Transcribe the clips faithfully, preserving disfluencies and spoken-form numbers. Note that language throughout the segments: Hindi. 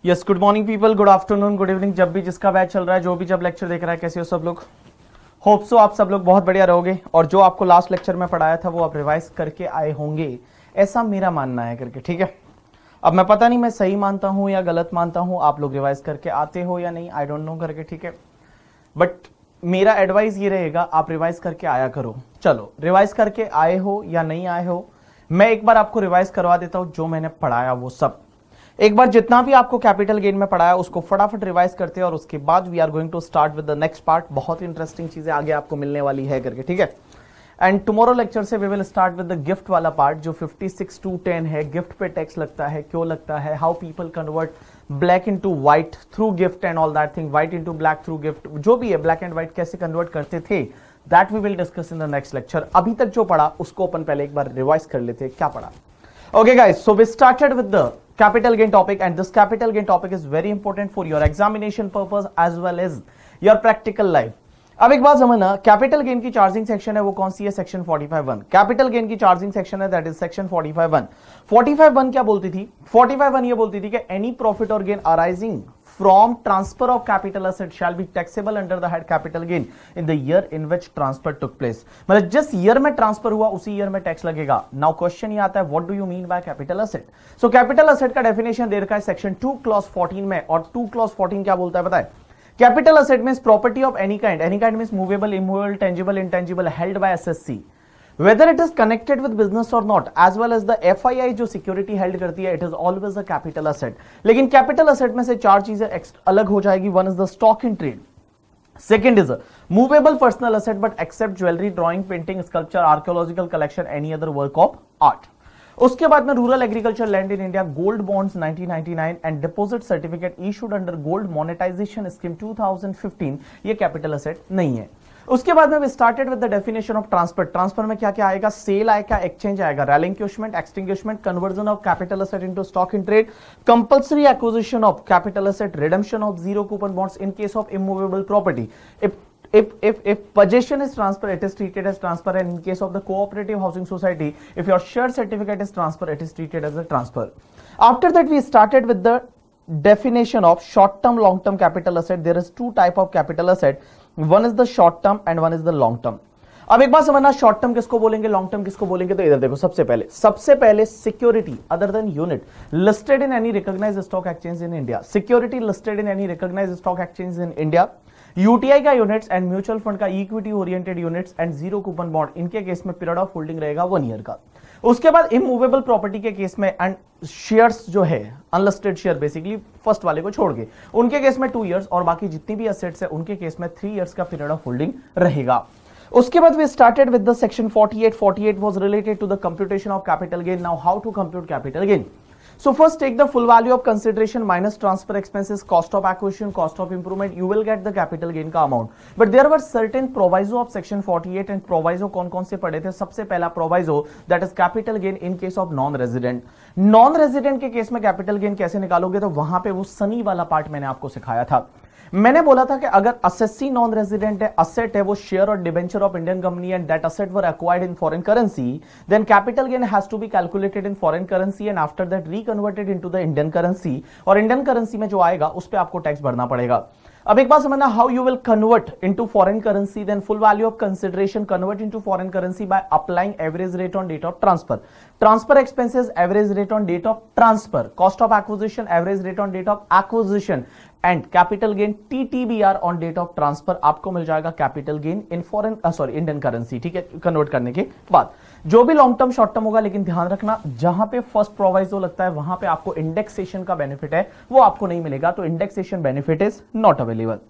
Yes, good morning people, good afternoon, good evening, जब भी जिसका बैच चल रहा है, जो भी जब लेक्चर देख रहा है, कैसे हो सब लोग। होप सो आप सब लोग बहुत बढ़िया रहोगे और जो आपको लास्ट लेक्चर में पढ़ाया था वो आप रिवाइज करके आए होंगे, ऐसा मेरा मानना है करके। ठीक है, अब मैं पता नहीं मैं सही मानता हूं या गलत मानता हूं, आप लोग रिवाइज करके आते हो या नहीं, आई डोंट नो करके। ठीक है, बट मेरा एडवाइस ये रहेगा, आप रिवाइज करके आया करो। चलो, रिवाइज करके आए हो या नहीं आए हो, मैं एक बार आपको रिवाइज करवा देता हूं जो मैंने पढ़ाया वो सब। एक बार जितना भी आपको कैपिटल गेन में पढ़ाया उसको फटाफट रिवाइज करते हैं और उसके बाद we are going to start with the next part. बहुत इंटरेस्टिंग चीजें आगे आपको मिलने वाली है करके। ठीक है, एंड टुमारो लेक्चर से we will start with the gift वाला पार्ट जो फिफ्टी सिक्स टू टेन है। गिफ्ट पे टैक्स लगता है, क्यों लगता है, how people convert black into white through gift and all that thing, white into black through gift, जो भी है ब्लैक एंड व्हाइट कैसे कन्वर्ट करते थे, that we will discuss in the next lecture. अभी तक जो पढ़ा उसको अपन पहले एक बार रिवाइज कर लेते हैं, क्या पढ़ा। Okay guys, so we started with the capital gain topic and this capital gain topic is very important for your examination purpose as well as your practical life. अब एक बात समझना, कैपिटल गेन की चार्जिंग सेक्शन है वो कौन सी है, section forty five one. Capital gain की चार्जिंग सेक्शन है that is section forty five one. Forty five one क्या बोलती थी, फोर्टी फाइव वन ये बोलती थी कि एनी प्रॉफिट और gain arising from transfer of capital asset shall be taxable under the head capital gain in the year in which transfer took place। मतलब जिस ईयर में ट्रांसफर हुआ उसी ईयर में टैक्स लगेगा। नाउ क्वेश्चन ये आता है, what do you mean by capital asset. So capital asset का डेफिनेशन दे रखा है सेक्शन टू क्लॉज फोर्टीन में, और टू क्लॉज फोर्टीन क्या बोलता है बताए, capital asset means property of any kind, any kind means movable, immovable, tangible, intangible, held by assessee whether it is connected with business or not, as well as the F I I जो सिक्योरिटी हेल्ड करती है, it is always a capital asset। लेकिन कैपिटल असेट में से चार चीजें अलग हो जाएगी। One is the stock in trade, second is movable personal asset but except jewellery, drawing, painting, sculpture, archaeological collection, any other work of art. उसके बाद में rural agriculture land in India, gold bonds nineteen ninety nine and deposit certificate issued under gold monetisation scheme two thousand fifteen, ये कैपिटल असेट नहीं है। उसके बाद में we started with the definition of transfer. Transfer में क्या क्या आएगा, सेल आएगा, एक्सचेंज आएगा, relinquishment, extinguishment, conversion of capital asset into stock in trade, compulsory acquisition of capital asset, redemption of zero coupon bonds in case of immovable property. If If if if possession is transfer, it is treated as transfer, and in case of the cooperative housing society, if your share certificate is transfer, it is treated as a transfer. After that, we started with the definition of short term, long term capital asset. There is two type of capital asset. One is the short term and one is the long term. अब एक बात समझना, शॉर्ट टर्म किसको बोलेंगे, लॉन्ग टर्म किसको बोलेंगे। तो इधर देखो, सबसे पहले सबसे पहले security other than unit listed in any recognised stock exchange in India, security listed in any recognised stock exchange in India, UTI का यूनिट्स एंड म्यूचुअल फंड का equity oriented units and zero coupon bond, इनके केस में पीरियड ऑफ होल्डिंग रहेगा वन ईयर का। उसके बाद इमूवेबल प्रॉपर्टी के केस में एंड शेयर्स जो है अनलिस्टेड शेयर बेसिकली फर्स्ट वाले को छोड़ के, उनके केस में टू इयर्स, और बाकी जितनी भी असेट्स है उनके केस में थ्री इयर्स का पीरियड ऑफ होल्डिंग रहेगा। उसके बाद we started with the section forty eight. Forty eight was related to the computation of capital gain. Now how to compute capital gain. So first take the full value of consideration minus transfer expenses, cost of acquisition, cost of improvement, you will get the capital gain का amount. But there were certain proviso of section forty eight and proviso कौन कौन से पढ़े थे। सबसे पहला proviso that is capital gain in case of non-resident। non-resident के केस में capital gain कैसे निकालोगे, तो वहां पे वो सनी वाला पार्ट मैंने आपको सिखाया था। मैंने बोला था कि अगर असेसी नॉन रेजिडेंट है, असेट है वो शेयर और debenture of Indian company and that asset were acquired in foreign currency, then capital gain has to be calculated in foreign currency and after that reconverted into the Indian currency, और इंडियन करेंसी में जो आएगा उस पर आपको टैक्स भरना पड़ेगा। अब एक बात समझना, how you will convert into foreign currency, then full value of consideration convert into foreign currency by applying average rate on date of transfer, transfer expenses average rate on date of transfer, cost of acquisition average rate on date of acquisition and capital gain TTBR on date of transfer. आपको मिल जाएगा capital gain in foreign sorry Indian currency. ठीक है, कन्वर्ट करने के बाद जो भी लॉन्ग टर्म शॉर्ट टर्म होगा, लेकिन ध्यान रखना जहां पे फर्स्ट प्रोवाइजो लगता है वहां पे आपको इंडेक्सेशन का बेनिफिट है वो आपको नहीं मिलेगा, तो indexation benefit is not available.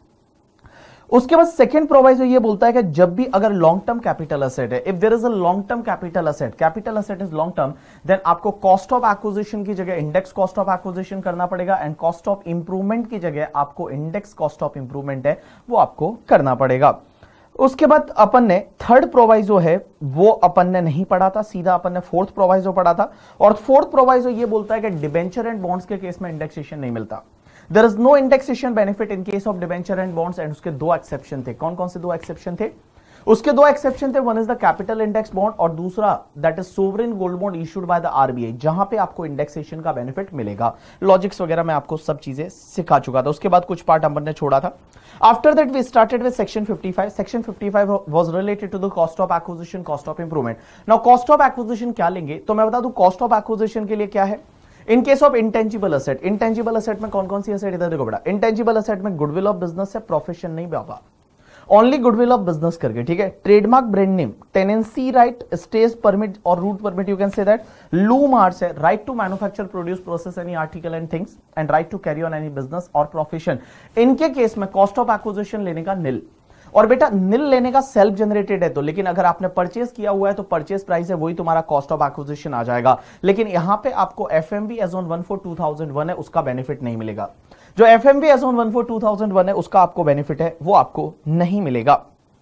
उसके बाद सेकंड प्रोवाइजो ये बोलता है कि जब भी अगर लॉन्ग टर्म कैपिटल असेट है, if there is a long term capital asset, capital asset is long term, then आपको कॉस्ट ऑफ एक्विजिशन की जगह इंडेक्स कॉस्ट ऑफ एक्विजिशन करना पड़ेगा एंड कॉस्ट ऑफ इंप्रूवमेंट की जगह आपको इंडेक्स कॉस्ट ऑफ इंप्रूवमेंट है वो आपको करना पड़ेगा। उसके बाद अपन ने थर्ड प्रोवाइजो है वो अपन ने नहीं पढ़ा था, सीधा अपन ने फोर्थ प्रोवाइजो पढ़ा था, और फोर्थ प्रोवाइजो ये बोलता है कि डिबेंचर एंड बॉन्ड्स के केस में इंडेक्सेशन नहीं मिलता। There is no indexation benefit in case of debenture and bonds, and उसके दो एक्सेप्शन थे। कौन कौन से दो एक्सेप्शन थे, उसके दो एक्सेप्शन थे, one is the capital index bond और दूसरा that is sovereign gold bond issued by the RBI, जहां पे आपको इंडेक्सेशन का बेनिफिट मिलेगा। लॉजिक्स वगैरह मैं आपको सब चीजें सिखा चुका था। उसके बाद कुछ पार्ट अपन ने छोड़ा था। After that we started with section fifty five. Section fifty five was related to the cost of acquisition, cost of improvement. Now cost of acquisition क्या लेंगे, तो मैं बता दूं कॉस्ट ऑफ एक्विजिशन के लिए क्या है। In case of intangible asset, intangible asset में कौन कौन सी असेट, इधर देखो बेटा, इंटेंजिबल असेट में गुडविल ऑफ बिजनेस है, प्रोफेशन नहीं बाबा, ओनली गुडविल ऑफ बिजनेस करके, ठीक है। Trademark, brand name, tenancy right, stage permit और route permit, you can say that. Loom hours है, right to manufacture, produce, process any article and things and right to carry on any business और प्रोफेशन। इनके केस में कॉस्ट ऑफ एक्विजिशन लेने का निल, और बेटा निल लेने का सेल्फ जनरेटेड है तो, लेकिन अगर आपने परचेस किया हुआ है तो परचेस प्राइस है वही तुम्हारा कॉस्ट ऑफ एक्विजिशन आ जाएगा। लेकिन यहां पे आपको FMV as on one four two thousand one है उसका बेनिफिट नहीं मिलेगा। जो FMV as on one four two thousand one है उसका आपको बेनिफिट है वो आपको नहीं मिलेगा।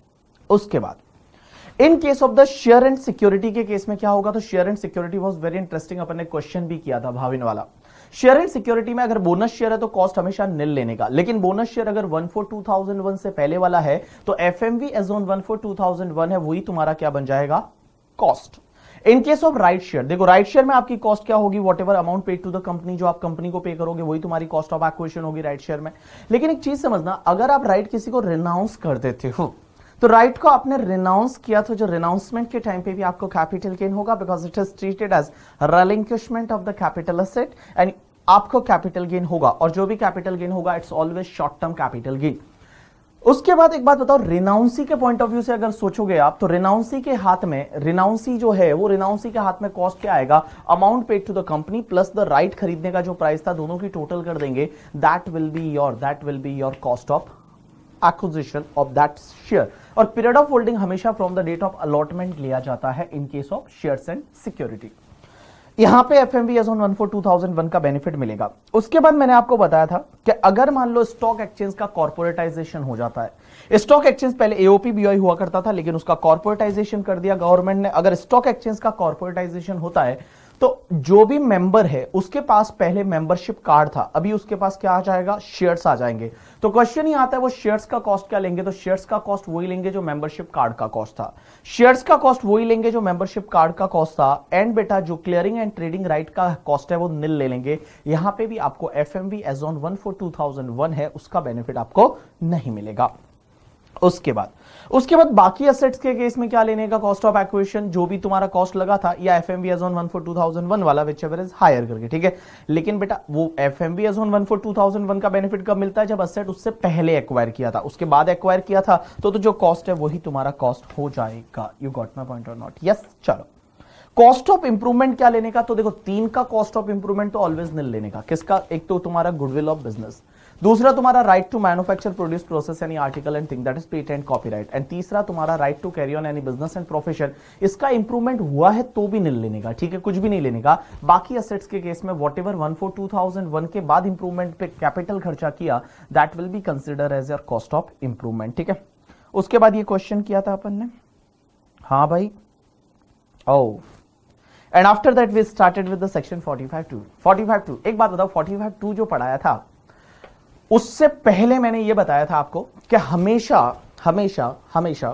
उसके बाद in case of the share and security के केस में क्या होगा, तो share and security was very interesting, अपन ने क्वेश्चन भी किया था भाविन वाला। शेयर एंड सिक्योरिटी में अगर बोनस शेयर है तो कॉस्ट हमेशा निल लेने का, लेकिन बोनस शेयर अगर one four two thousand one से पहले वाला है तो FMV as on one four two thousand one है वही तुम्हारा क्या बन जाएगा, cost. In case of right share, देखो राइट शेयर में आपकी कॉस्ट क्या होगी, whatever amount paid to the company, जो आप कंपनी को पे करोगे वही तुम्हारी कॉस्ट ऑफ एक्विजिशन होगी राइट शेयर में। लेकिन एक चीज समझना, अगर आप राइट किसी को रिनाउंस कर देते हो तो राइट को आपने रिनाउंस किया तो जो रिनाउंसमेंट के टाइम पे भी आपको कैपिटल गेन होगा, because it is treated as relinquishment of the capital asset and आपको कैपिटल गेन होगा, और जो भी कैपिटल गेन होगा it's always short term capital gain. उसके बाद एक बात बताओ, रिनाउंसी के पॉइंट ऑफ व्यू से अगर सोचोगे आप तो रिनाउंसी के हाथ में, रिनाउंसी जो है वो रिनाउंसी के हाथ में कॉस्ट क्या आएगा, amount paid to the company plus the right खरीदने का जो प्राइस था, दोनों की टोटल कर देंगे, that will be your that will be your cost of acquisition of that share. और पीरियड ऑफ होल्डिंग हमेशा from the date of allotment लिया जाता है in case of shares and security. यहां पे FMV as on one four two thousand one का बेनिफिट मिलेगा। उसके बाद मैंने आपको बताया था कि अगर मान लो स्टॉक एक्सचेंज का कॉर्पोरेटाइजेशन हो जाता है, स्टॉक एक्सचेंज पहले एओपी बीओआई हुआ करता था लेकिन उसका कॉर्पोरेटाइजेशन कर दिया गवर्नमेंट ने। अगर स्टॉक एक्सचेंज का कॉर्पोरेटाइजेशन होता है तो जो भी मेंबर है उसके पास पहले मेंबरशिप कार्ड था, अभी उसके पास क्या आ जाएगा, शेयर्स आ जाएंगे। तो क्वेश्चन ही आता है वो शेयर्स का कॉस्ट क्या लेंगे, तो शेयर्स का कॉस्ट वही लेंगे जो मेंबरशिप कार्ड का कॉस्ट था, शेयर्स का कॉस्ट वही लेंगे जो मेंबरशिप कार्ड का कॉस्ट था, एंड बेटा जो क्लियरिंग एंड ट्रेडिंग राइट का कॉस्ट है वो निल ले लेंगे। यहां पे भी आपको FMV as on one four two thousand one है उसका बेनिफिट आपको नहीं मिलेगा। उसके बाद उसके बाद बाकी एसेट्स के केस में क्या लेने का, कॉस्ट ऑफ एक्विजिशन, जो भी तुम्हारा कॉस्ट लगा था, या FMV as on one four two thousand one वाला विच एवर इज हायर करके, ठीक है। लेकिन बेटा वो FMV as on one four two thousand one का बेनिफिट कब मिलता है, जब एसेट उससे पहले एक्वायर किया था, उसके बाद एक्वायर किया था तो, तो जो कॉस्ट है वही तुम्हारा कॉस्ट हो जाएगा। यू गॉट माय पॉइंट और नॉट? यस। चलो कॉस्ट ऑफ इंप्रूवमेंट क्या लेने का, तो देखो तीन का कॉस्ट ऑफ इंप्रूवमेंट तो ऑलवेज निल लेने का। किसका, एक तो तुम्हारा गुडविल ऑफ बिजनेस, दूसरा तुम्हारा right to manufacture, produce, process any article and thing that is patent, copyright, and तीसरा तुम्हारा right to carry on any business and profession. इसका इंप्रूवमेंट हुआ है तो भी निल लेने का, ठीक है, कुछ भी नहीं लेने का। बाकी एसेट्स के केस में whatever one four two thousand one के बाद इंप्रूवमेंट पे कैपिटल खर्चा किया, that will be consider as your cost of improvement, ठीक है। उसके बाद ये क्वेश्चन किया था अपन ने, हाँ भाई, oh and after that we started with the section forty five two. Forty five two एक बात बताओ, फोर्टी फाइव टू जो पढ़ाया था उससे पहले मैंने यह बताया था आपको कि हमेशा हमेशा हमेशा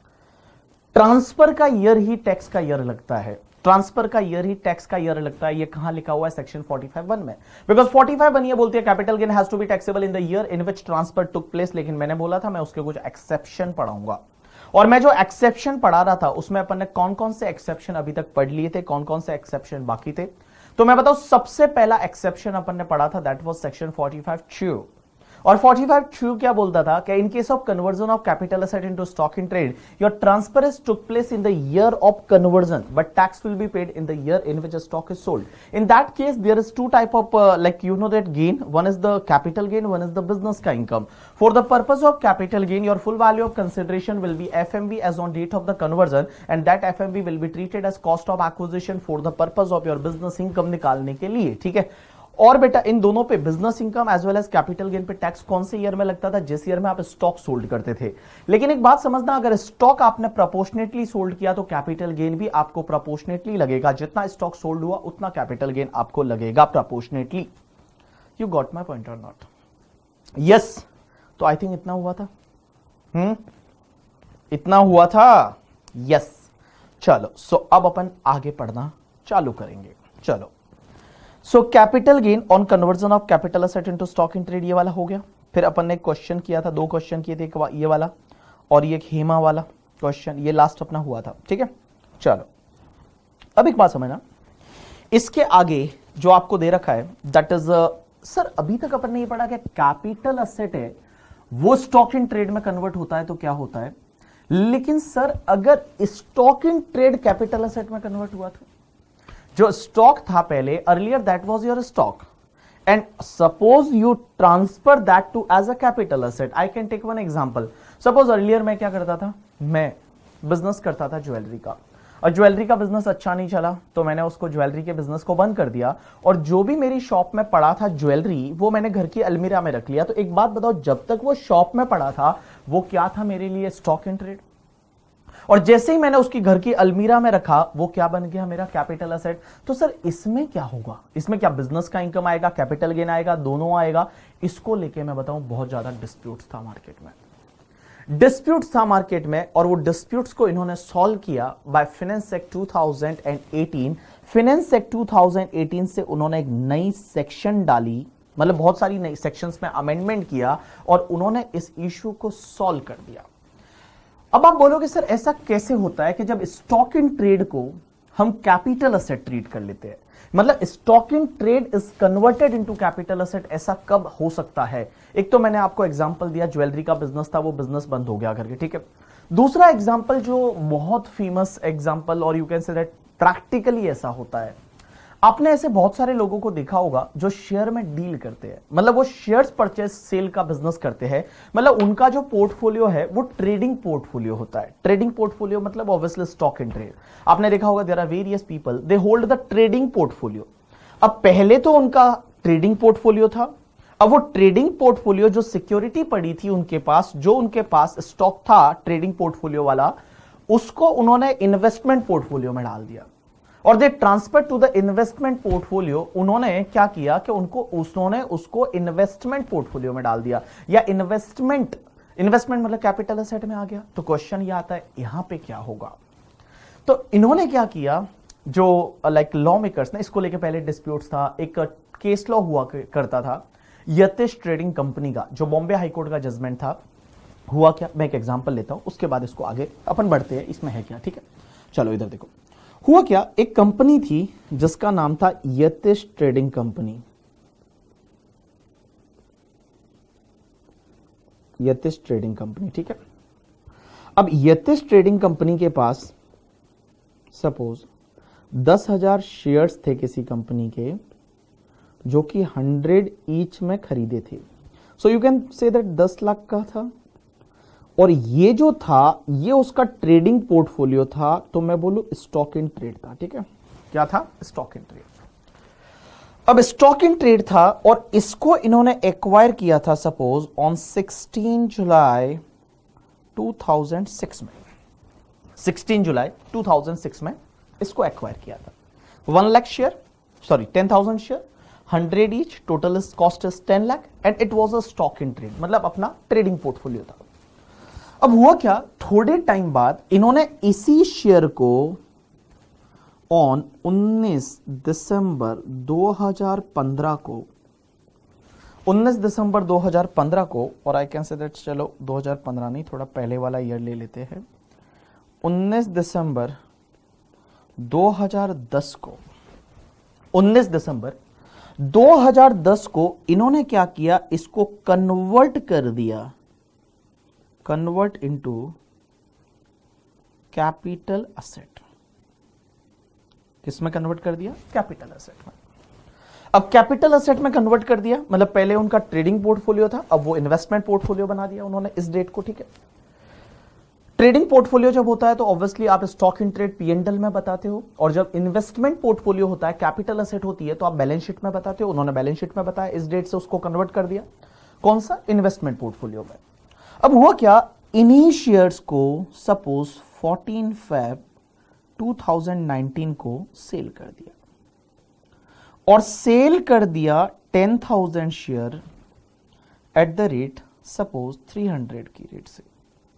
ट्रांसफर का ईयर ही टैक्स का ईयर लगता है, ट्रांसफर का ईयर ही टैक्स का ईयर लगता है। ये कहां लिखा हुआ है, सेक्शन फोर्टी फाइव वन में, बिकॉज फोर्टी फाइव वन ये बोलती है capital gain has to be taxable in the year in which transfer took place. लेकिन मैंने बोला था मैं उसके कुछ एक्सेप्शन पढ़ाऊंगा, और मैं जो एक्सेप्शन पढ़ा रहा था उसमें अपन ने कौन कौन से एक्सेप्शन अभी तक पढ़ लिए थे, कौन कौन से एक्सेप्शन बाकी थे। तो मैं बताऊं सबसे पहला एक्सेप्शन अपन ने पढ़ा था that was section forty five two. और फोर्टी फाइव टू क्या बोलता था कि in case of conversion of capital asset into stock in trade, your transfer is took place in the year of conversion but tax will be paid in the year in which stock is sold. In that case there is two type of like you know that gain, one is the capital gain, one is the business का income. For the purpose of capital gain your full value of consideration will be FMV as on date of the conversion and that FMV will be treated as cost of acquisition for the purpose of your business income निकालने के लिए, ठीक है। और बेटा इन दोनों पे business income as well as capital gain पे टैक्स कौन से ईयर में लगता था, जिस ईयर में आप स्टॉक सोल्ड करते थे। लेकिन एक बात समझना, अगर स्टॉक आपने प्रोपोर्शनेटली सोल्ड किया तो कैपिटल गेन भी आपको प्रोपोर्शनेटली लगेगा, जितना स्टॉक सोल्ड हुआ उतना कैपिटल गेन आपको लगेगा proportionately. You got my point और नॉट? यस। तो आई थिंक इतना हुआ था। हम्म इतना हुआ था, यस। चलो सो अब अपन आगे पढ़ना चालू करेंगे। चलो so capital gain on conversion of capital asset into stock in trade, ये वाला हो गया। फिर अपन ने क्वेश्चन किया था, दो क्वेश्चन किए थे, एक ये वाला और ये हेमा वाला क्वेश्चन, ये लास्ट अपना हुआ था, ठीक है। चलो अब एक बात समझना, इसके आगे जो आपको दे रखा है दैट इज, सर अभी तक अपन ने ये पढ़ा कि कैपिटल असेट है वो स्टॉक इन ट्रेड में कन्वर्ट होता है तो क्या होता है, लेकिन सर अगर stock in trade capital asset में कन्वर्ट हुआ था, जो स्टॉक था पहले earlier that was your stock and suppose you transfer that to as a capital asset. I can take one example, suppose earlier मैं क्या करता था, मैं बिजनेस करता था ज्वेलरी का, और ज्वेलरी का बिजनेस अच्छा नहीं चला तो मैंने उसको ज्वेलरी के बिजनेस को बंद कर दिया, और जो भी मेरी शॉप में पड़ा था ज्वेलरी वो मैंने घर की अलमीरा में रख लिया। तो एक बात बताओ, जब तक वो शॉप में पड़ा था वो क्या था मेरे लिए, स्टॉक इन ट्रेड, और जैसे ही मैंने उसकी घर की अलमीरा में रखा वो क्या बन गया, मेरा कैपिटल असेट। तो सर इसमें क्या होगा, इसमें क्या बिजनेस का इनकम आएगा, कैपिटल गेन आएगा, दोनों आएगा। इसको लेके मैं बताऊं बहुत ज्यादा डिस्प्यूट्स था मार्केट में, डिस्प्यूट्स था मार्केट में, और वो डिस्प्यूट्स को इन्होंने सॉल्व किया by finance act two thousand eighteen. Finance act two thousand eighteen से उन्होंने एक नई सेक्शन डाली, मतलब बहुत सारी नई सेक्शंस में अमेंडमेंट किया और उन्होंने इस इशू को सॉल्व कर दिया। अब आप बोलोगे सर ऐसा कैसे होता है कि जब स्टॉक इन ट्रेड को हम कैपिटल असेट ट्रीट कर लेते हैं, मतलब stock in trade is converted into capital asset, ऐसा कब हो सकता है। एक तो मैंने आपको एग्जांपल दिया, ज्वेलरी का बिजनेस था वो बिजनेस बंद हो गया करके, ठीक है। दूसरा एग्जांपल जो बहुत फेमस एग्जांपल, और you can say that practically ऐसा होता है, आपने ऐसे बहुत सारे लोगों को देखा होगा जो शेयर में डील करते हैं, मतलब वो शेयर्स परचेज सेल का बिजनेस करते हैं, मतलब उनका जो पोर्टफोलियो है वो ट्रेडिंग पोर्टफोलियो होता है। ट्रेडिंग पोर्टफोलियो मतलब ऑब्वियसली स्टॉक इन ट्रेड। आपने देखा होगा there are various people they hold the trading portfolio. अब पहले तो उनका ट्रेडिंग पोर्टफोलियो था, अब वो ट्रेडिंग पोर्टफोलियो जो सिक्योरिटी पड़ी थी उनके पास, जो उनके पास स्टॉक था ट्रेडिंग पोर्टफोलियो वाला, उसको उन्होंने इन्वेस्टमेंट पोर्टफोलियो में डाल दिया, और they transfer to the investment portfolio. उन्होंने क्या किया कि उनको उन्होंने उसको इन्वेस्टमेंट पोर्टफोलियो में डाल दिया, या इन्वेस्टमेंट इन्वेस्टमेंट मतलब कैपिटल असेट में आ गया। तो क्वेश्चन ये आता है यहां पे क्या होगा। तो इन्होंने क्या किया, जो लाइक लॉ मेकर्स ने, इसको लेके पहले डिस्प्यूट्स था, एक केस लॉ हुआ करता था यतिश ट्रेडिंग कंपनी का, जो बॉम्बे हाईकोर्ट का जजमेंट था। हुआ क्या, मैं एक एग्जांपल लेता हूं, उसके बाद इसको आगे अपन बढ़ते हैं, इसमें है क्या, ठीक है। चलो इधर देखो, हुआ क्या, एक कंपनी थी जिसका नाम था Yatish trading company, Yatish trading company, ठीक है। अब यतिश ट्रेडिंग कंपनी के पास सपोज दस हजार शेयर्स थे किसी कंपनी के, जो कि हंड्रेड ईच में खरीदे थे। So you can say that दस लाख का था, और ये जो था ये उसका ट्रेडिंग पोर्टफोलियो था, तो मैं बोलूं स्टॉक इन ट्रेड था, ठीक है। क्या था, स्टॉक इन ट्रेड। अब स्टॉक इन ट्रेड था और इसको इन्होंने एक्वायर किया था suppose on sixteen July two thousand six में, sixteen July two thousand six में इसको एक्वायर किया था। One lakh share, sorry ten thousand share, hundred each, total cost is ten lakh, and it was a stock in trade, मतलब अपना ट्रेडिंग पोर्टफोलियो था। अब हुआ क्या, थोड़े टाइम बाद इन्होंने इसी शेयर को ऑन उन्नीस दिसंबर दो हज़ार पंद्रह को, उन्नीस दिसंबर दो हज़ार पंद्रह को, और आई कैन से दैट, चलो दो हज़ार पंद्रह नहीं, थोड़ा पहले वाला ईयर ले लेते हैं, उन्नीस दिसंबर दो हज़ार दस को, उन्नीस दिसंबर दो हज़ार दस को इन्होंने क्या किया, इसको कन्वर्ट कर दिया, कन्वर्ट इनटू कैपिटल असेट। किसमें कन्वर्ट कर दिया, कैपिटल असेट में। अब कैपिटल असेट में कन्वर्ट कर दिया, मतलब पहले उनका ट्रेडिंग पोर्टफोलियो था, अब वो इन्वेस्टमेंट पोर्टफोलियो बना दिया उन्होंने इस डेट को, ठीक है। ट्रेडिंग पोर्टफोलियो जब होता है तो ऑब्वियसली आप stock in trade P and L में बताते हो, और जब इन्वेस्टमेंट पोर्टफोलियो होता है, कैपिटल असेट होती है, तो आप बैलेंस शीट में बताते हो। उन्होंने बैलेंस शीट में बताया, इस डेट से उसको कन्वर्ट कर दिया, कौन सा, इन्वेस्टमेंट पोर्टफोलियो में। अब हुआ क्या, इन्हीं शेयर्स को suppose fourteen Feb two thousand nineteen को सेल कर दिया, और सेल कर दिया ten thousand share at the rate suppose three hundred की रेट से।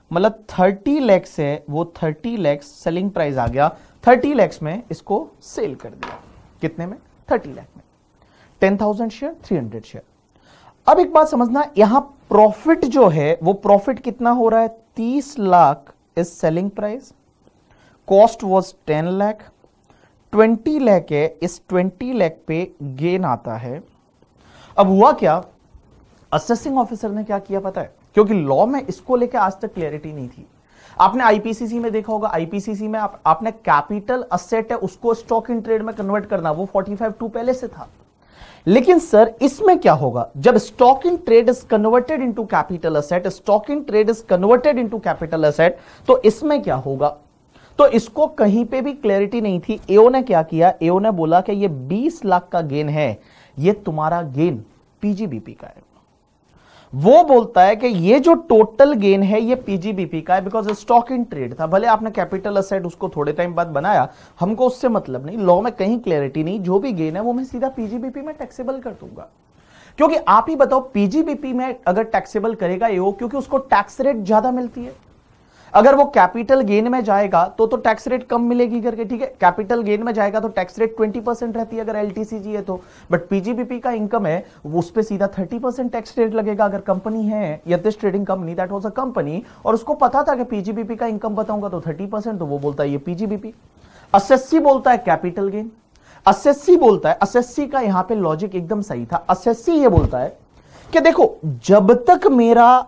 मतलब थर्टी लैक्स है वो थर्टी लैक्स सेलिंग प्राइस आ गया, थर्टी लैक्स में इसको सेल कर दिया। कितने में? थर्टी लाख में। Ten thousand share, three hundred share. अब एक बात समझना, यहां प्रॉफिट जो है वो प्रॉफिट कितना हो रहा है? तीस lakh is selling price, cost was ten lakh, twenty lakh है, इस ट्वेंटी लाख पे गेन आता है। अब हुआ क्या, असेसिंग ऑफिसर ने क्या किया पता है? क्योंकि लॉ में इसको लेकर आज तक क्लैरिटी नहीं थी। आपने आईपीसीसी में देखा होगा, आईपीसीसी में आप, आपने कैपिटल असेट है उसको स्टॉक इन ट्रेड में कन्वर्ट करना, वो फोर्टी फाइव टू पहले से था। लेकिन सर इसमें क्या होगा, जब stock in trade is converted into capital asset, stock in trade is converted into capital asset, तो इसमें क्या होगा? तो इसको कहीं पे भी क्लैरिटी नहीं थी। एओ ने क्या किया, एओ ने बोला कि ये बीस लाख का गेन है, ये तुम्हारा गेन पीजीबीपी का है। वो बोलता है कि ये जो टोटल गेन है ये पीजीबीपी का है, बिकॉज स्टॉक इन ट्रेड था। भले आपने कैपिटल असेट उसको थोड़े टाइम बाद बनाया, हमको उससे मतलब नहीं, लॉ में कहीं क्लैरिटी नहीं, जो भी गेन है वो मैं सीधा पीजीबीपी में टैक्सेबल कर दूंगा। क्योंकि आप ही बताओ, पीजीबीपी में अगर टैक्सेबल करेगा एओ, क्योंकि उसको टैक्स रेट ज्यादा मिलती है। अगर वो कैपिटल गेन में जाएगा तो तो टैक्स रेट कम मिलेगी करके, ठीक है। कैपिटल गेन में जाएगा तो टैक्स रेट ट्वेंटी परसेंट रहती है अगर एलटीसीजी है तो, बट पीजीबीपी का इनकम है वो उस पे सीधा थर्टी परसेंट टैक्स रेट लगेगा। अगर कंपनी है Yatish trading company, that was a company, और उसको पता था कि पीजीबीपी का इनकम बताऊंगा तो थर्टी परसेंट, तो वो बोलता है ये पीजीबीपी। असेस्सी बोलता है कैपिटल गेन, असेस्सी बोलता है, असेस्सी का यहां पे लॉजिक एकदम सही था। असेस्सी ये बोलता है कि देखो जब तक मेरा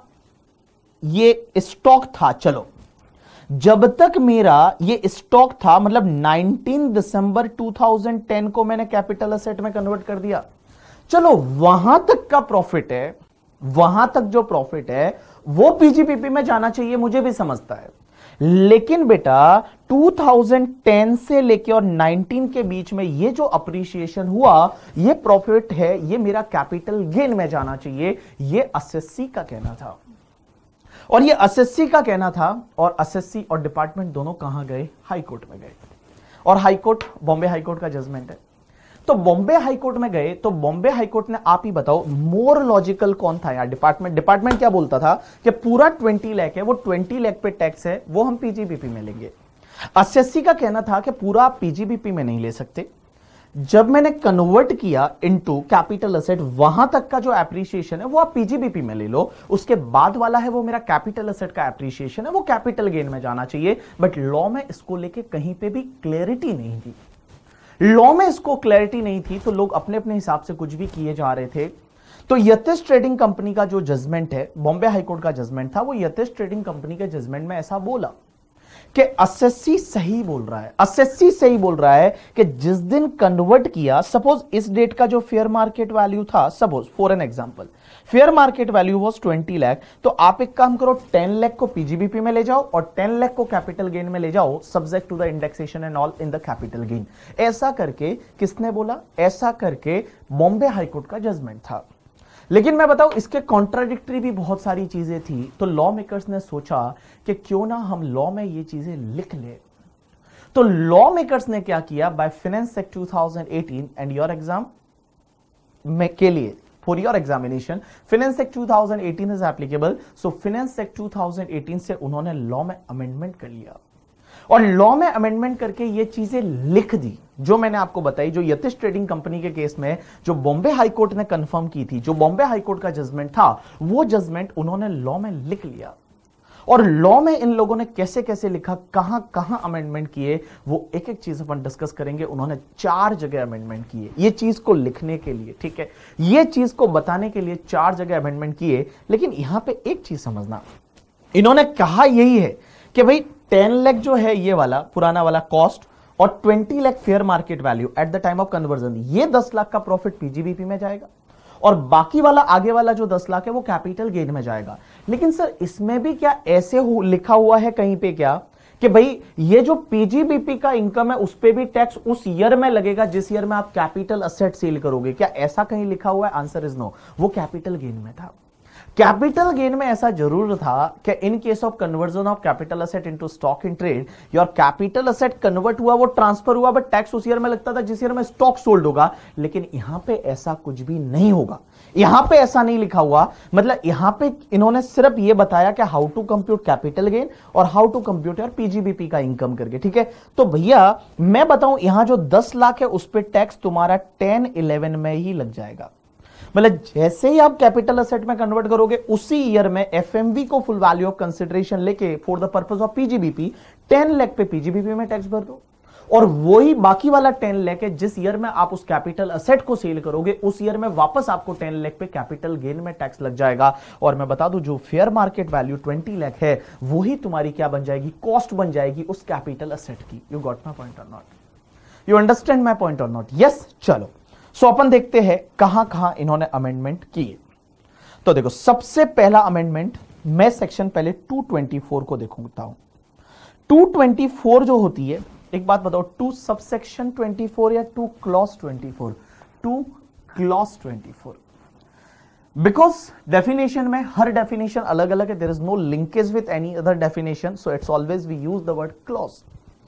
ये स्टॉक था, चलो जब तक मेरा ये स्टॉक था, मतलब nineteen December two thousand ten को मैंने कैपिटल असेट में कन्वर्ट कर दिया, चलो वहां तक का प्रॉफिट है, वहां तक जो प्रॉफिट है वो पीजीबीपी में जाना चाहिए, मुझे भी समझता है। लेकिन बेटा टू थाउजेंड टेन से लेके और नाइनटीन के बीच में ये जो अप्रिसिएशन हुआ, ये प्रॉफिट है, ये मेरा कैपिटल गेन में जाना चाहिए, ये असेस्सी का कहना था। और ये असेस्सी का कहना था, और असेस्सी और डिपार्टमेंट दोनों कहां गए? हाई कोर्ट में गए। और high court, Bombay high court का जजमेंट है, तो बॉम्बे हाई कोर्ट में गए, तो बॉम्बे हाई कोर्ट ने, आप ही बताओ मोर लॉजिकल कौन था यार? डिपार्टमेंट। डिपार्टमेंट क्या बोलता था कि पूरा ट्वेंटी लाख है, वो ट्वेंटी लाख पे टैक्स है, वो हम पीजीबीपी में लेंगे। असेस्सी का कहना था कि पूरा आप पीजीबीपी में नहीं ले सकते, जब मैंने कन्वर्ट किया इनटू कैपिटल असेट, वहां तक का जो एप्रिसिएशन है वो आप पीजीबीपी में ले लो, उसके बाद वाला है वो मेरा कैपिटल असेट का एप्रिसिएशन है, वो कैपिटल गेन में जाना चाहिए। बट लॉ में इसको लेके कहीं पे भी क्लैरिटी नहीं थी। लॉ में इसको क्लैरिटी नहीं थी, तो लोग अपने अपने हिसाब से कुछ भी किए जा रहे थे। तो यतिश ट्रेडिंग कंपनी का जो जजमेंट है, बॉम्बे हाईकोर्ट का जजमेंट था, वो यतिश ट्रेडिंग कंपनी के जजमेंट में ऐसा बोला कि असेस्सी सही बोल रहा है, असेस्सी सही बोल रहा है कि जिस दिन कन्वर्ट किया, सपोज इस डेट का जो फेयर मार्केट वैल्यू था, suppose for an example fair market value was twenty lakh, तो आप एक काम करो, टेन लाख को पीजीबीपी में ले जाओ और टेन लाख को कैपिटल गेन में ले जाओ, subject to the indexation and all in the capital gain. ऐसा करके किसने बोला? ऐसा करके बॉम्बे हाईकोर्ट का जजमेंट था। लेकिन मैं बताऊं, इसके कॉन्ट्राडिक्टरी भी बहुत सारी चीजें थी, तो लॉ मेकर्स ने सोचा कि क्यों ना हम लॉ में ये चीजें लिख ले। तो लॉ मेकर्स ने क्या किया, by finance act two thousand eighteen and your exam में के लिए, for your examination, finance act two thousand eighteen is applicable, so finance act two thousand eighteen से उन्होंने लॉ में अमेंडमेंट कर लिया और लॉ में अमेंडमेंट करके ये चीजें लिख दी जो मैंने आपको बताई, जो यतिश ट्रेडिंग कंपनी के केस में जो बॉम्बे हाई कोर्ट ने कंफर्म की थी, जो बॉम्बे हाई कोर्ट का जजमेंट था, वो जजमेंट उन्होंने लॉ में लिख लिया। और लॉ में इन लोगों ने कैसे कैसे लिखा, कहां कहां अमेंडमेंट किए, वो एक एक चीज अपन डिस्कस करेंगे। उन्होंने चार जगह अमेंडमेंट किए ये चीज को लिखने के लिए, ठीक है, ये चीज को बताने के लिए चार जगह अमेंडमेंट किए। लेकिन यहां पे एक चीज समझना, इन्होंने कहा यही है कि भाई टेन लाख जो है ये वाला पुराना वाला कॉस्ट और twenty lakh fair market value at the time of conversion, ये दस लाख का प्रॉफिट पीजीबीपी में जाएगा और बाकी वाला आगे वाला जो दस लाख है वो कैपिटल गेन में जाएगा। लेकिन सर इसमें भी क्या ऐसे हो, लिखा हुआ है कहीं पे क्या कि भाई ये जो पीजीबीपी का इनकम है उस पे भी टैक्स उस ईयर में लगेगा जिस ईयर में आप कैपिटल असेट सेल करोगे? क्या ऐसा कहीं लिखा हुआ है? आंसर इज नो, वो कैपिटल गेन में था। कैपिटल गेन में ऐसा जरूर था कि in case of conversion of capital asset into stock in trade, your capital asset convert हुआ, वो ट्रांसफर हुआ, बट टैक्स उस ईयर में लगता था जिस ईयर में स्टॉक सोल्ड होगा। लेकिन यहां पे ऐसा कुछ भी नहीं होगा, यहां पे ऐसा नहीं लिखा हुआ। मतलब यहां पे इन्होंने सिर्फ ये बताया कि how to compute capital gain और how to compute your PGBP का इनकम करके, ठीक है। तो भैया मैं बताऊं, यहां जो दस लाख है उस पर टैक्स तुम्हारा टेन इलेवन में ही लग जाएगा। मतलब जैसे ही आप कैपिटल असेट में कन्वर्ट करोगे उसी ईयर में एफएमवी को फुल वैल्यू ऑफ कंसिडरेशन लेके for the purpose of PGBP ten lakh पे पीजीबीपी में टैक्स भर दो, और वही बाकी वाला टेन लाख है जिस ईयर में आप उस कैपिटल असेट को सेल करोगे उस ईयर में वापस आपको टेन लाख पे कैपिटल गेन में टैक्स लग जाएगा। और मैं बता दूं, जो fair market value twenty lakh है वही तुम्हारी क्या बन जाएगी, कॉस्ट बन जाएगी उस कैपिटल असेट की। यू गॉट माय पॉइंट और not? You understand my point और नॉट? यस। चलो सो अपन देखते हैं कहां कहां इन्होंने अमेंडमेंट किए। तो देखो, सबसे पहला अमेंडमेंट मैं सेक्शन पहले टू ट्वेंटी फोर को देखूंगा हूं। टू ट्वेंटी फोर जो होती है, एक बात बताओ, टू सबसेक्शन ट्वेंटी फोर या to clause twenty four? To clause twenty four, because definition में हर डेफिनेशन अलग अलग है, there is no linkage with any other definition, so it's always we use the word clause.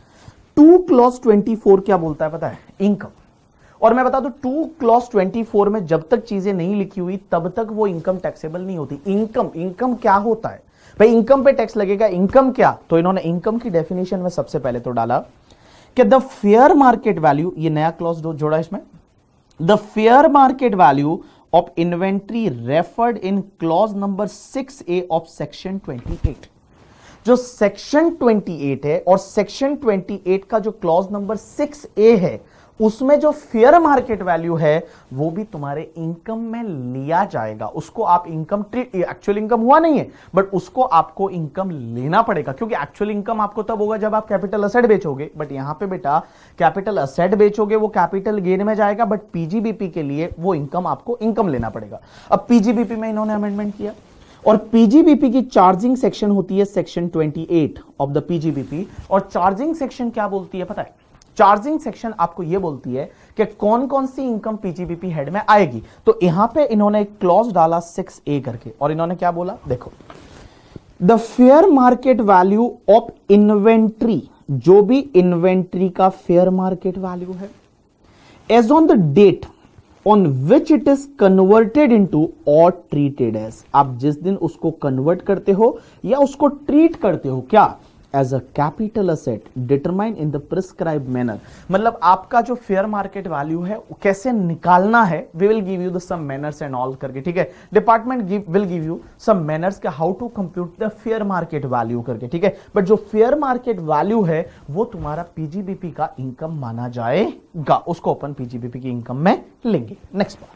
To clause twenty four क्या बोलता है पता है? इनकम। और मैं बता दूं, टू क्लॉज ट्वेंटी फोर में जब तक चीजें नहीं लिखी हुई तब तक वो इनकम टैक्सेबल नहीं होती। इनकम, इनकम क्या होता है भाई? इनकम पे टैक्स लगेगा। इनकम क्या? तो इन्होंने इनकम की डेफिनेशन में सबसे पहले तो डाला कि द फेयर मार्केट वैल्यू, ये नया क्लॉज जोड़ा इसमें, the fair market value of inventory referred in clause number six A of section twenty eight. जो सेक्शन ट्वेंटी एट है और सेक्शन ट्वेंटी एट का जो क्लॉज नंबर सिक्स ए है उसमें जो फेयर मार्केट वैल्यू है वो भी तुम्हारे इनकम में लिया जाएगा। उसको आप इनकम ट्रीट, एक्चुअल इनकम हुआ नहीं है बट उसको आपको इनकम लेना पड़ेगा, क्योंकि एक्चुअल इनकम आपको तब होगा जब आप कैपिटल असेट बेचोगे। बट यहां पे बेटा कैपिटल असेट बेचोगे वो कैपिटल गेन में जाएगा, बट पीजीबीपी के लिए वो इनकम आपको इनकम लेना पड़ेगा। अब पीजीबीपी में इन्होंने अमेंडमेंट किया और पीजीबीपी की चार्जिंग सेक्शन होती है section twenty eight of the PGBP. और चार्जिंग सेक्शन क्या बोलती है पता है? चार्जिंग सेक्शन आपको यह बोलती है कि कौन कौन सी इनकम पीजीबीपी हेड में आएगी। तो यहां पे इन्होंने एक क्लॉज डाला सिक्स ए करके, और इन्होंने क्या बोला देखो, the fair market value of inventory, जो भी इन्वेंट्री का फेयर मार्केट वैल्यू है, as on the date on which it is converted into और ट्रीटेड एज, आप जिस दिन उसको कन्वर्ट करते हो या उसको ट्रीट करते हो क्या, as a capital asset determine in the prescribe manner. मतलब आपका जो फेयर मार्केट वैल्यू है कैसे निकालना है, we will give you the some manners and all करके, ठीक है। Department will give you some manners के how to compute the fair market value करके, ठीक है। बट जो फेयर मार्केट वैल्यू है वो तुम्हारा पीजीबीपी का इनकम माना जाएगा, उसको अपन पीजीबीपी की इनकम में लेंगे। नेक्स्ट बात,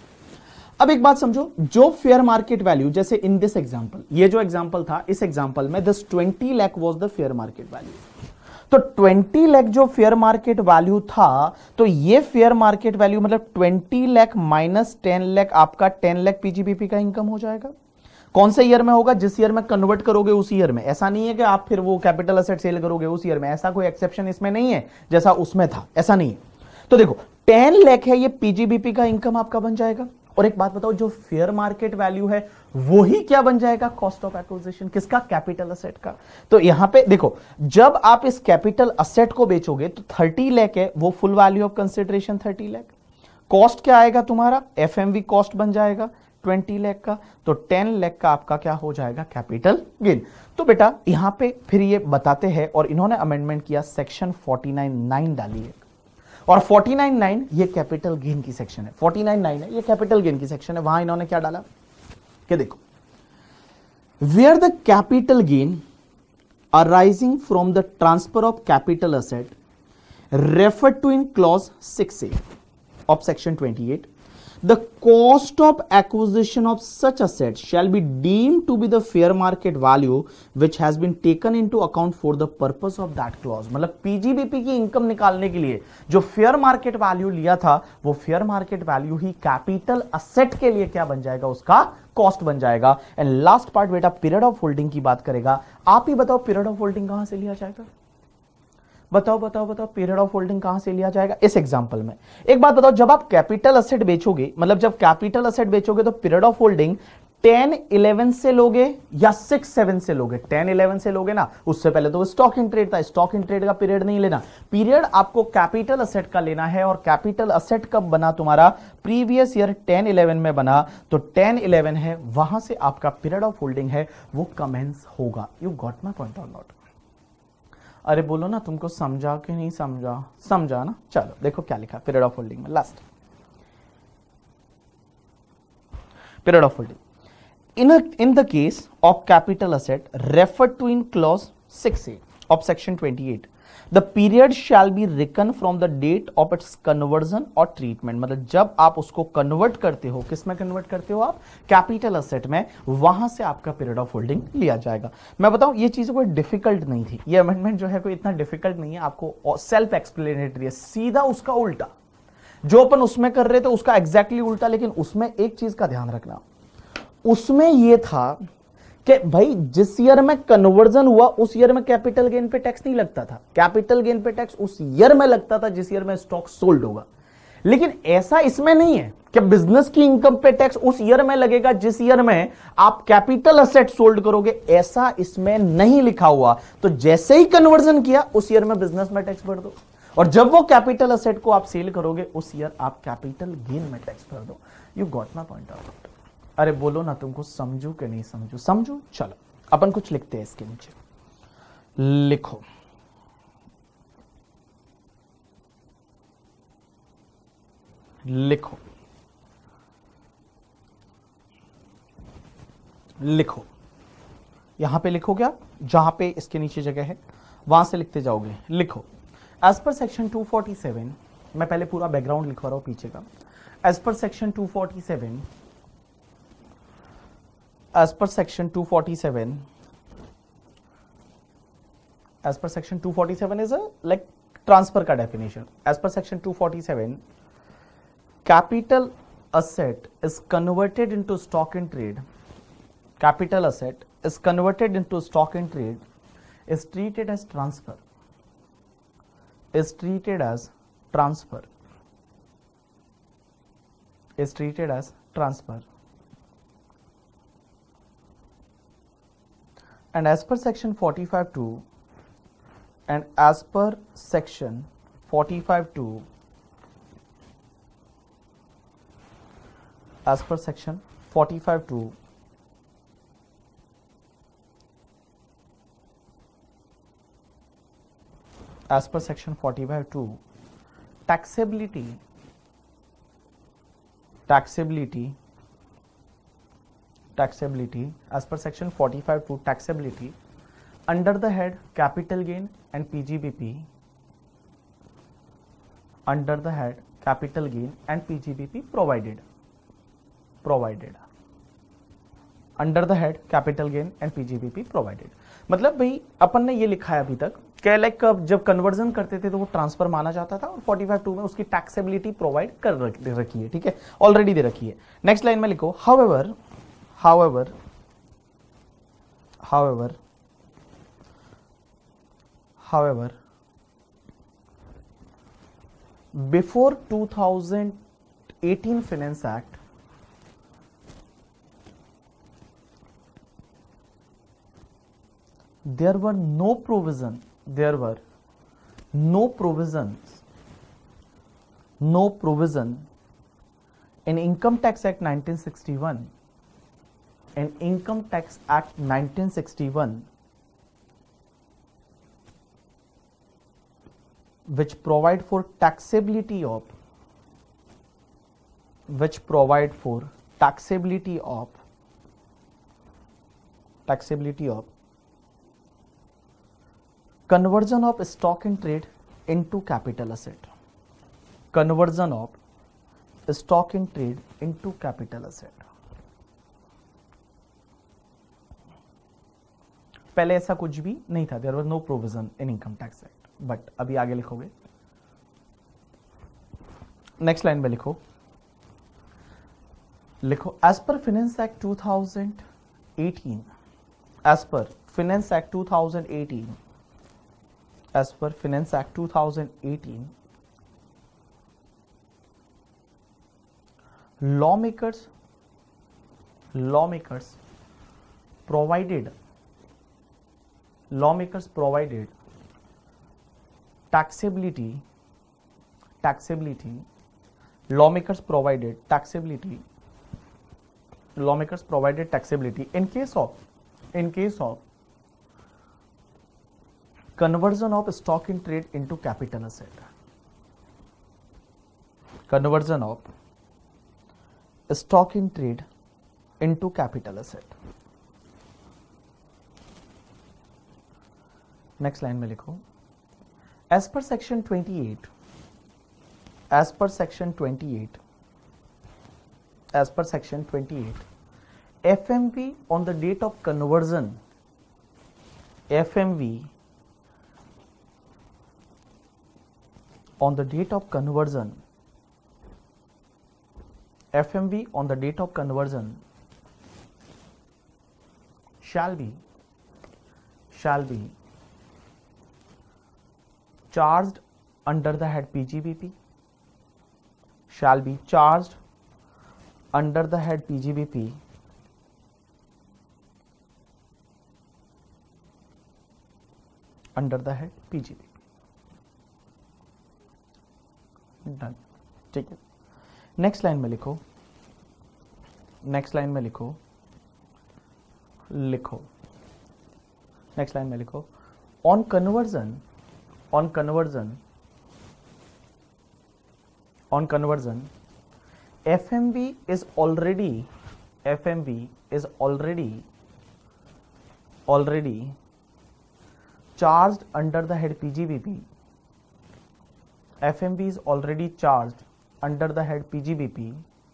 अब एक बात समझो, जो फेयर मार्केट वैल्यू, जैसे इन दिस एग्जांपल, ये जो एग्जांपल था इस एग्जांपल में this twenty lakh was the fair market value. तो ट्वेंटी लाख जो फेयर मार्केट वैल्यू था, तो ये फेयर मार्केट वैल्यू मतलब twenty lakh minus ten lakh आपका टेन लाख पीजीबीपी का इनकम हो जाएगा। कौन से ईयर में होगा? जिस ईयर में कन्वर्ट करोगे उस ईयर में। ऐसा नहीं है कि आप फिर वो कैपिटल असेट सेल करोगे उस ईयर में, ऐसा कोई एक्सेप्शन इसमें नहीं है जैसा उसमें था, ऐसा नहीं है। तो देखो टेन लाख है, ये पीजीबीपी का इनकम आपका बन जाएगा। और एक बात बताओ, जो फेयर मार्केट वैल्यू है वो ही क्या बन जाएगा? Cost of acquisition. किसका? कैपिटल असेट का। तो यहां पे देखो, जब आप इस कैपिटल असेट को बेचोगे तो थर्टी लाख है वो full value of consideration thirty lakh. Cost क्या आएगा तुम्हारा? एफएमवी कॉस्ट बन जाएगा ट्वेंटी लाख का। तो टेन लाख का आपका क्या हो जाएगा? Capital gain. तो बेटा यहां पे फिर ये बताते हैं, और इन्होंने अमेंडमेंट किया, सेक्शन फोर्टी नाइन नाइन डाली है। और फोर्टी नाइन नाइन ये कैपिटल गेन की सेक्शन है, फोर्टी नाइन नाइन है ये कैपिटल गेन की सेक्शन है। वहां इन्होंने क्या डाला कि देखो, where the capital gain arising from the transfer of capital asset referred to in clause six A of section twenty eight, the cost of acquisition of such asset shall be deemed to be the fair market value which has been taken into account for the purpose of that clause। मतलब पीजीबीपी की इनकम निकालने के लिए जो फेयर मार्केट वैल्यू लिया था वो फेयर मार्केट वैल्यू ही कैपिटल असेट के लिए क्या बन जाएगा? उसका कॉस्ट बन जाएगा। एंड लास्ट पार्ट बेटा पीरियड ऑफ होल्डिंग की बात करेगा। आप ही बताओ पीरियड ऑफ होल्डिंग कहां से लिया जाएगा? बताओ बताओ बताओ पीरियड ऑफ होल्डिंग कहां से लिया जाएगा? इस एग्जांपल में एक बात बताओ, जब आप कैपिटल असेट बेचोगे, मतलब जब कैपिटल असेट बेचोगे तो period of holding ten eleven से लोगे या सिक्स सेवन से लोगे? टेन इलेवन से लोगे ना, उससे पहले तो स्टॉक इन ट्रेड था, स्टॉक इन ट्रेड का पीरियड नहीं लेना, पीरियड आपको कैपिटल असेट का लेना है। और कैपिटल असेट कब बना तुम्हारा? प्रीवियस ईयर टेन इलेवन में बना, तो टेन इलेवन है, वहां से आपका पीरियड ऑफ होल्डिंग है वो कमेंस होगा। यू गॉट माई पॉइंट और नॉट? अरे बोलो ना, तुमको समझा कि नहीं समझा? समझा ना? चलो देखो क्या लिखा पीरियड ऑफ होल्डिंग में, last period of holding in a in the case of capital asset referred to in clause six A of section twenty-eight, the period shall be reckoned from the date of its conversion or treatment। मतलब जब आप उसको कन्वर्ट करते हो, किस में कन्वर्ट करते हो आप? कैपिटल असेट में, वहां से आपका पीरियड ऑफ होल्डिंग लिया जाएगा। मैं बताऊं ये चीज कोई डिफिकल्ट नहीं थी, ये अमेंडमेंट जो है कोई इतना डिफिकल्ट नहीं है, आपको सेल्फ एक्सप्लेनेटरी है, सीधा उसका उल्टा जो अपन उसमें कर रहे थे उसका एग्जैक्टली उल्टा। लेकिन उसमें एक चीज का ध्यान रखना, उसमें यह था कि भाई जिस ईयर में कन्वर्जन हुआ उस ईयर में कैपिटल गेन पे टैक्स नहीं लगता था, कैपिटल गेन पे टैक्स उस ईयर में लगता था जिस ईयर में स्टॉक सोल्ड होगा। लेकिन ऐसा इसमें नहीं है कि बिजनेस की इनकम पे टैक्स उस ईयर में लगेगा जिस ईयर में आप कैपिटल असेट सोल्ड करोगे, ऐसा इसमें नहीं लिखा हुआ। तो जैसे ही कन्वर्जन किया उस ईयर में बिजनेस में टैक्स भर दो, और जब वो कैपिटल असेट को आप सेल करोगे उस ईयर आप कैपिटल गेन में टैक्स भर दो। You got my point out? अरे बोलो ना, तुमको समझू कि नहीं समझू? समझू। चलो अपन कुछ लिखते हैं इसके नीचे, लिखो लिखो लिखो यहां पे लिखो, क्या जहां पे इसके नीचे जगह है वहां से लिखते जाओगे। लिखो as per section two forty seven, मैं पहले पूरा बैकग्राउंड लिखवा रहा हूं पीछे का। As per section two forty seven, as per section two forty-seven, as per section two forty-seven is a like transfer का definition। as per section two forty-seven, capital asset is converted into stock in trade, capital asset is converted into stock in trade, is treated as transfer, is treated as transfer, is treated as transfer। And as per section forty-five two, and as per section forty-five two, as per section forty-five two, as per section forty-five two, taxability, taxability, taxability as per section forty-five to taxability under the head capital gain and P G B P, under the head capital gain and P G B P provided, provided under the head capital gain and P G B P provided। मतलब भाई अपन ने ये लिखा है अभी तक कि लाइक जब कन्वर्जन करते थे तो वो ट्रांसफर माना जाता था, और पैंतालीस टू में उसकी टैक्सेबिलिटी प्रोवाइड कर रखी है, ठीक है, ऑलरेडी दे रखी है। नेक्स्ट लाइन में लिखो however, however however however before two thousand eighteen Finance Act, there were no provision there were no provisions no provision in Income Tax Act nineteen sixty-one, in Income Tax Act nineteen sixty-one, which provide for taxability of which provide for taxability of taxability of conversion of stock in trade into capital asset, conversion of stock in trade into capital asset। पहले ऐसा कुछ भी नहीं था, there was no provision in income tax act, but अभी आगे लिखोगे, नेक्स्ट लाइन में लिखो लिखो as per finance act two thousand eighteen, as per finance act two thousand eighteen, as per finance act two thousand eighteen, lawmakers lawmakers provided lawmakers provided taxability taxability lawmakers provided taxability lawmakers provided taxability in case of in case of conversion of stock in trade into capital asset. Conversion of stock in trade into capital asset. Next line में लिखो, as per section twenty-eight, as per section twenty-eight, as per section twenty-eight, F M V on the date of conversion, F M V on the date of conversion, F M V on the date of conversion shall be shall be charged under the head P G B P, shall be charged under the head P G B P under the head P G B P. Done, ठीक है। नेक्स्ट लाइन में लिखो, नेक्स्ट लाइन में लिखो लिखो नेक्स्ट लाइन में लिखो, on conversion on conversion on conversion F M V is already F M V is already already charged under the head P G B P. F M V is already charged under the head P G B P.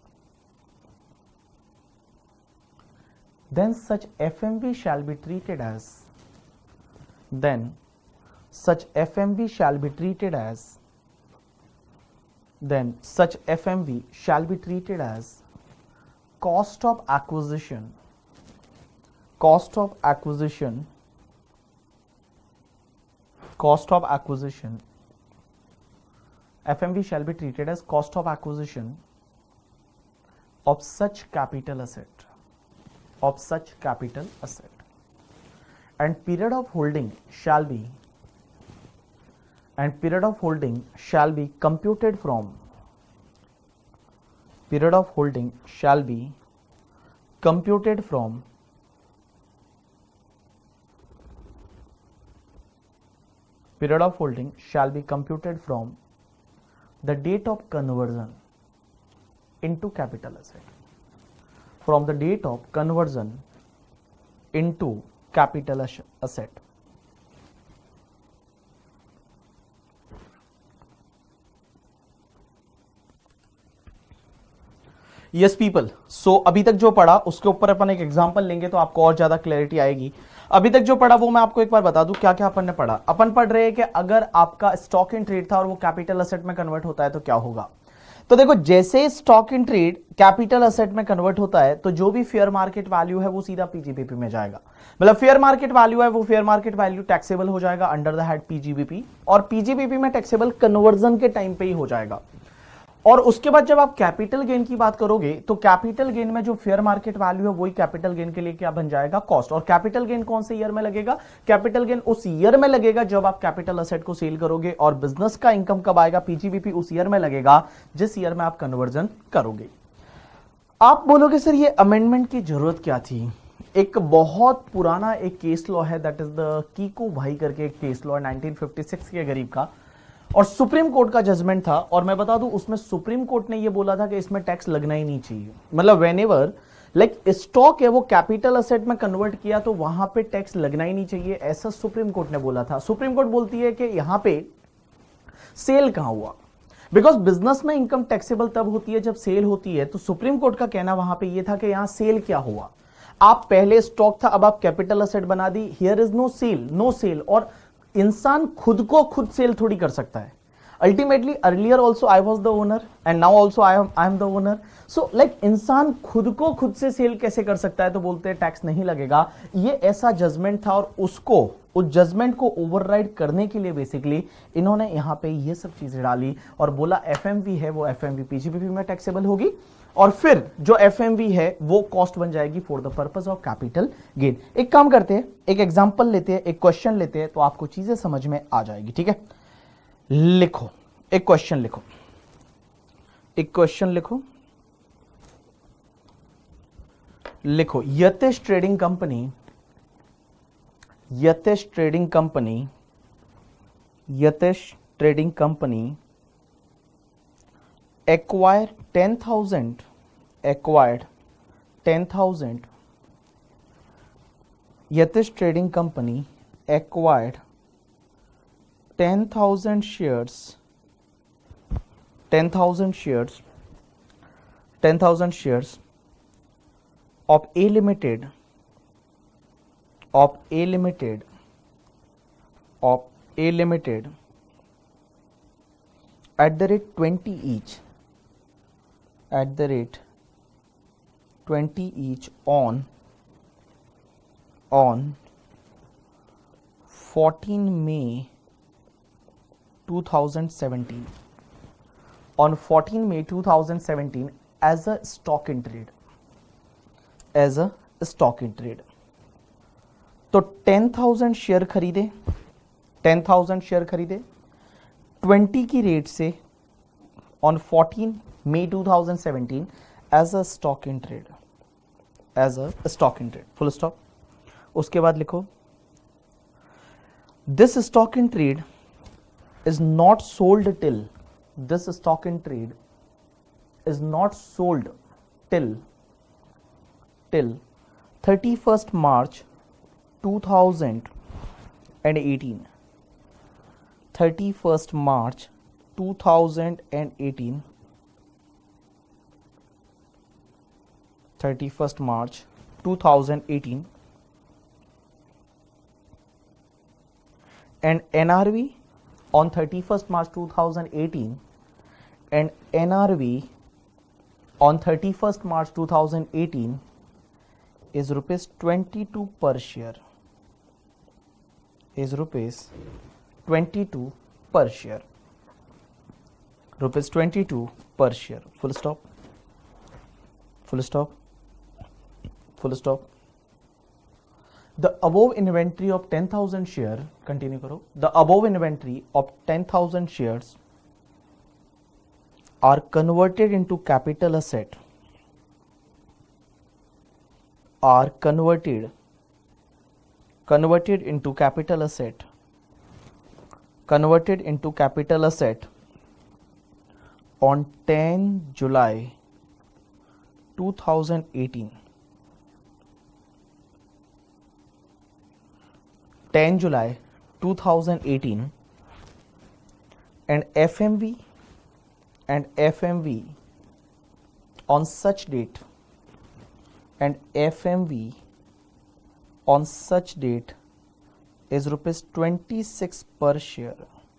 Then such F M V shall be treated as then such F M V shall be treated as then such F M V shall be treated as cost of acquisition cost of acquisition cost of acquisition F M V shall be treated as cost of acquisition of such capital asset of such capital asset, and period of holding shall be and period of holding shall be computed from period of holding shall be computed from period of holding shall be computed from the date of conversion into capital asset, from the date of conversion into capital asset. Yes people, so अभी तक जो पढ़ा उसके ऊपर अपन एक एग्जांपल लेंगे तो आपको और ज्यादा क्लैरिटी आएगी। अभी तक जो पढ़ा वो मैं आपको एक बार बता दूं क्या क्या अपन ने पढ़ा। अपन पढ़ रहे हैं कि अगर आपका स्टॉक इन ट्रेड था और वो कैपिटल असेट में कन्वर्ट होता है तो क्या होगा। तो देखो, जैसे stock in trade capital asset में कन्वर्ट होता है तो जो भी फेयर मार्केट वैल्यू है वो सीधा पीजीबीपी में जाएगा। मतलब फेयर मार्केट वैल्यू है वो फेयर मार्केट वैल्यू टैक्सेबल हो जाएगा अंडर द हेड पीजीबीपी, और पीजीबीपी में टैक्सेबल कन्वर्जन के टाइम पे ही हो जाएगा। और उसके बाद जब आप कैपिटल गेन की बात करोगे तो कैपिटल गेन में जो फेयर मार्केट वैल्यू है वही कैपिटल गेन के लिए क्या बन जाएगा, कॉस्ट। और कैपिटल गेन कौन से ईयर में लगेगा, कैपिटल गेन उस ईयर में लगेगा जब आप कैपिटल असेट को सेल करोगे, और बिजनेस का इनकम कब आएगा, पीजीबीपी उस ईयर में लगेगा जिस ईयर में आप कन्वर्जन करोगे। आप बोलोगे सर ये अमेंडमेंट की जरूरत क्या थी। एक बहुत पुराना एक केस लॉ है, that is the Kiku Bhai करके एक केस लॉ है नाइनटीन फिफ्टी सिक्स के करीब का, और सुप्रीम कोर्ट का जजमेंट था। और मैं बता दूं उसमें सुप्रीम कोर्ट ने ये बोला था कि इसमें टैक्स लगना ही नहीं चाहिए। मतलब व्हेनेवर लाइक स्टॉक है वो कैपिटल असेट में कन्वर्ट किया तो वहां पे टैक्स लगना ही नहीं चाहिए, ऐसा सुप्रीम कोर्ट ने बोला था। सुप्रीम कोर्ट बोलती है कि यहां पे सेल कहां हुआ, बिकॉज बिजनेस में इनकम टैक्सेबल तब होती है जब सेल होती है। तो सुप्रीम कोर्ट का कहना वहां पे ये था कि यहां सेल क्या हुआ, आप पहले स्टॉक था अब आप कैपिटल असेट बना दी, here is no sale, no sale. और इंसान खुद को खुद सेल थोड़ी कर सकता है। Ultimately earlier also I was the owner and now also I I am the owner. So like इंसान खुद को खुद से सेल कैसे कर सकता है, तो बोलते हैं टैक्स नहीं लगेगा। ये ऐसा जजमेंट था और उसको उस जजमेंट को ओवरराइड करने के लिए बेसिकली इन्होंने यहां पे ये सब चीजें डाली और बोला एफएमवी है वो एफएमवी पीजीबीपी में टैक्सेबल होगी, और फिर जो एफएमवी है वो कॉस्ट बन जाएगी for the purpose of capital gain. एक काम करते हैं, एक एग्जांपल लेते हैं, एक क्वेश्चन लेते हैं, तो आपको चीजें समझ में आ जाएगी। ठीक है, लिखो, एक क्वेश्चन लिखो, एक क्वेश्चन लिखो लिखो Yatish trading company, Yatish trading company, Yatish trading company acquired ten thousand, acquired ten thousand, Yatish Trading Company acquired ten thousand shares, ten thousand shares, ten thousand shares of A Limited, of A Limited, of A Limited at the rate twenty each, at the rate twenty each on on fourteen May two thousand seventeen, on fourteen May two thousand seventeen as a stock in trade, as a stock in trade। तो ten thousand शेयर खरीदे, ten thousand शेयर खरीदे ट्वेंटी की रेट से on fourteen May two thousand seventeen as a stock in trade, as a stock in trade, full stop. उसके बाद लिखो this stock in trade is not sold till, this stock in trade is not sold till till thirty first March two thousand eighteen, thirty-first March two thousand eighteen, thirty-first March two thousand eighteen, and N R V on thirty-first March two thousand eighteen, and N R V on thirty-first March two thousand eighteen is rupees twenty-two per share, is rupees twenty-two per share, rupees twenty-two per share, full stop, full stop, full stop। The above inventory of ten thousand share, continue करो, the above inventory of ten thousand shares are converted into capital asset, are converted, converted into capital asset, converted into capital asset on tenth July two thousand eighteen, tenth July two thousand eighteen, and F M V and F M V on such date, and F M V on such date is rupees twenty-six per share,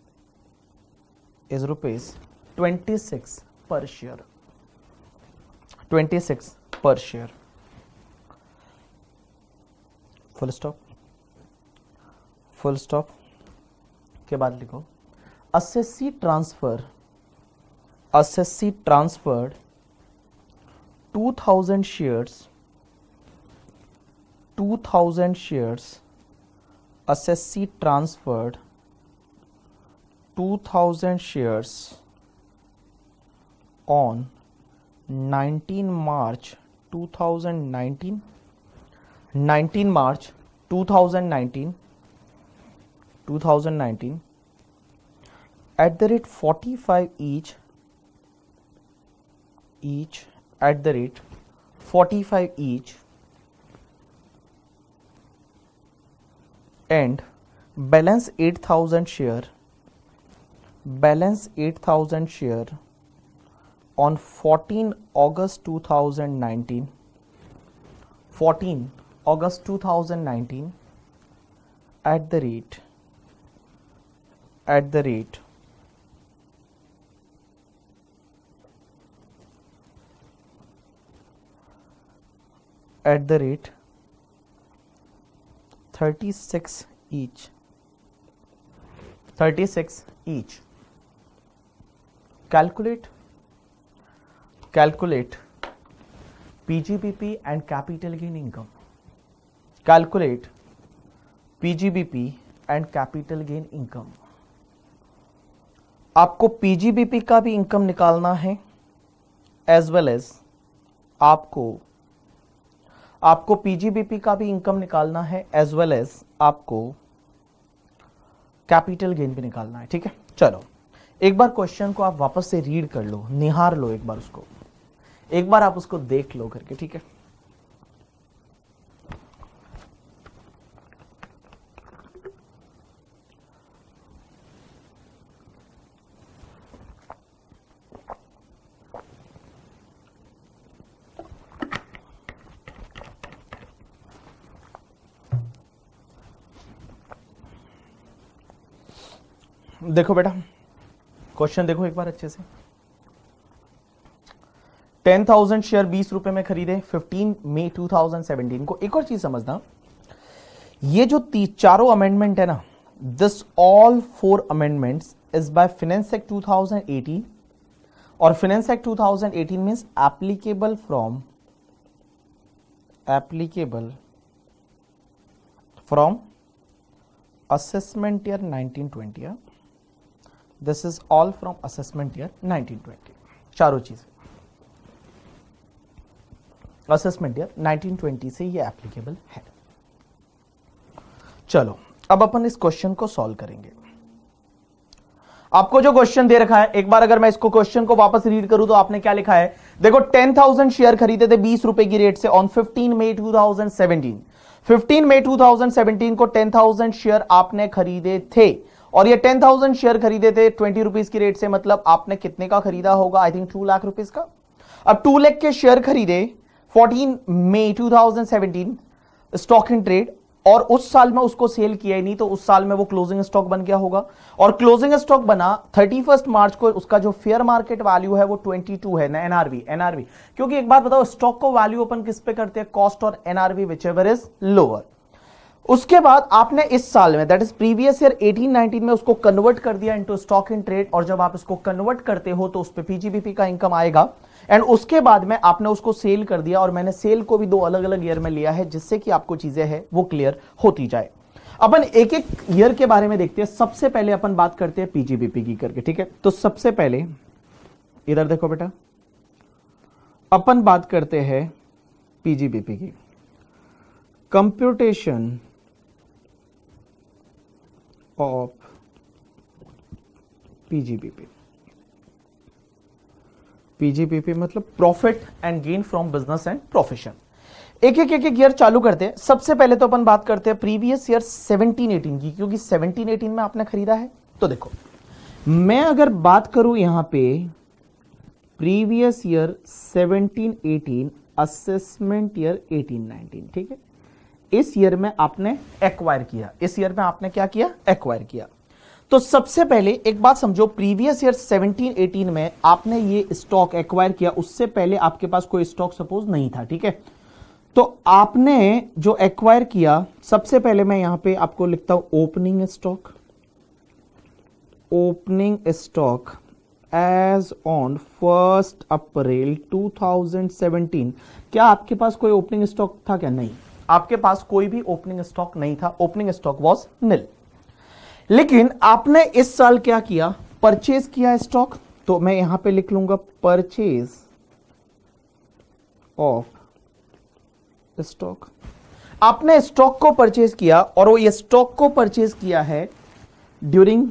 is rupees twenty-six per share, twenty-six per share, full stop, full stop। के बाद लिखो assessee transfer, assessee transferred two thousand shares, two thousand shares, assessee transferred two thousand shares on nineteenth March two thousand nineteen, nineteenth March two thousand nineteen, two thousand nineteen at the rate forty-five each, each at the rate forty-five each, and balance eight thousand share, balance eight thousand share on fourteenth August two thousand nineteen, fourteenth August two thousand nineteen at the rate, at the rate at the rate thirty-six each, thirty-six each. Calculate, calculate P G B P and capital gain income. Calculate P G B P and capital gain income. आपको P G B P का भी इनकम निकालना है, एज वेल एज आपको आपको P G B P का भी इनकम निकालना है, एज वेल एज आपको कैपिटल गेन भी निकालना है। ठीक है, चलो एक बार क्वेश्चन को आप वापस से रीड कर लो, निहार लो एक बार उसको, एक बार आप उसको देख लो करके। ठीक है, देखो बेटा क्वेश्चन देखो एक बार अच्छे से। टेन थाउजेंड शेयर बीस रुपए में खरीदे fifteen May two thousand seventeen को। एक और चीज समझना, ये जो चारों अमेंडमेंट है ना, this all four amendments is by finance act two thousand eighteen, और finance act two thousand eighteen means applicable from applicable from assessment year nineteen twenty. This is all from assessment year nineteen twenty, चारों चीजें असेसमेंट ईयर नाइनटीन ट्वेंटी से ये एप्लीकेबल है। चलो अब अपन इस क्वेश्चन को सॉल्व करेंगे। आपको जो क्वेश्चन दे रखा है, एक बार अगर मैं इसको क्वेश्चन को वापस रीड करूं तो आपने क्या लिखा है, देखो टेन थाउजेंड शेयर खरीदे थे बीस रुपए की रेट से on fifteen May two thousand seventeen. Fifteen May two thousand seventeen को टेन थाउजेंड शेयर आपने खरीदे थे, और ये टेन थाउजेंड शेयर खरीदे थे ट्वेंटी रुपीज की रेट से, मतलब आपने कितने का खरीदा होगा, I think two lakh rupees का। अब टू लाख के शेयर खरीदे fourteen May two thousand seventeen stock in trade, और उस साल में उसको सेल किया ही नहीं, तो उस साल में वो क्लोजिंग स्टॉक बन गया होगा, और क्लोजिंग स्टॉक बना थर्टी फर्स्ट मार्च को, उसका जो फेयर मार्केट वैल्यू है वो ट्वेंटी टू है ना, एनआरवी एनआरवी क्योंकि एक बात बताओ, स्टॉक को वैल्यू अपन किस पे करते हैं, कॉस्ट और NRV whichever is lower. उसके बाद आपने इस साल में, that is previous year eighteen nineteen में, उसको कन्वर्ट कर दिया इनटू स्टॉक इन ट्रेड, और जब आप इसको कन्वर्ट करते हो तो उस पे पीजीबीपी का इनकम आएगा, एंड उसके बाद में आपने उसको सेल कर दिया, और मैंने सेल को भी दो अलग अलग ईयर में लिया है जिससे कि आपको चीजें हैं वो क्लियर होती जाए। अपन एक एक ईयर के बारे में देखते हैं। सबसे पहले अपन बात करते हैं पीजीबीपी की करके। ठीक है, तो सबसे पहले इधर देखो बेटा, अपन बात करते हैं पीजीबीपी की। कंप्यूटेशन ऑफ पीजीबीपी, पीजीबीपी मतलब profit and gain from business and profession. एक एक एक एक ईयर चालू करते हैं। सबसे पहले तो अपन बात करते हैं प्रीवियस ईयर सेवनटीन एटीन की, क्योंकि सेवनटीन एटीन में आपने खरीदा है। तो देखो, मैं अगर बात करूं यहां पे previous year seventeen eighteen, assessment year eighteen nineteen, ठीक है, इस ईयर में आपने एक्वायर किया, इस ईयर में आपने क्या किया, एक्वायर किया। तो सबसे पहले एक बात समझो, प्रीवियस ईयर सेवनटीन एटीन में आपने ये स्टॉक एक्वायर किया, उससे पहले आपके पास कोई स्टॉक सपोज नहीं था। ठीक है, तो आपने जो एक्वायर किया, सबसे पहले मैं यहां पे आपको लिखता हूं opening stock, opening stock as on first April two thousand seventeen. क्या आपके पास कोई ओपनिंग स्टॉक था क्या? नहीं, आपके पास कोई भी ओपनिंग स्टॉक नहीं था, ओपनिंग स्टॉक वॉज निल। लेकिन आपने इस साल क्या किया, परचेज किया स्टॉक, तो मैं यहां पे लिख लूंगा परचेज ऑफ स्टॉक। आपने स्टॉक को परचेज किया, और वो ये स्टॉक को परचेज किया है ड्यूरिंग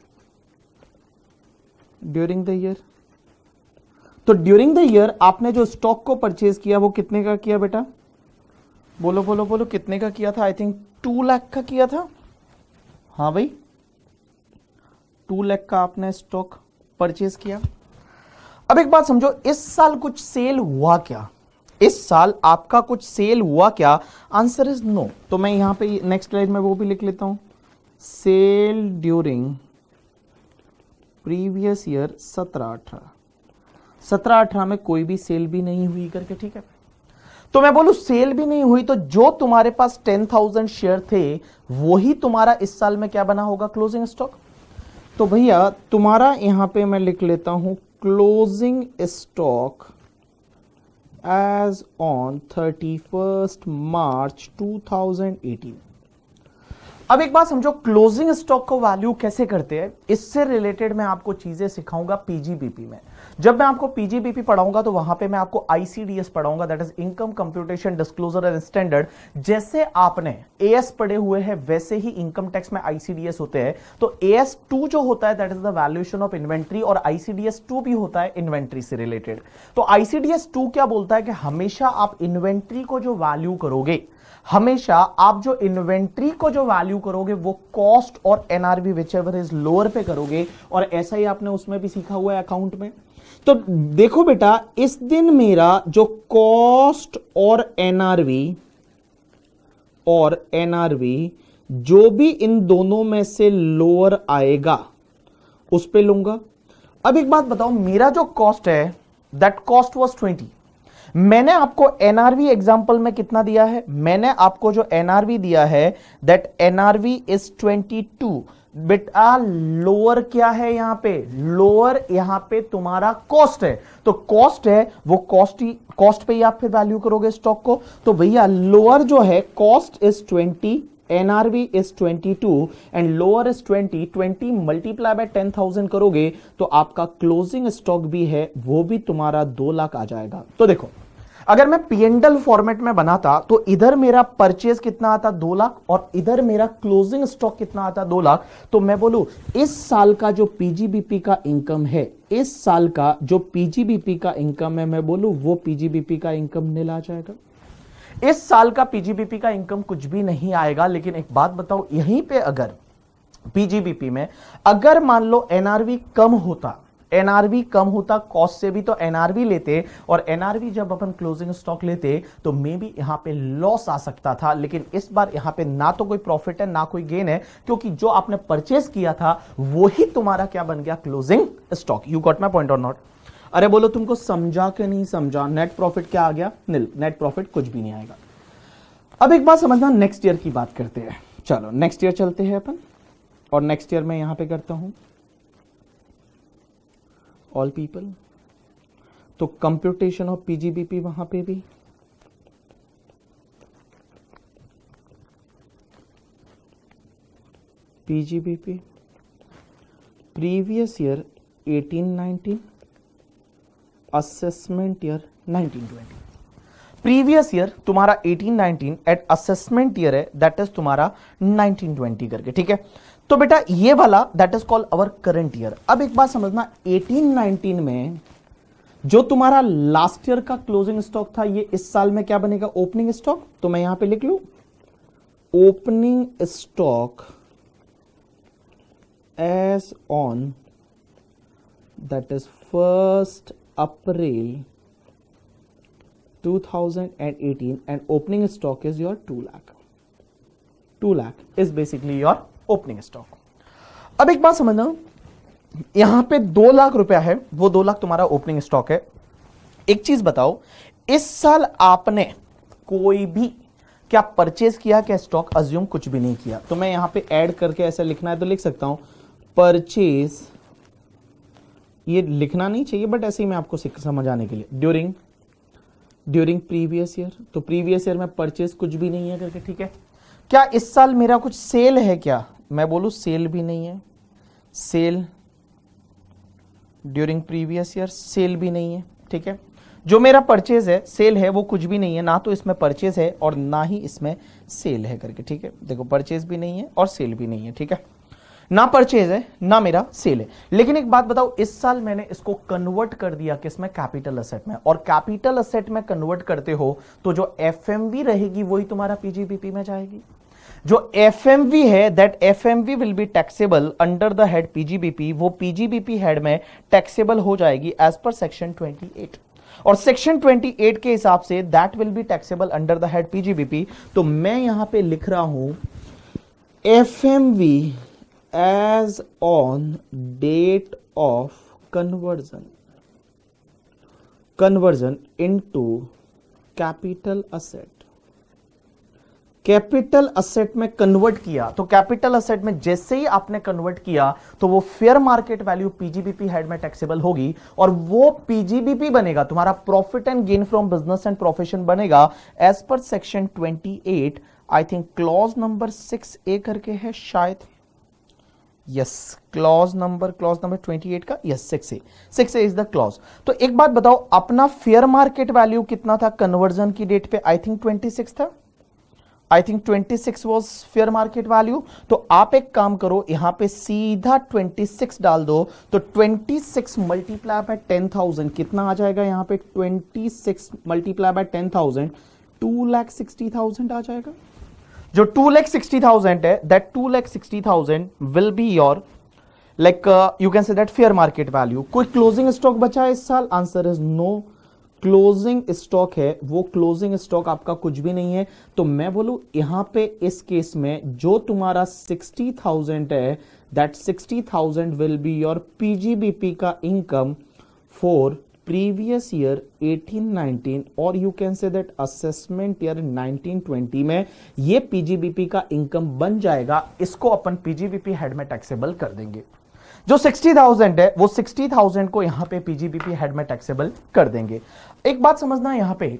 ड्यूरिंग द ईयर। तो ड्यूरिंग द ईयर आपने जो स्टॉक को परचेज किया वो कितने का किया बेटा? बोलो बोलो बोलो, कितने का किया था? आई थिंक टू लाख का किया था। हाँ भाई, टू लाख का आपने स्टॉक परचेज किया। अब एक बात समझो, इस साल कुछ सेल हुआ क्या? इस साल आपका कुछ सेल हुआ क्या? Answer is no. तो मैं यहां पे नेक्स्ट लाइन में वो भी लिख लेता हूं, सेल ड्यूरिंग प्रीवियस ईयर सत्रह अठारह। सत्रह अठारह में कोई भी सेल भी नहीं हुई करके। ठीक है, तो मैं बोलूं सेल भी नहीं हुई, तो जो तुम्हारे पास टेन थाउजेंड शेयर थे वही तुम्हारा इस साल में क्या बना होगा, क्लोजिंग स्टॉक। तो भैया तुम्हारा यहां पे मैं लिख लेता हूं closing stock as on thirty first March two thousand eighteen. अब एक बात समझो, क्लोजिंग स्टॉक को वैल्यू कैसे करते हैं, इससे रिलेटेड मैं आपको चीजें सिखाऊंगा पीजीबीपी में। जब मैं आपको पीजीबीपी पढ़ाऊंगा तो वहां पे मैं आपको आईसीडीएस पढ़ाऊंगा, that is income computation disclosure and standard. जैसे आपने एएस पढ़े हुए हैं वैसे ही इनकम टैक्स में आईसीडीएस होते हैं। तो एएस टू जो होता है that is the valuation of inventory, और आईसीडीएस टू भी होता है इन्वेंट्री से रिलेटेड। तो आईसीडीएस टू क्या बोलता है कि हमेशा आप इन्वेंट्री को जो वैल्यू करोगे, हमेशा आप जो इन्वेंट्री को जो वैल्यू करोगे वो कॉस्ट और एनआरवी विचएवर इज लोअर पे करोगे। और ऐसा ही आपने उसमें भी सीखा हुआ है अकाउंट में। तो देखो बेटा, इस दिन मेरा जो कॉस्ट और एनआरवी और एनआरवी जो भी इन दोनों में से लोअर आएगा उस पे लूंगा। अब एक बात बताओ, मेरा जो कॉस्ट है दैट कॉस्ट वाज ट्वेंटी, मैंने आपको एनआरवी एग्जांपल में कितना दिया है, मैंने आपको जो एनआरवी दिया है that NRV is twenty two. बेटा लोअर क्या है यहां पे, लोअर यहां पे तुम्हारा कॉस्ट है। तो कॉस्ट है वो कॉस्ट ही कॉस्ट पे ही आप फिर वैल्यू करोगे स्टॉक को। तो भैया लोअर जो है cost is twenty, NRV is twenty two and lower is twenty. Twenty multiply by ten thousand करोगे तो आपका क्लोजिंग स्टॉक भी है वो भी तुम्हारा दो लाख आ जाएगा। तो देखो, अगर मैं पीएनडल फॉर्मेट में बनाता तो इधर मेरा परचेज कितना आता, दो लाख, और इधर मेरा क्लोजिंग स्टॉक कितना आता, दो लाख। तो मैं बोलूं इस साल का जो पीजीबीपी का इनकम है, इस साल का जो पीजीबीपी का इनकम है, मैं बोलूं वो पीजीबीपी का इनकम नील आ जाएगा। इस साल का पीजीबीपी का इनकम कुछ भी नहीं आएगा। लेकिन एक बात बताओ, यहीं पे अगर पीजीबीपी में अगर मान लो एनआरवी कम होता, एनआरवी कम होता, कॉस्ट से भी तो एनआरवी लेते, और एनआरवी जब अपन क्लोजिंग स्टॉक लेते तो मे बी यहां पे लॉस आ सकता था। लेकिन इस बार यहां पे ना तो कोई प्रॉफिट है ना कोई गेन है, क्योंकि जो आपने परचेज किया था वही तुम्हारा क्या बन गया, closing stock. You got my point और नॉट? अरे बोलो तुमको समझा के नहीं समझा? नेट प्रॉफिट क्या आ गया, नील। नेट प्रॉफिट कुछ भी नहीं आएगा। अब एक बात समझना, नेक्स्ट ईयर की बात करते हैं। चलो नेक्स्ट ईयर चलते हैं अपन, और नेक्स्ट ईयर में यहां पे करता हूं ऑल पीपल। तो कंप्यूटेशन ऑफ पीजीबीपी वहां पे भी, PGBP previous year eighteen nineteen, assessment year nineteen twenty. Previous year तुम्हारा eighteen nineteen eight assessment year है दैट इज तुम्हारा नाइनटीन ट्वेंटी करके, ठीक है। तो बेटा ये वाला that is called our current year. अब एक बात समझना, एटीन नाइनटीन में जो तुम्हारा लास्ट ईयर का क्लोजिंग स्टॉक था ये इस साल में क्या बनेगा, ओपनिंग स्टॉक। तो मैं यहां पे लिख लूं opening stock as on that is first April two thousand eighteen and opening stock is your two lakh. Two lakh is basically your opening stock. अब एक बात समझना, यहां पे दो लाख रुपया है, वो दो लाख तुम्हारा ओपनिंग स्टॉक है। एक चीज बताओ, इस साल आपने कोई भी क्या परचेज किया, क्या स्टॉक अज्यूम कुछ भी नहीं किया। तो मैं यहां पे ऐड करके ऐसा लिखना है तो लिख सकता हूं परचेज, ये लिखना नहीं चाहिए बट ऐसे ही मैं आपको समझ आने के लिए, ड्यूरिंग ड्यूरिंग प्रीवियस ईयर। तो प्रीवियस ईयर में परचेज कुछ भी नहीं है करके, ठीक है। क्या इस साल मेरा कुछ सेल है क्या, मैं बोलूं सेल भी नहीं है। Sale during previous year, sale भी नहीं है, ठीक है। जो मेरा परचेज है, सेल है, वो कुछ भी नहीं है, ना तो इसमें परचेज है और ना ही इसमें सेल है करके, ठीक है। देखो परचेज भी नहीं है और सेल भी नहीं है, ठीक है। ना परचेज है ना मेरा सेल है। लेकिन एक बात बताओ, इस साल मैंने इसको कन्वर्ट कर दिया किसमें, कैपिटल असेट में। और कैपिटल असेट में कन्वर्ट करते हो तो जो एफएमवी रहेगी वही तुम्हारा पीजीबीपी में जाएगी। जो एफएमवी है that FMV will be taxable under the head PGBP, वो पीजीबीपी हेड में टैक्सेबल हो जाएगी as per section twenty eight. और सेक्शन ट्वेंटी एट के हिसाब से that will be taxable under the head PGBP. तो मैं यहां पे लिख रहा हूं FMV as on date of conversion, conversion into capital asset, capital asset में कन्वर्ट किया, तो कैपिटल असेट में जैसे ही आपने कन्वर्ट किया तो वो fair market value PGBP head में टैक्सेबल होगी, और वो पीजीबीपी बनेगा तुम्हारा profit and gain from business and profession बनेगा एज पर सेक्शन अट्ठाईस, I think clause number six A करके है शायद, yes clause number clause number अट्ठाईस का, yes six A, six A is the clause. तो एक बात बताओ, अपना फेयर मार्केट वैल्यू कितना था कन्वर्जन की डेट पे? आई थिंक छब्बीस था, आई थिंक छब्बीस वाज फेयर मार्केट वैल्यू। तो आप एक काम करो, यहां पे सीधा छब्बीस डाल दो, तो छब्बीस मल्टीप्लाई बाय टेन थाउजेंड कितना आ जाएगा? यहां पे छब्बीस multiply by ten thousand two lakh sixty thousand आ जाएगा। जो टू लैख सिक्सटी थाउजेंड है, that two lakh sixty thousand will be your like you can say that fair market value. कोई क्लोजिंग स्टॉक बचा है इस साल? Answer is no, closing stock है वो क्लोजिंग स्टॉक आपका कुछ भी नहीं है। तो मैं बोलूं यहां पे इस केस में जो तुम्हारा सिक्सटी थाउजेंड है, that sixty thousand will be your PGBP का income for previous year eighteen nineteen, और you can say that assessment year nineteen twenty में ये पीजीबीपी का इनकम बन जाएगा। इसको अपन पीजीबीपी हेड में टैक्सेबल कर देंगे। जो सिक्सटी थाउजेंड है वो सिक्सटी थाउजेंड को यहां पे पीजीबीपी हेड में टैक्सेबल कर देंगे। एक बात समझना, यहां पे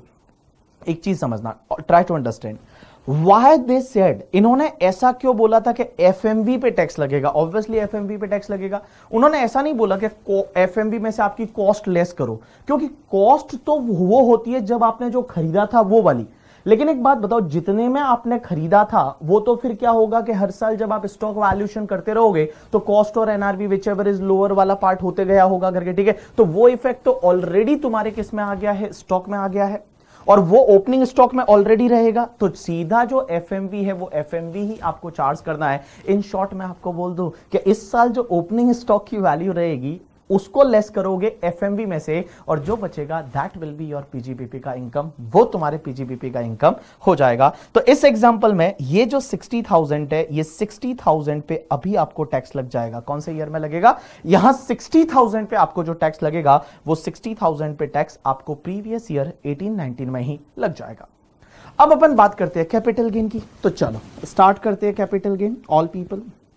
एक चीज समझना, try to understand why they said, इन्होंने ऐसा क्यों बोला था कि एफएमवी पे टैक्स लगेगा? ऑब्वियसली एफएमवी पे टैक्स लगेगा। उन्होंने ऐसा नहीं बोला कि एफएमवी में से आपकी कॉस्ट लेस करो, क्योंकि कॉस्ट तो वो होती है जब आपने जो खरीदा था वो वाली। लेकिन एक बात बताओ, जितने में आपने खरीदा था वो तो फिर क्या होगा कि हर साल जब आप स्टॉक वैल्यूएशन करते रहोगे तो कॉस्ट और NRV whichever is lower वाला पार्ट होते गया होगा करके, ठीक है। तो वो इफेक्ट तो ऑलरेडी तुम्हारे किस में आ गया है? स्टॉक में आ गया है, और वो ओपनिंग स्टॉक में ऑलरेडी रहेगा। तो सीधा जो एफएमवी है वो एफएमवी ही आपको चार्ज करना है। इन शॉर्ट मैं आपको बोल दूं कि इस साल जो ओपनिंग स्टॉक की वैल्यू रहेगी उसको लेस करोगे एफएमवी में से, और जो बचेगा that will be your PGBP का इनकम, वो तुम्हारे पीजीबीपी का इनकम हो जाएगा। तो इस एग्जांपल में ये जो सिक्सटी थाउजेंड है, ये सिक्सटी थाउजेंड पे अभी आपको टैक्स लग जाएगा। कौन से ईयर में लगेगा? यहां सिक्सटी थाउजेंड पे आपको जो टैक्स लगेगा वो सिक्सटी थाउजेंड पे टैक्स आपको प्रीवियस ईयर एटीन नाइनटीन में ही लग जाएगा। अब अपन बात करते हैं कैपिटल गेन की। तो चलो स्टार्ट करते हैं कैपिटल गेन, ऑल पीपल।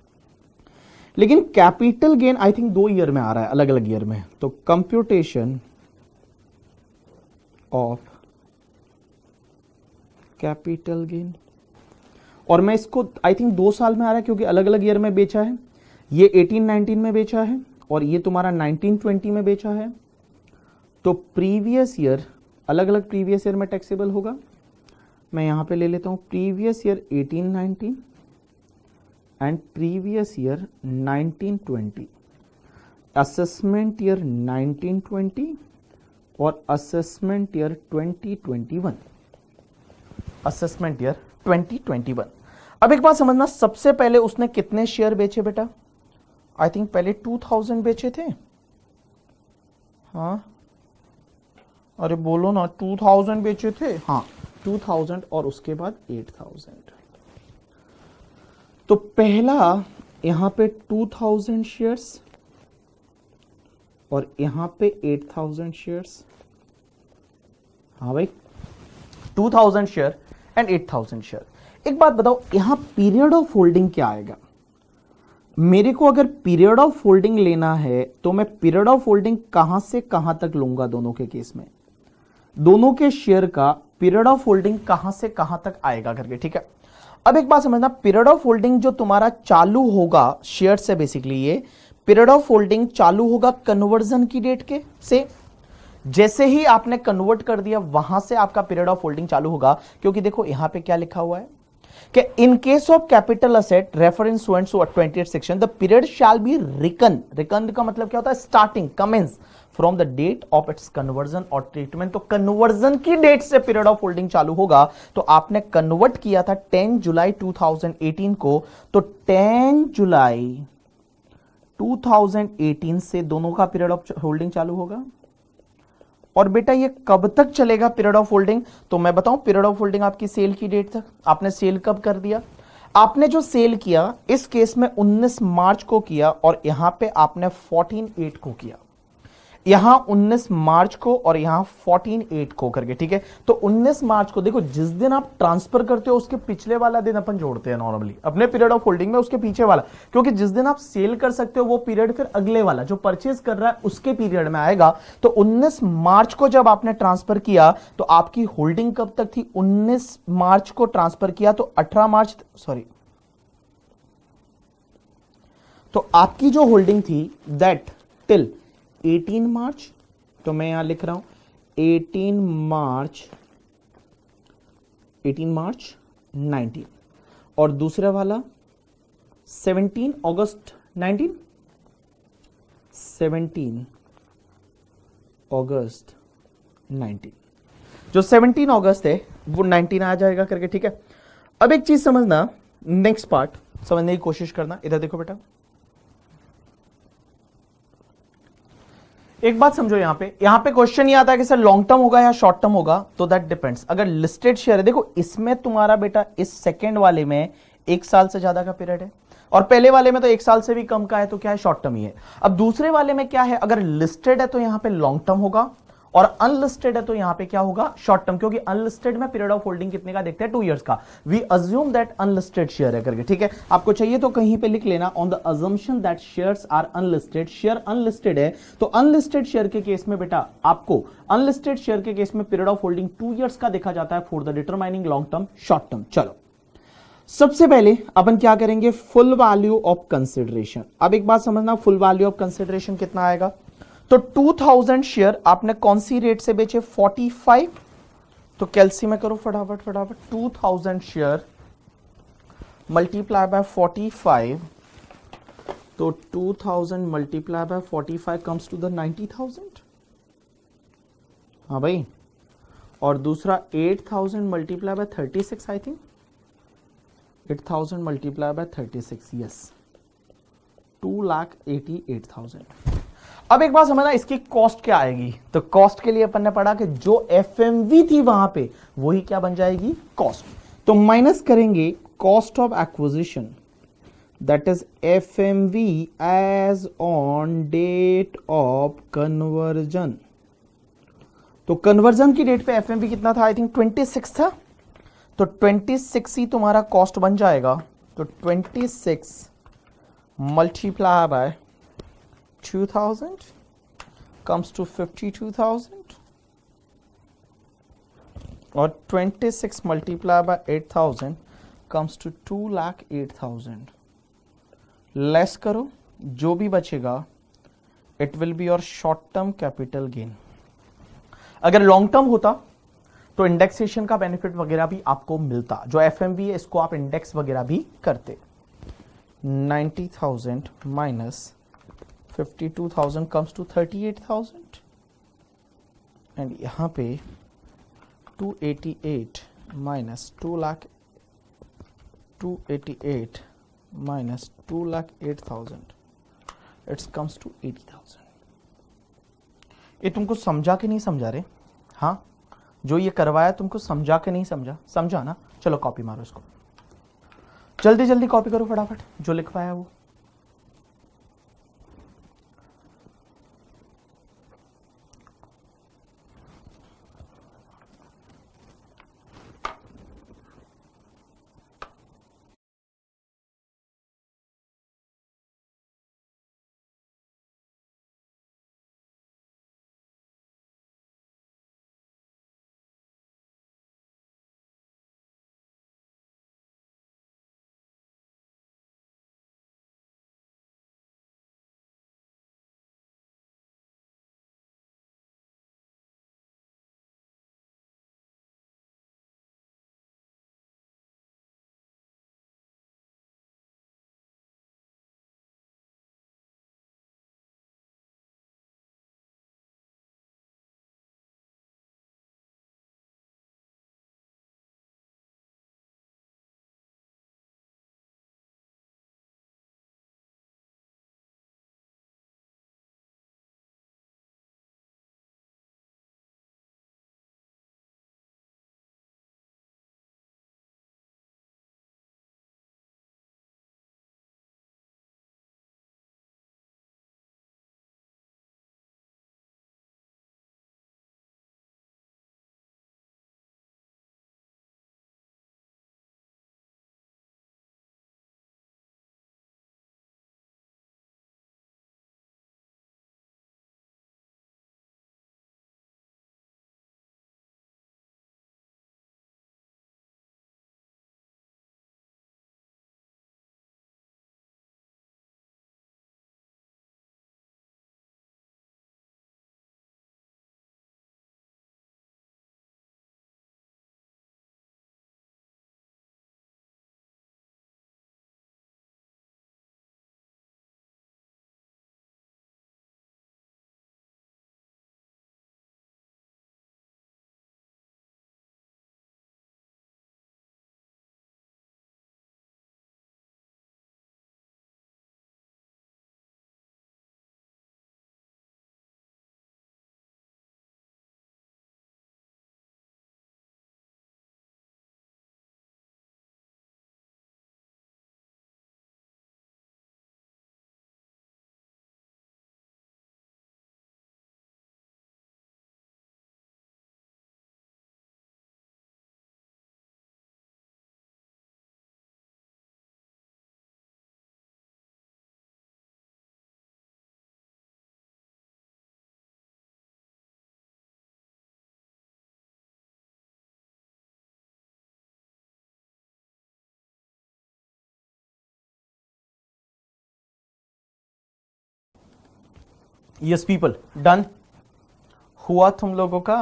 लेकिन कैपिटल गेन आई थिंक दो ईयर में आ रहा है, अलग अलग ईयर में। तो कंप्यूटेशन ऑफ कैपिटल गेन, और मैं इसको आई थिंक दो साल में आ रहा है क्योंकि अलग अलग ईयर में बेचा है। ये एटीन नाइनटीन में बेचा है और ये तुम्हारा नाइनटीन ट्वेंटी में बेचा है। तो प्रीवियस ईयर, अलग अलग प्रीवियस ईयर में टैक्सेबल होगा। मैं यहां पे ले लेता हूं previous year eighteen nineteen and previous year nineteen twenty, assessment year nineteen twenty और assessment year twenty twenty one, assessment year twenty twenty one. अब एक बात समझना, सबसे पहले उसने कितने शेयर बेचे बेटा? आई थिंक पहले टू थाउजेंड बेचे थे। हाँ अरे बोलो ना, टू थाउजेंड बेचे थे। हाँ टू थाउजेंड और उसके बाद एट थाउजेंड। तो पहला यहां पे टू थाउजेंड शेयर्स और यहां पे एट थाउजेंड शेयर्स। हाँ भाई, two thousand share and eight thousand share. एक बात बताओ, यहां पीरियड ऑफ होल्डिंग क्या आएगा? मेरे को अगर पीरियड ऑफ होल्डिंग लेना है तो मैं पीरियड ऑफ होल्डिंग कहां से कहां तक लूंगा? दोनों के केस में दोनों के शेयर का पीरियड ऑफ होल्डिंग कहां से कहां तक आएगा करके, ठीक है। अब एक बात समझना, पीरियड ऑफ होल्डिंग जो तुम्हारा चालू होगा शेयर से, बेसिकली ये पीरियड ऑफ होल्डिंग चालू होगा कन्वर्जन की डेट के से। जैसे ही आपने कन्वर्ट कर दिया वहां से आपका पीरियड ऑफ होल्डिंग चालू होगा। क्योंकि देखो यहां पे क्या लिखा हुआ है कि in case of capital asset reference to twenty eight section the period shall be reckon. Reckon का मतलब क्या होता है? Starting, commence from the date of its conversion और ट्रीटमेंट। तो कन्वर्जन की डेट से पीरियड ऑफ होल्डिंग चालू होगा। तो आपने कन्वर्ट किया था ten July two thousand eighteen को, तो ten July two thousand eighteen से दोनों का पीरियड ऑफ होल्डिंग चालू होगा। और बेटा ये कब तक चलेगा पीरियड ऑफ होल्डिंग? तो मैं बताऊं, पीरियड ऑफ होल्डिंग आपकी सेल की डेट तक। आपने सेल कब कर दिया? आपने जो सेल किया इस केस में उन्नीस मार्च को किया और यहां पे आपने फोर्टीन एट को किया। यहां उन्नीस मार्च को और यहां चौदह आठ को करके, ठीक है। तो उन्नीस मार्च को देखो, जिस दिन आप ट्रांसफर करते हो उसके पिछले वाला दिन अपन जोड़ते हैं नॉर्मली अपने पीरियड ऑफ होल्डिंग में, उसके पीछे वाला, क्योंकि जिस दिन आप सेल कर सकते हो वो पीरियड फिर अगले वाला जो परचेज कर रहा है उसके पीरियड में आएगा। तो उन्नीस मार्च को जब आपने ट्रांसफर किया तो आपकी होल्डिंग कब तक थी? उन्नीस मार्च को ट्रांसफर किया तो अठारह मार्च, सॉरी, तो आपकी जो होल्डिंग थी दैट टिल अठारह मार्च, तो मैं यहां लिख रहा हूं अठारह मार्च, अठारह मार्च उन्नीस, और दूसरा वाला सत्रह अगस्त उन्नीस, सत्रह अगस्त उन्नीस, जो सत्रह अगस्त है वो उन्नीस आ जाएगा करके, ठीक है। अब एक चीज समझना, नेक्स्ट पार्ट समझने की कोशिश करना, इधर देखो बेटा, एक बात समझो, यहां पे यहां पे क्वेश्चन ये आता है कि सर लॉन्ग टर्म होगा या शॉर्ट टर्म होगा, तो दैट डिपेंड्स। अगर लिस्टेड शेयर है, देखो इसमें तुम्हारा बेटा इस सेकंड वाले में एक साल से ज्यादा का पीरियड है, और पहले वाले में तो एक साल से भी कम का है, तो क्या है, शॉर्ट टर्म ही है। अब दूसरे वाले में क्या है, अगर लिस्टेड है तो यहां पे लॉन्ग टर्म होगा, और अनलिस्टेड है तो यहां पे क्या होगा, शॉर्ट टर्म, क्योंकि अनलिस्टेड में पीरियड ऑफ होल्डिंग कितने का देखते हैं, टू इयर्स का। We assume that unlisted share है करके, ठीक है। आपको चाहिए तो कहीं पे लिख लेना, on the assumption that shares are unlisted, share unlisted है तो अनलिस्टेड शेयर के केस में बेटा आपको अनलिस्टेड शेयर के केस में period of holding two years का देखा जाता है for the determining long term short term. चलो सबसे पहले अपन क्या करेंगे, फुल वैल्यू ऑफ कंसिडरेशन। अब एक बात समझना, फुल वैल्यू ऑफ कंसिडरेशन कितना आएगा, तो दो हज़ार शेयर आपने कौन सी रेट से बेचे, पैंतालीस, तो कैलसी में करो फटाफट फटाफट, दो हज़ार शेयर मल्टीप्लाई बाय पैंतालीस, तो दो हज़ार मल्टीप्लाई बाय पैंतालीस कम्स टू द नब्बे हज़ार, हाँ भाई, और दूसरा आठ हज़ार मल्टीप्लाई बाय छत्तीस, आई थिंक आठ हज़ार मल्टीप्लाई बाय छत्तीस, yes, two lakh eighty eight thousand. अब एक बात समझना, इसकी कॉस्ट क्या आएगी, तो कॉस्ट के लिए अपन ने पढ़ा कि जो एफएमवी थी वहां पे वही क्या बन जाएगी, कॉस्ट। तो माइनस करेंगे cost of acquisition, that is FMV as on date of conversion. तो कन्वर्जन की डेट पे एफएमवी कितना था, आई थिंक छब्बीस था, तो छब्बीस ही तुम्हारा कॉस्ट बन जाएगा। तो छब्बीस multiply by two thousand comes to fifty-two thousand, और twenty-six multiplied by eight thousand comes to two lakh eight thousand। Less करो, जो भी बचेगा it will be your short term capital gain. अगर लॉन्ग टर्म होता तो इंडेक्सेशन का बेनिफिट वगैरह भी आपको मिलता, जो एफएमवी है इसको आप इंडेक्स वगैरह भी करते। ninety thousand minus fifty-two thousand comes to thirty-eight thousand, and यहाँ पे two eighty-eight minus two lakh, two eighty-eight minus two lakh eight thousand, it comes to eighty thousand। ये तुमको समझा के नहीं समझा रहे, हाँ, जो ये करवाया तुमको समझा के नहीं समझा, समझा ना, चलो कॉपी मारो इसको, जल्दी जल्दी कॉपी करो फटाफट जो लिखवाया वो। यस पीपल, डन हुआ तुम लोगों का?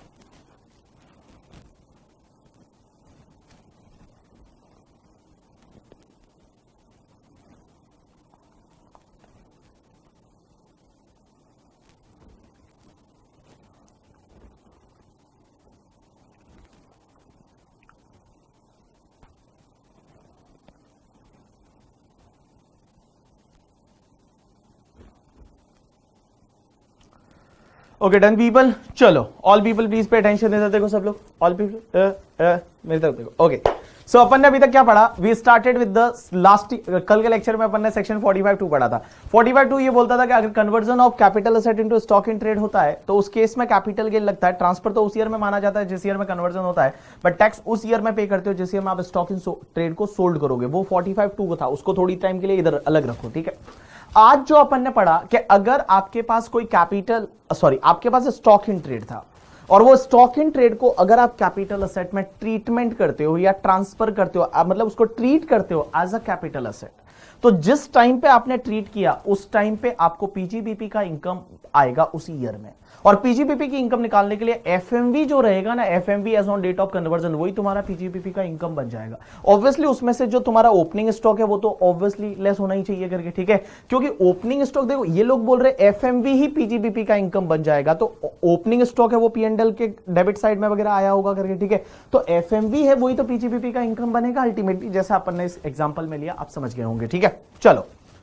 ओके डन पीपल, चलो all people please pay attention देते देखो सब लोग, ऑल पीपल मेरी तरफ देखो। ओके सो अपन ने अभी तक क्या पढ़ा? We started with the last, कल के लेक्चर में अपन ने सेक्शन फोर्टी फाइव टू पढ़ा था। फोर्टी फाइव टू ये बोलता था कि अगर conversion of capital asset into stock in trade होता है तो उस केस में कैपिटल गेन लगता है। ट्रांसफर तो उस ईयर में माना जाता है जिस ईयर में कन्वर्जन होता है, बट टैक्स उस ईयर में पे करते हो जिस ईयर में आप स्टॉक इन ट्रेड को सोल्ड करोगे। वो फोर्टी फाइव टू था, उसको थोड़ी टाइम के लिए इधर अलग रखो, ठीक है। आज जो अपन ने पढ़ा कि अगर आपके पास कोई कैपिटल सॉरी आपके पास स्टॉक इन ट्रेड था और वो स्टॉक इन ट्रेड को अगर आप कैपिटल असेट में ट्रीटमेंट करते हो या ट्रांसफर करते हो, मतलब उसको ट्रीट करते हो एज अ कैपिटल असेट, तो जिस टाइम पे आपने ट्रीट किया उस टाइम पे आपको पीजीबीपी का इनकम आएगा उसी ईयर में। और पीजीबीपी की इनकम निकालने के लिए एफएमवी जो रहेगा ना, FMV as on date of conversion, वही तुम्हारा पीजीबीपी का इनकम बन जाएगा। ऑब्वियसली उसमें से जो तुम्हारा ओपनिंग स्टॉक है वो तो ऑब्वियसली लेस होना ही चाहिए करके, ठीक है, क्योंकि ओपनिंग स्टॉक देखो ये लोग बोल रहे एफएमवी ही पीजीबीपी का इनकम बन जाएगा, तो ओपनिंग स्टॉक है वो पीएनडल के डेबिट साइड में वगैरह आया होगा करके, ठीक है। तो एफएमवी है वही तो पीजीबीपी का इनकम बनेगा अल्टीमेटली, जैसा अपन ने इस एग्जांपल में लिया, आप समझ गए होंगे, ठीक है। चलो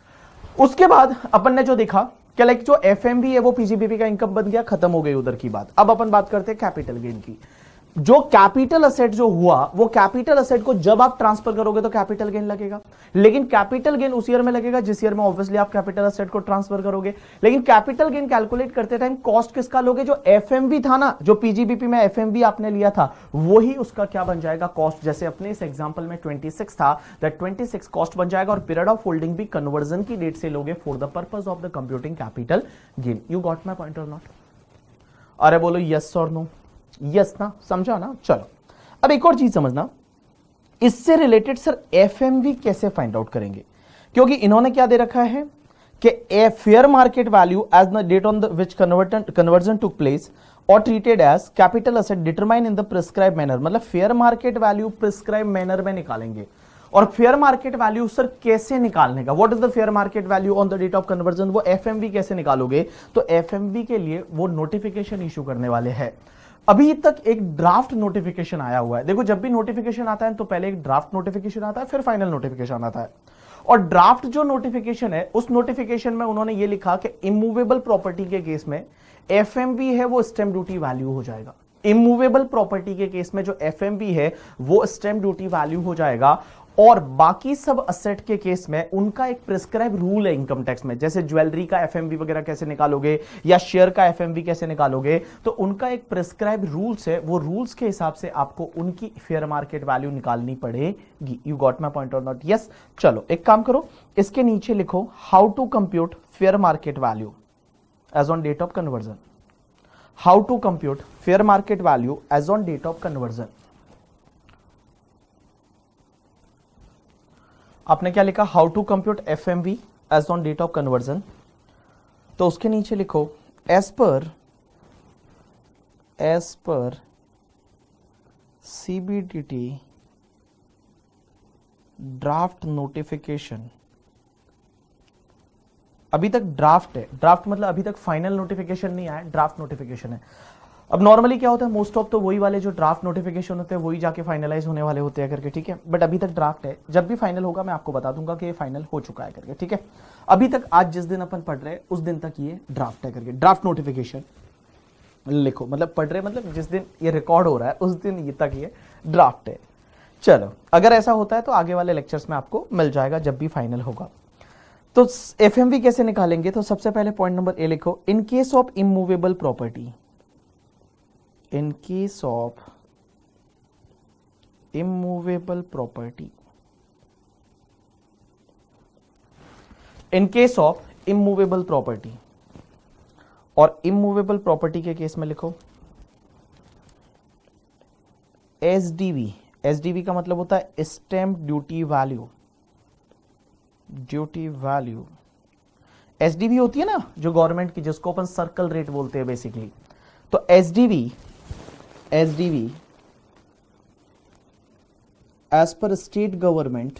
उसके बाद अपन ने जो देखा कि लाइक जो एफएमवी है वो पीजीबीपी का इनकम बन गया, खत्म हो गई उधर की बात। अब अपन बात करते हैं कैपिटल गेन की। जो कैपिटल असेट जो हुआ वो कैपिटल असेट को जब आप ट्रांसफर करोगे तो कैपिटल गेन लगेगा, लेकिन कैपिटल गेन उस ईयर में लगेगा जिस ईयर में ऑब्वियसली आप कैपिटल असेट को ट्रांसफर करोगे। लेकिन कैपिटल गेन कैलकुलेट करते टाइम कॉस्ट किसका लोगे? जो एफएमवी था ना, जो पीजीबीपी में एफएमवी आपने लिया था वही उसका क्या बन जाएगा? कॉस्ट। जैसे अपने इस एग्जांपल में छब्बीस था, दैट छब्बीस कॉस्ट बन जाएगा और पीरियड ऑफ होल्डिंग भी कन्वर्जन की डेट से लोगे for the purpose of the computing capital gain. You got my point और नॉट? अरे बोलो यस और नो? यस ना, समझा ना? चलो अब एक और चीज समझना, इससे रिलेटेड सर एफएमवी कैसे फाइंड आउट करेंगे, क्योंकि इन्होंने क्या दे रखा है कि a fair market value as the date on the which conversion took place और treated as capital asset determine in the prescribe manner. मतलब fair market value prescribe manner में निकालेंगे। और फेयर मार्केट वैल्यू सर कैसे निकालने का? What is the fair market value on the date of conversion? वो एफएमवी कैसे निकालोगे? तो एफएमवी के लिए वो नोटिफिकेशन इशू करने वाले हैं। अभी तक एक ड्राफ्ट नोटिफिकेशन आया हुआ है। देखो जब भी नोटिफिकेशन आता है तो पहले एक ड्राफ्ट नोटिफिकेशन आता है, फिर फाइनल नोटिफिकेशन आता है। और ड्राफ्ट जो नोटिफिकेशन है उस नोटिफिकेशन में उन्होंने ये लिखा कि इमूवेबल प्रॉपर्टी के केस में एफएमवी है वो स्टैंप ड्यूटी वैल्यू हो जाएगा। इमूवेबल प्रॉपर्टी के केस में जो एफएमवी है वो स्टैंप ड्यूटी वैल्यू हो जाएगा। और बाकी सब असेट के केस में उनका एक प्रिस्क्राइब रूल है इनकम टैक्स में। जैसे ज्वेलरी का एफएमवी वगैरह कैसे निकालोगे या शेयर का एफएमवी कैसे निकालोगे, तो उनका एक प्रिस्क्राइब रूल्स है। वो रूल्स के हिसाब से आपको उनकी फेयर मार्केट वैल्यू निकालनी पड़ेगी। यू गॉट माय पॉइंट और नॉट? यस। चलो एक काम करो, इसके नीचे लिखो how to compute fair market value as on date of conversion. How to compute fair market value as on date of conversion. आपने क्या लिखा? How to compute FMV as on date of conversion. तो उसके नीचे लिखो एज पर as per CBDT draft notification. अभी तक ड्राफ्ट है, ड्राफ्ट मतलब अभी तक फाइनल नोटिफिकेशन नहीं आया, ड्राफ्ट नोटिफिकेशन है। अब नॉर्मली क्या होता है, मोस्ट ऑफ तो वही वाले जो ड्राफ्ट नोटिफिकेशन होते हैं वही जाके फाइनलाइज होने वाले होते हैं करके, ठीक है। बट अभी तक ड्राफ्ट है, जब भी फाइनल होगा मैं आपको बता दूंगा कि ये फाइनल हो चुका है करके, ठीक है। अभी तक आज जिस दिन अपन पढ़ रहे हैं उस दिन तक ये ड्राफ्ट है करके, ड्राफ्ट नोटिफिकेशन लिखो। मतलब पढ़ रहे मतलब जिस दिन ये रिकॉर्ड हो रहा है उस दिन ये तक ये ड्राफ्ट है। चलो अगर ऐसा होता है तो आगे वाले लेक्चर्स में आपको मिल जाएगा जब भी फाइनल होगा। तो एफएमवी कैसे निकालेंगे? तो सबसे पहले पॉइंट नंबर ए लिखो, in case of immovable property, in case of immovable property, in case of immovable property, और immovable property के केस में लिखो एसडीवी। एसडीवी का मतलब होता है stamp duty value, duty value SDV होती है ना जो गवर्नमेंट की, जिसको अपन सर्कल रेट बोलते हैं बेसिकली, तो SDV SDV as per state government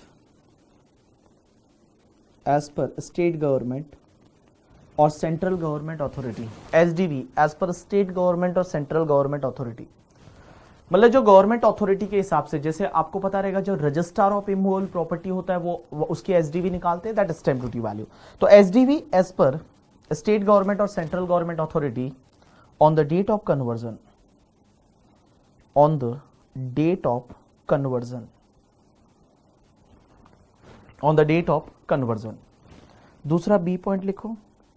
as per state government और central government authority, SDV as per state government और सेंट्रल गवर्नमेंट अथॉरिटी, मतलब जो गवर्नमेंट अथॉरिटी के हिसाब से, जैसे आपको पता रहेगा जो रजिस्ट्रार ऑफ इमूवेबल प्रॉपर्टी होता है वो, वो उसकी एसडीवी निकालते हैं, that is stamp duty value. तो SDV as per state government और central government authority on the date of conversion, on the date of conversion, on the date of conversion. दूसरा बी पॉइंट लिखो,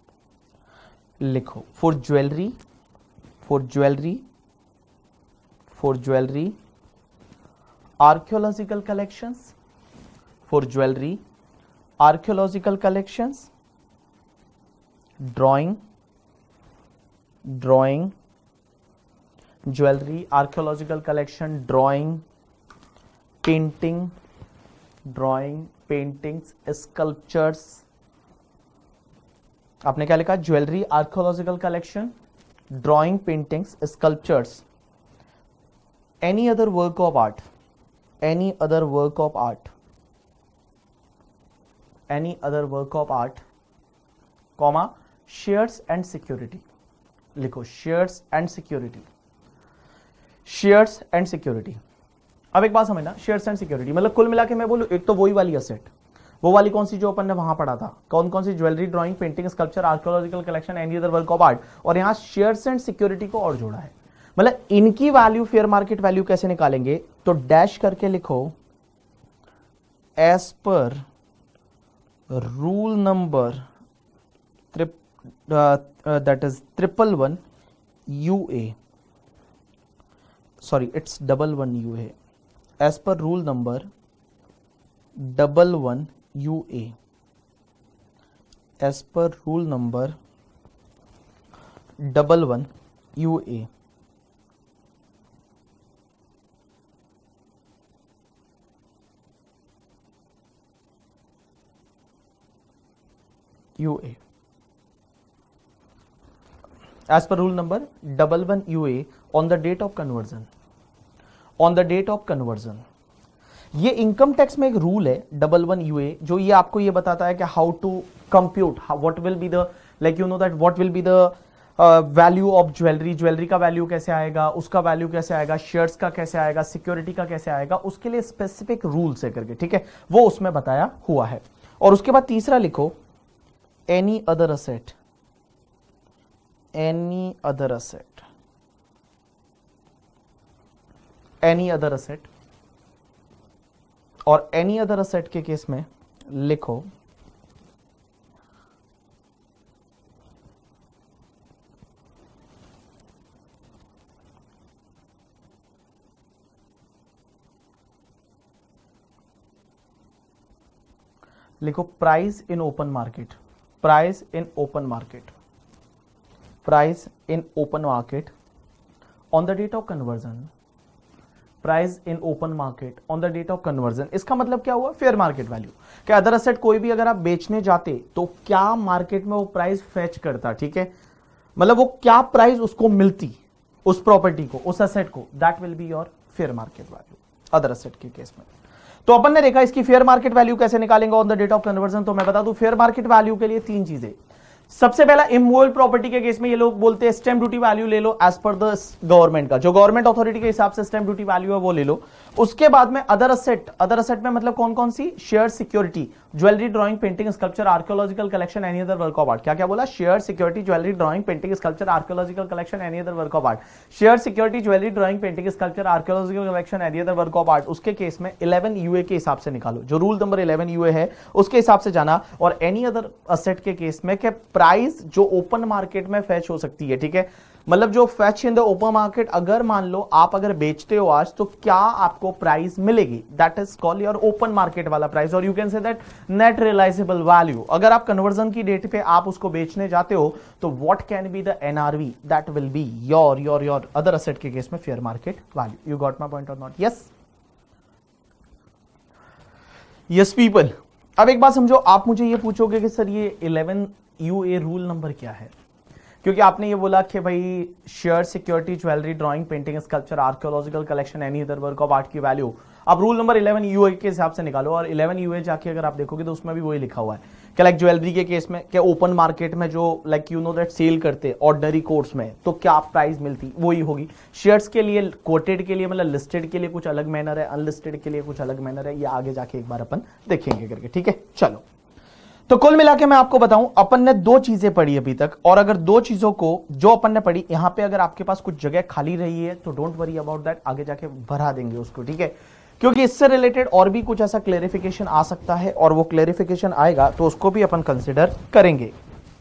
लिखो for jewellery, for jewellery for jewelry archaeological collections, for jewelry archaeological collections, drawing drawing jewelry archaeological collection, drawing, painting drawing, paintings, sculptures। आपने क्या लिखा? Jewellery, archaeological collection, drawing, paintings, sculptures, any other work of art, any other work of art, any other work of art, comma, shares and security, लिखो shares and security, shares and security। अब एक बात समझना, shares and security मतलब कुल मिला के मैं बोलूं, एक तो वही वाली असेट, वो वाली कौन सी जो अपन ने वहां पढ़ा था, कौन कौन सी, jewellery, drawing, painting, sculpture, archaeological collection, any other work of art, और यहां शेयर्स एंड सिक्योरिटी को और जोड़ा है। मतलब इनकी वैल्यू, फेयर मार्केट वैल्यू कैसे निकालेंगे, तो डैश करके लिखो as per rule number that is triple one U A, sorry it's double one U A, as per rule number double one U A, as per rule number double one U A. U A as per rule number double one U A on the date of conversion, on the date of conversion। ये इनकम टैक्स में एक रूल है डबल वन यू ए, जो ये आपको ये बताता है कि how to compute, what will be the, like you know that what will be the value of jewellery, jewellery का वैल्यू कैसे आएगा, उसका वैल्यू कैसे आएगा, शेयर्स का कैसे आएगा, सिक्योरिटी का कैसे आएगा, उसके लिए स्पेसिफिक रूल्स है करके, ठीक है, वो उसमें बताया हुआ है। और उसके बाद तीसरा लिखो any other asset, any other asset, any other asset, और any other asset के केस में लिखो लिखो price in open market, price in open market, price in open market on the date of conversion, price in open market on the date of conversion. इसका मतलब क्या हुआ, फेयर मार्केट वैल्यू, कि अदर असेट कोई भी अगर आप बेचने जाते तो क्या मार्केट में वो प्राइस फेच करता, ठीक है, मतलब वो क्या प्राइस उसको मिलती उस प्रॉपर्टी को, उस असेट को, that will be your fair market value other asset के केस में। तो अपन ने देखा इसकी फेयर मार्केट वैल्यू कैसे निकालेंगे on the date of conversion. तो मैं बता दूं फेयर मार्केट वैल्यू के लिए तीन चीजें। सबसे पहला इमूवेबल प्रॉपर्टी के केस में ये लोग बोलते हैं स्टैम्प ड्यूटी वैल्यू ले लो एज पर द गवर्नमेंट का, जो गवर्नमेंट अथॉरिटी के हिसाब से स्टैम्प ड्यूटी वैल्यू है वो ले लो। उसके बाद में अदर असेट, अदर असेट में मतलब कौन कौन सी, share, security, jewellery, drawing, painting, sculpture, archaeological collection, any other work of art. क्या क्या बोला, share, security, jewellery, drawing, painting, sculpture, archaeological collection, any other work of art. Share, security, jewellery, drawing, painting, sculpture, archaeological collection, any other work of art. उसके केस में इलेवन यूए के हिसाब से निकालो, जो रूल नंबर इलेवन यूए है उसके हिसाब से जाना। और एनी अदर असेट के केस में के प्राइस जो ओपन मार्केट में फैच हो सकती है, ठीक है, मतलब जो fetch in the open market, अगर मान लो आप अगर बेचते हो आज तो क्या आपको प्राइस मिलेगी, that is called your open market वाला प्राइस। और you can say that net realisable value. अगर आप कन्वर्जन की डेट पे आप उसको बेचने जाते हो तो what can be the NRV, that will be your your your other asset के केस में fair market value. You got my point और नॉट? Yes yes people. अब एक बात समझो, आप मुझे ये पूछोगे कि सर ये eleven U A rule number क्या है, क्योंकि आपने ये बोला कि भाई share, security, jewellery, drawing, painting, sculpture, archaeological collection, any other work of art की वैल्यू आप रूल नंबर इलेवन यूए के हिसाब से निकालो। और इलेवन यूए जाके अगर आप देखोगे तो उसमें भी वही लिखा हुआ है कि लाइक ज्वेलरी के केस में क्या ओपन मार्केट में जो like you know that sale करते ऑर्डिनरी कोर्स में तो क्या प्राइस मिलती वही होगी। शेयर्स के लिए, कोटेड के लिए मतलब लिस्टेड के लिए कुछ अलग मैनर है, अनलिस्टेड के लिए कुछ अलग मैनर है, ये आगे जाके एक बार अपन देखेंगे करके, ठीक है। चलो, तो कुल मिला के मैं आपको बताऊं, अपन ने दो चीजें पढ़ी अभी तक, और अगर दो चीजों को जो अपन ने पढ़ी यहां पे अगर आपके पास कुछ जगह खाली रही है तो डोंट वरी अबाउट दैट, आगे जाके भरा देंगे उसको, ठीक है। क्योंकि इससे रिलेटेड और भी कुछ ऐसा क्लेरिफिकेशन आ सकता है, और वो क्लेरिफिकेशन आएगा तो उसको भी अपन कंसिडर करेंगे।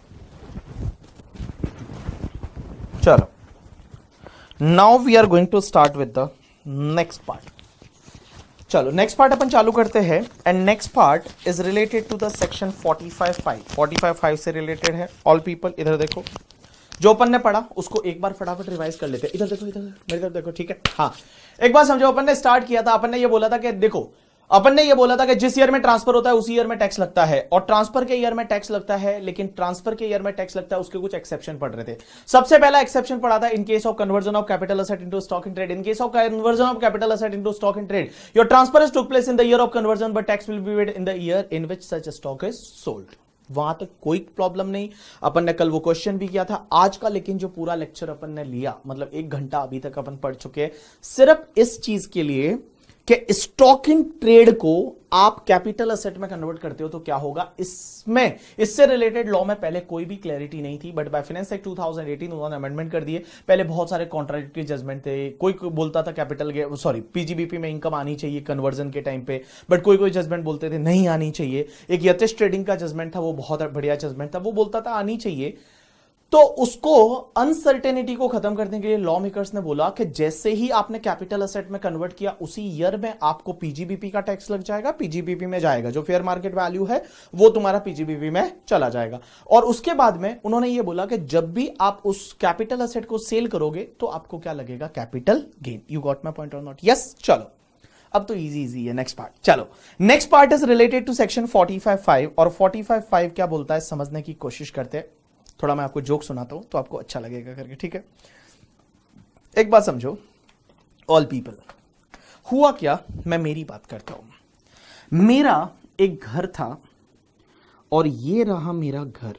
चलो, now we are going to start with the next part. चलो नेक्स्ट पार्ट अपन चालू करते हैं, and next part is related to the section forty five five. Forty five five से रिलेटेड है। ऑल पीपल इधर देखो, जो अपन ने पढ़ा उसको एक बार फटाफट रिवाइज कर लेते हैं। इधर देखो, इधर मेरी तरफ देखो, ठीक है। हाँ, एक बार समझो, अपन ने स्टार्ट किया था, अपन ने ये बोला था कि देखो, अपन ने ये बोला था कि जिस ईयर में ट्रांसफर होता है उसी ईयर में टैक्स लगता है, और ट्रांसफर के ईयर में टैक्स लगता है, लेकिन ट्रांसफर के ईयर में टैक्स लगता है उसके कुछ एक्सेप्शन पढ़ रहे थे। सबसे पहला एक्सेप्शन पढ़ा था in case of conversion of capital asset into stock in trade. In case of conversion of capital asset into stock in trade, your transfer is took place in the year of conversion but tax will be paid in the year in which such stock is sold. वहां तक कोई प्रॉब्लम नहीं, अपन ने कल वो क्वेश्चन भी किया था। आज का लेकिन जो पूरा लेक्चर अपन ने लिया, मतलब एक घंटा अभी तक अपन पढ़ चुके हैं सिर्फ इस चीज के लिए कि स्टॉक इन ट्रेड को आप कैपिटल असेट में कन्वर्ट करते हो तो क्या होगा। इसमें इससे रिलेटेड लॉ में पहले कोई भी क्लैरिटी नहीं थी, but by finance act two thousand eighteen उन्होंने अमेंडमेंट कर दिए। पहले बहुत सारे कॉन्ट्राडिक्टरी जजमेंट थे, कोई बोलता था कैपिटल सॉरी पीजीबीपी में इनकम आनी चाहिए कन्वर्जन के टाइम पे, बट कोई कोई जजमेंट बोलते थे नहीं आनी चाहिए। एक यतिश ट्रेडिंग का जजमेंट था, वो बहुत बढ़िया जजमेंट था, वो बोलता था आनी चाहिए। तो उसको अनसर्टेनिटी को खत्म करने के लिए लॉ मेकर्स ने बोला कि जैसे ही आपने कैपिटल असेट में कन्वर्ट किया उसी ईयर में आपको पीजीबीपी का टैक्स लग जाएगा, पीजीबीपी में जाएगा, जो फेयर मार्केट वैल्यू है वो तुम्हारा पीजीबीपी में चला जाएगा। और उसके बाद में उन्होंने ये बोला कि जब भी आप उस कैपिटल असेट को सेल करोगे तो आपको क्या लगेगा, capital gain. You got my point और नॉट? यस। चलो, अब तो इजी इजी है नेक्स्ट पार्ट। चलो, next part is related to section forty five five, और फोर्टी फाइव फाइव क्या बोलता है समझने की कोशिश करते हैं। थोड़ा मैं आपको जोक सुनाता हूं तो आपको अच्छा लगेगा करके, ठीक है। एक बात समझो ऑल पीपल, हुआ क्या, मैं मेरी बात करता हूं। मेरा एक घर था और ये रहा मेरा घर,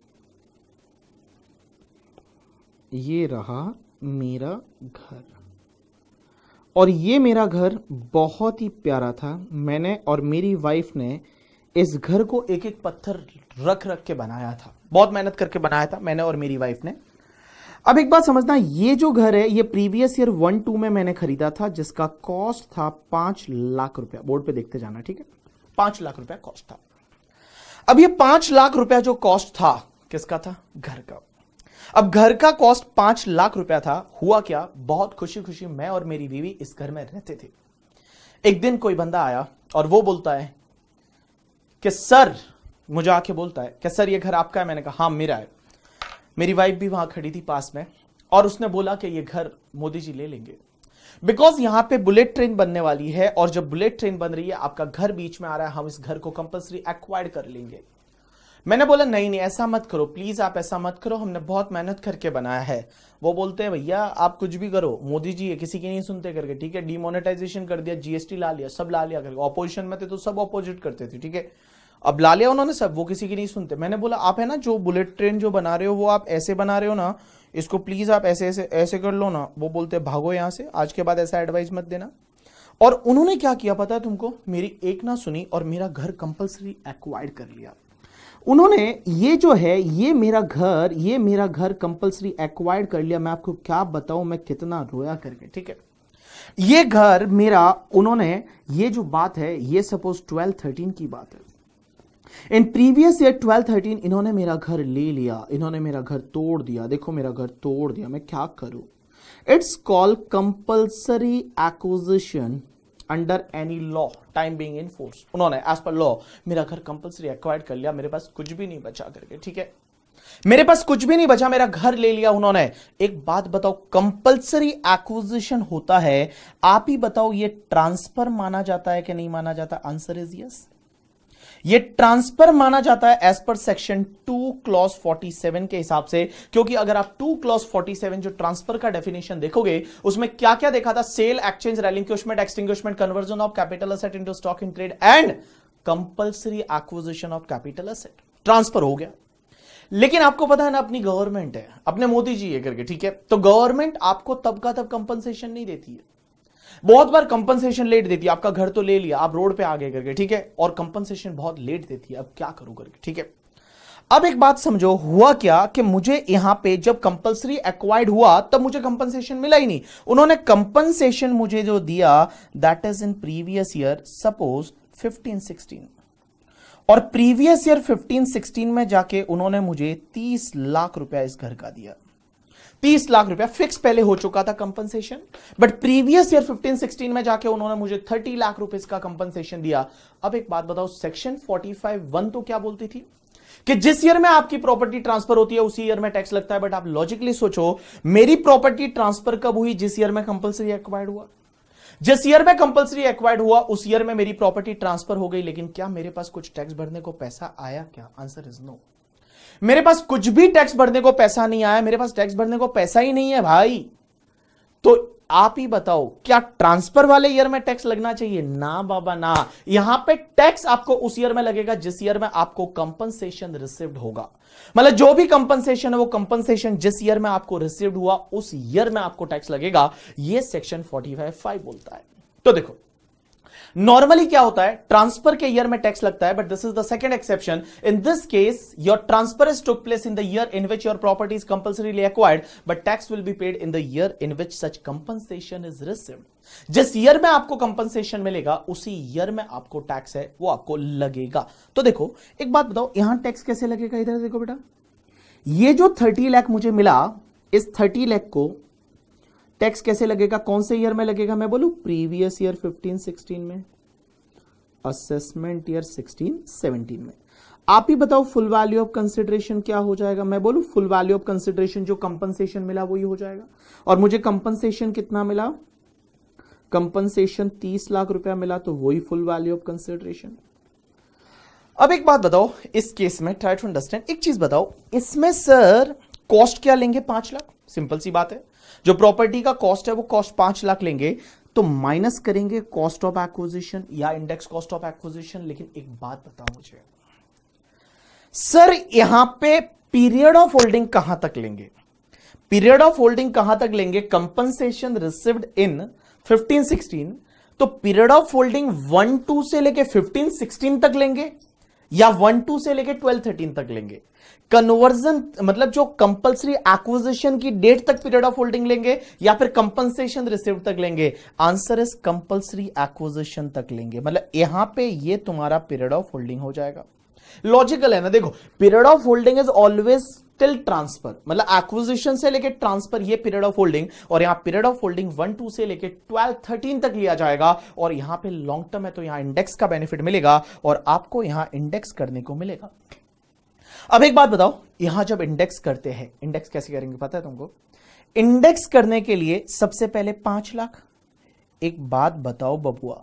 ये रहा मेरा घर, और ये मेरा घर बहुत ही प्यारा था। मैंने और मेरी वाइफ ने इस घर को एक एक पत्थर रख रख के बनाया था, बहुत मेहनत करके बनाया था मैंने और मेरी वाइफ ने। अब एक बात समझना, ये जो घर है ये प्रीवियस ईयर वन टू में मैंने खरीदा था, जिसका कॉस्ट था पांच लाख रुपया। बोर्ड पे देखते जाना, ठीक है। पांच लाख रुपया कॉस्ट था। अब ये पांच लाख रुपया जो कॉस्ट था किसका था, घर का। अब घर का कॉस्ट पांच लाख रुपया था। हुआ क्या, बहुत खुशी खुशी मैं और मेरी बीवी इस घर में रहते थे। एक दिन कोई बंदा आया और वो बोलता है कि सर, मुझे आके बोलता है कि सर ये घर आपका है। मैंने कहा हाँ मेरा है। मेरी वाइफ भी वहां खड़ी थी पास में, और उसने बोला कि ये घर मोदी जी ले लेंगे, बिकॉज यहां पे बुलेट ट्रेन बनने वाली है, और जब बुलेट ट्रेन बन रही है आपका घर बीच में आ रहा है, हम इस घर को कंपल्सरी एक्वायर्ड कर लेंगे। मैंने बोला नहीं नहीं ऐसा मत करो प्लीज, आप ऐसा मत करो, हमने बहुत मेहनत करके बनाया है। वो बोलते हैं भैया आप कुछ भी करो, मोदी जी है, किसी की नहीं सुनते करके, ठीक है। डिमोनेटाइजेशन कर दिया, जीएसटी ला लिया, सब ला लिया करके। ऑपोजिशन में थे तो सब ऑपोजिट करते थे, ठीक है। अब ला लिया उन्होंने सब, वो किसी की नहीं सुनते। मैंने बोला आप है ना जो बुलेट ट्रेन जो बना रहे हो वो आप ऐसे बना रहे हो ना, इसको प्लीज आप ऐसे ऐसे ऐसे कर लो ना। वो बोलते भागो यहां से, आज के बाद ऐसा एडवाइस मत देना। और उन्होंने क्या किया पता है तुमको, मेरी एक ना सुनी और मेरा घर कंपल्सरी एक्वायर्ड कर लिया। उन्होंने ये जो है ये मेरा घर ये मेरा घर कंपल्सरी एक्वायर्ड कर लिया। मैं आपको क्या बताऊं मैं कितना रोया करके, ठीक है। ये घर मेरा, उन्होंने ये जो बात है ये सपोज ट्वेल्व थर्टीन की बात है। In previous year twelve thirteen इन्होंने मेरा घर ले लिया, इन्होंने मेरा घर तोड़ दिया। देखो मेरा घर तोड़ दिया, मैं क्या करूं। It's called compulsory acquisition under any law time being in force. उन्होंने एज पर लॉ मेरा घर कंपल्सरी एक्वायर्ड कर लिया, मेरे पास कुछ भी नहीं बचा करके, ठीक है। मेरे पास कुछ भी नहीं बचा, मेरा घर ले लिया उन्होंने। एक बात बताओ, कंपल्सरी एक्विजिशन होता है, आप ही बताओ ये ट्रांसफर माना जाता है कि नहीं माना जाता? Answer is yes. ये ट्रांसफर माना जाता है as per section two clause forty seven के हिसाब से, क्योंकि अगर आप टू क्लॉज फोर्टी सेवन जो ट्रांसफर का डेफिनेशन देखोगे उसमें क्या क्या देखा था, sale, exchange, relinquishment, extinguishment, conversion of capital asset into stock in trade and compulsory acquisition of capital asset. Transfer हो गया, लेकिन आपको पता है ना अपनी गवर्नमेंट है, अपने मोदी जी ये करके, ठीक है, तो गवर्नमेंट आपको तब का तब कंपनसेशन नहीं देती है, बहुत बार कंपनसेशन लेट देती है। आपका घर तो ले लिया, आप रोड पे आ गए करके, ठीक है, और कंपनसेशन बहुत लेट देती है, अब क्या करूं करके, ठीक है। अब एक बात समझो, हुआ क्या कि मुझे यहां पे जब कंपल्सरी एक्वायर्ड हुआ तब मुझे कंपनसेशन मिला ही नहीं। उन्होंने कंपनसेशन मुझे जो दिया that is in previous year, suppose fifteen sixteen, और प्रीवियस ईयर फिफ्टीन सिक्सटीन में जाके उन्होंने मुझे तीस लाख रुपया इस घर का दिया। तीस लाख रुपया फिक्स पहले हो चुका था compensation, but previous year fifteen sixteen में जाके उन्होंने मुझे तीस लाख रुपए का कंपनसेशन दिया। अब एक बात बताओ, सेक्शन फोर्टी फाइव वन तो क्या बोलती थी कि जिस ईयर में आपकी प्रॉपर्टी ट्रांसफर होती है उसी ईयर में टैक्स लगता है। बट आप लॉजिकली सोचो, मेरी प्रॉपर्टी ट्रांसफर कब हुई? जिस ईयर में कंपल्सरी एक्वायर्ड हुआ। जिस ईयर में कंपल्सरी एक्वायर्ड हुआ उस ईयर में मेरी प्रॉपर्टी ट्रांसफर हो गई, लेकिन क्या मेरे पास कुछ टैक्स भरने को पैसा आया क्या? Answer is no. मेरे पास कुछ भी टैक्स भरने को पैसा नहीं आया, मेरे पास टैक्स भरने को पैसा ही नहीं है भाई। तो आप ही बताओ, क्या ट्रांसफर वाले ईयर में टैक्स लगना चाहिए? ना बाबा ना। यहां पे टैक्स आपको उस ईयर में लगेगा जिस ईयर में आपको कंपनसेशन रिसीव्ड होगा। मतलब जो भी कंपनसेशन है वो कंपनसेशन जिस ईयर में आपको रिसीव्ड हुआ उस ईयर में आपको टैक्स लगेगा। ये सेक्शन फोर्टी फाइव फाइव बोलता है। तो देखो, नॉर्मली क्या होता है, ट्रांसफर के ईयर में टैक्स लगता है, but this is the second exception. In this case your transfer is took place in the year in which your property is compulsorily acquired, but tax will be paid in the year in which such compensation is received. जिस ईयर में आपको कंपनसेशन मिलेगा उसी ईयर में आपको टैक्स है वो आपको लगेगा। तो देखो एक बात बताओ, यहां टैक्स कैसे लगेगा? इधर देखो बेटा, ये जो थर्टी लाख मुझे मिला, इस थर्टी लाख को टैक्स कैसे लगेगा? कौन से ईयर में लगेगा? मैं बोलूं प्रीवियस ईयर फिफ्टीन सिक्सटीन में, असेसमेंट ईयर सिक्सटीन सेवनटीन में। आप ही बताओ फुल वैल्यू ऑफ कंसिडरेशन क्या हो जाएगा? मैं बोलूं फुल वैल्यू ऑफ कंसिडरेशन जो कंपनसेशन मिला वही हो जाएगा। और मुझे कंपनसेशन कितना मिला? कंपनसेशन तीस लाख रुपया मिला, तो वही फुल वैल्यू ऑफ कंसिडरेशन। अब एक बात बताओ, इस केस में ट्राई टू अंडरस्टैंड, एक चीज बताओ, इसमें सर कॉस्ट क्या लेंगे? पांच लाख। सिंपल सी बात है, जो प्रॉपर्टी का कॉस्ट है वो कॉस्ट पांच लाख लेंगे, तो माइनस करेंगे कॉस्ट ऑफ एक्विजिशन या इंडेक्स कॉस्ट ऑफ एक्विजिशन। लेकिन एक बात बताओ मुझे सर, यहां पे पीरियड ऑफ होल्डिंग कहां तक लेंगे? पीरियड ऑफ होल्डिंग कहां तक लेंगे? Compensation received in fifteen sixteen, तो period of holding one two से लेके फिफ्टीन सिक्सटीन तक लेंगे या वन टू से लेके ट्वेल्व थर्टीन तक लेंगे? कन्वर्जन मतलब जो कंपल्सरी एक्विजिशन की डेट तक पीरियड ऑफ होल्डिंग लेंगे या फिर कंपनसेशन रिसीव तक लेंगे? आंसर इज कंपल्सरी एक्विजिशन तक लेंगे। मतलब यहां पे ये तुम्हारा पीरियड ऑफ होल्डिंग हो जाएगा। लॉजिकल है ना? देखो, period of holding is always till transfer, मतलब एक्विजिशन से लेके ट्रांसफर ये पीरियड ऑफ होल्डिंग, और यहां period of holding one two से लेके ट्वेल्व थर्टीन तक लिया जाएगा। और यहां पे लॉन्ग टर्म है तो यहां इंडेक्स का बेनिफिट मिलेगा और आपको यहां इंडेक्स करने को मिलेगा। अब एक बात बताओ, यहां जब इंडेक्स करते हैं, इंडेक्स कैसे करेंगे पता है तुमको? इंडेक्स करने के लिए सबसे पहले पांच लाख। एक बात बताओ बबुआ,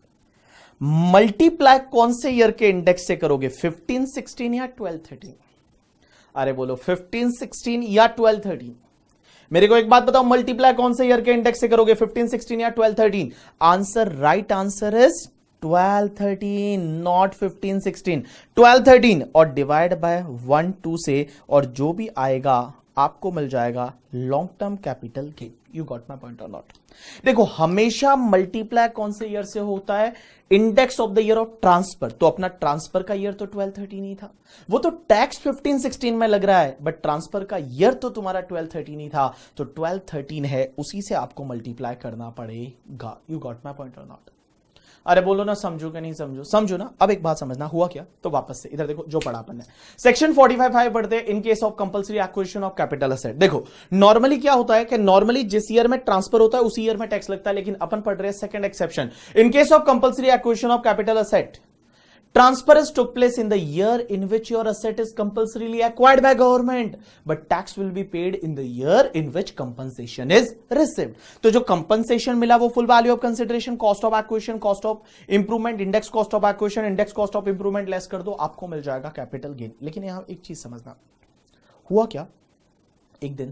मल्टीप्लाई कौन से ईयर के इंडेक्स से करोगे? फिफ्टीन सिक्सटीन या ट्वेल्व थर्टीन? अरे बोलो फिफ्टीन सिक्सटीन या ट्वेल्व थर्टीन? मेरे को एक बात बताओ, मल्टीप्लाई कौन से ईयर के इंडेक्स से करोगे? फिफ्टीन सिक्सटीन या twelve thirteen? Answer, right answer is twelve thirteen, not fifteen sixteen. Twelve thirteen और डिवाइड बाय वन टू से, और जो भी आएगा आपको मिल जाएगा long term capital gain. You got my point और नॉट? देखो, हमेशा मल्टीप्लाई कौन से ईयर से होता है? Index of the year of transfer. तो अपना ट्रांसफर का ईयर तो ट्वेल्व थर्टीन ही था, वो तो टैक्स फिफ्टीन सिक्सटीन में लग रहा है, बट ट्रांसफर का ईयर तो तुम्हारा ट्वेल्व थर्टीन ही था, तो ट्वेल्व थर्टीन है, उसी से आपको मल्टीप्लाई करना पड़ेगा। यू गॉट माई पॉइंट और नॉट? अरे बोलो ना, समझो कि नहीं समझो? समझो ना। अब एक बात समझना, हुआ क्या? तो वापस से इधर देखो, जो पढ़ा अपन ने सेक्शन फोर्टी फाइव फाइव पढ़ते हैं, in case of compulsory acquisition of capital asset. देखो, नॉर्मली क्या होता है कि नॉर्मली जिस ईयर में ट्रांसफर होता है उसी ईयर में टैक्स लगता है, लेकिन अपन पढ़ रहे हैं second exception. In case of compulsory acquisition of capital asset, Transference took place in the year in which your asset is compulsorily acquired by government, but tax will be paid in the year in which compensation is received. तो जो compensation मिला वो full value of consideration, cost of acquisition, cost of improvement, index cost of acquisition, index cost of improvement less कर दो, आपको मिल जाएगा capital gain. लेकिन यहां एक चीज समझना, हुआ क्या, एक दिन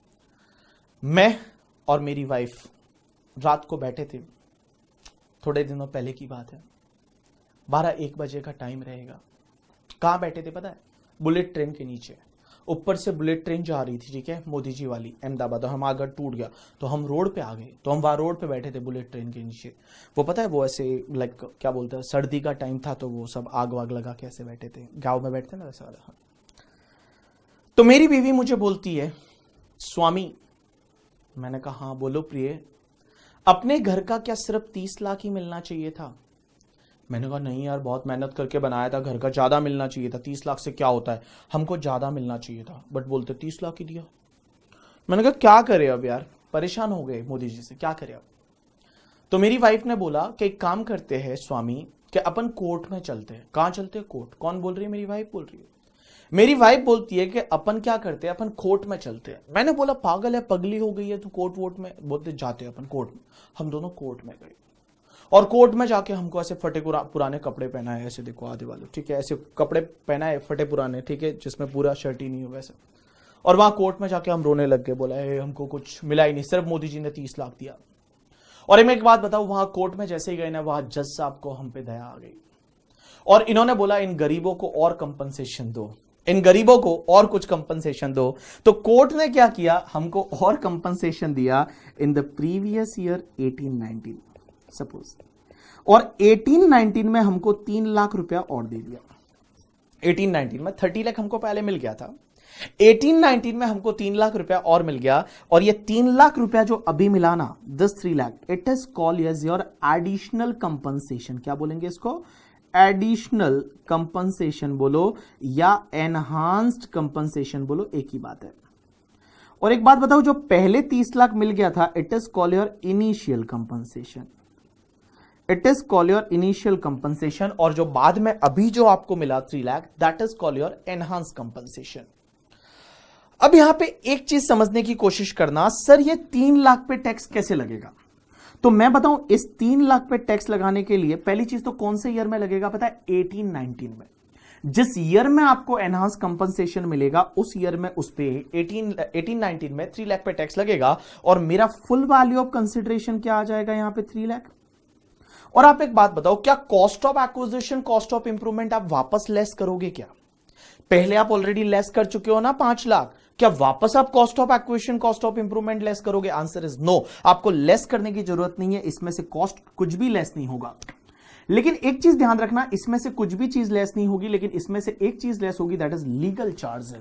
मैं और मेरी वाइफ रात को बैठे थे, थोड़े दिनों पहले की बात है, बारह एक बजे का टाइम रहेगा। कहां बैठे थे पता है? बुलेट ट्रेन के नीचे। ऊपर से बुलेट ट्रेन जा रही थी, ठीक है, मोदी जी वाली, अहमदाबाद। हम आगे टूट गया तो हम रोड पे आ गए, तो हम वहां रोड पे बैठे थे बुलेट ट्रेन के नीचे। वो पता है वो ऐसे लाइक क्या बोलते हैं, सर्दी का टाइम था तो वो सब आग वाग लगा के ऐसे बैठे थे, गाँव में बैठते ना वैसे वाला। तो मेरी बीवी मुझे बोलती है, स्वामी, मैंने कहा हाँ बोलो प्रिय, अपने घर का क्या सिर्फ तीस लाख ही मिलना चाहिए था? मैंने कहा नहीं यार, बहुत मेहनत करके बनाया था घर का, ज्यादा मिलना चाहिए था, तीस लाख से क्या होता है, हमको ज्यादा मिलना चाहिए था। बट बोलते तीस लाख ही दिया। मैंने कहा क्या करे अब यार, परेशान हो गए मोदी जी से, क्या करे अब? तो मेरी वाइफ ने बोला कि एक काम करते हैं स्वामी, कि अपन कोर्ट में चलते हैं। कहां चलते हैं? कोर्ट। कौन बोल रही है? मेरी वाइफ बोल रही है। मेरी वाइफ बोलती है कि अपन क्या करते हैं, अपन कोर्ट में चलते हैं। मैंने बोला पागल है, पगली हो गई है तू, कोर्ट वोट में? बोलते जाते हैं अपन कोर्ट में। हम दोनों कोर्ट में गए और कोर्ट में जाके हमको ऐसे फटे पुराने कपड़े पहनाए, ऐसे देखो आधे वाले, ठीक है, ऐसे कपड़े पहनाए फटे पुराने, ठीक है, जिसमें पूरा शर्ट ही नहीं हो वैसे। और वहां कोर्ट में जाके हम रोने लग गए, बोला ए, हमको कुछ मिला ही नहीं, सिर्फ मोदी जी ने तीस लाख दिया। और मैं एक बात बताऊं, वहां कोर्ट में जैसे ही गए ना, वहां जज साहब को हम पे दया आ गई और इन्होंने बोला इन गरीबों को और कंपनसेशन दो, इन गरीबों को और कुछ कंपनसेशन दो। तो कोर्ट ने क्या किया, हमको और कंपनसेशन दिया in the previous year eighteen nineteen suppose, और एटीन नाइनटीन में हमको तीन लाख रुपया और दे दिया। एटीन नाइनटीन में थर्टी लाख हमको पहले मिल गया था, एटीन नाइनटीन में हमको तीन लाख रुपया और मिल गया। और ये तीन लाख रुपया जो अभी मिला ना, दस three lakh, it is called as your additional compensation. क्या बोलेंगे इसको? एडिशनल कंपनसेशन बोलो या एनहांस्ड कंपनसेशन बोलो, एक ही बात है। और एक बात बताओ, जो पहले तीस लाख मिल गया था, it is called your initial compensation, it is called your initial compensation. और जो बाद में अभी जो आपको मिला three lakh, that is called your enhance compensation. अब यहां पे एक चीज समझने की कोशिश करना, सर ये तीन लाख पे टैक्स कैसे लगेगा? तो मैं बताऊं, इस तीन लाख पे टैक्स लगाने के लिए पहली चीज तो कौन से ईयर में लगेगा पता है? एटीन नाइनटीन में। जिस ईयर में आपको एनहांस कंपनसेशन मिलेगा, उस ईयर में उस पे एटीन नाइनटीन में थ्री लाख पे टैक्स लगेगा और मेरा फुल वैल्यू ऑफ कंसिडरेशन क्या आ जाएगा यहां पे? थ्री लाख। और आप एक बात बताओ, क्या cost of acquisition, cost of improvement आप वापस लेस करोगे क्या? पहले आप ऑलरेडी लेस कर चुके हो ना पांच लाख, क्या वापस आप cost of acquisition, cost of improvement less करोगे? आंसर इज नो, आपको लेस करने की जरूरत नहीं है, इसमें से कॉस्ट कुछ भी लेस नहीं होगा। लेकिन एक चीज ध्यान रखना, इसमें से कुछ भी चीज लेस नहीं होगी, लेकिन इसमें से एक चीज लेस होगी, दैट इज लीगल चार्जेस।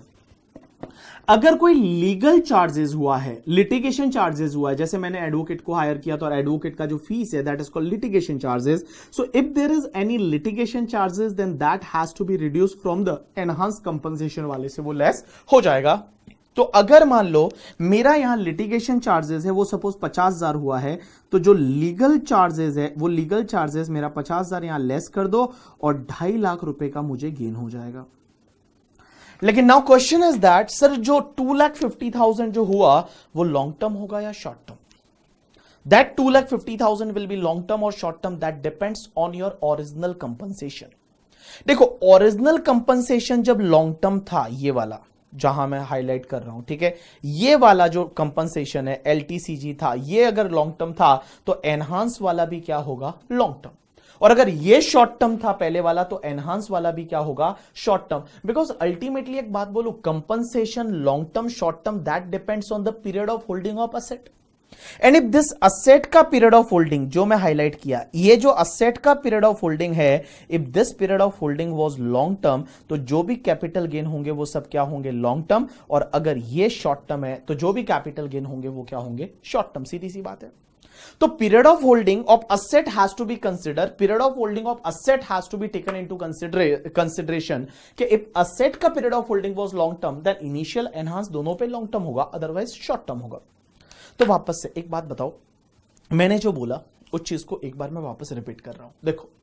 अगर कोई लीगल चार्जेस हुआ है, लिटिगेशन चार्जेस हुआ है, जैसे मैंने एडवोकेट को हायर किया तो एडवोकेट का जो फीस है that is called litigation charges. So if there is any litigation charges then that has to be reduced from the enhance compensation वाले से, वो लेस हो जाएगा। तो अगर मान लो मेरा यहां लिटिगेशन चार्जेस है वो सपोज पचास हजार हुआ है, तो जो लीगल चार्जेस है वो लीगल चार्जेस मेरा पचास हजार यहां लेस कर दो और ढाई लाख रुपए का मुझे गेन हो जाएगा। लेकिन now question is that sir जो टू लाख फिफ्टी थाउजेंड जो हुआ वो लॉन्ग टर्म होगा या short term? That two lakh fifty thousand will be long term or short term, that depends on your original compensation. देखो ओरिजिनल कंपनसेशन जब लॉन्ग टर्म था, ये वाला जहां मैं हाईलाइट कर रहा हूं, ठीक है, ये वाला जो कंपनसेशन है एलटीसीजी था, ये अगर लॉन्ग टर्म था तो एनहांस वाला भी क्या होगा? Long term. और अगर ये शॉर्ट टर्म था पहले वाला तो एनहांस वाला भी क्या होगा? Short term. बिकॉज अल्टीमेटली एक बात बोलूं, compensation long term short term that depends on the period of holding of asset. And if this asset का पीरियड ऑफ होल्डिंग जो मैं हाईलाइट किया, ये जो असेट का पीरियड ऑफ होल्डिंग है, if this period of holding was long term, तो जो भी कैपिटल गेन होंगे वो सब क्या होंगे? Long term. और अगर ये शॉर्ट टर्म है तो जो भी कैपिटल गेन होंगे वो क्या होंगे? Short term. सीधी सी बात है। तो period of holding of asset has to be consider, period of holding of asset has to be taken into consideration कि इफ असेट का period of holding was long term then initial enhance दोनों पे लॉन्ग टर्म होगा, अदरवाइज शॉर्ट टर्म होगा। तो वापस से एक बात बताओ, मैंने जो बोला उस चीज को एक बार मैं वापस रिपीट कर रहा हूं। देखो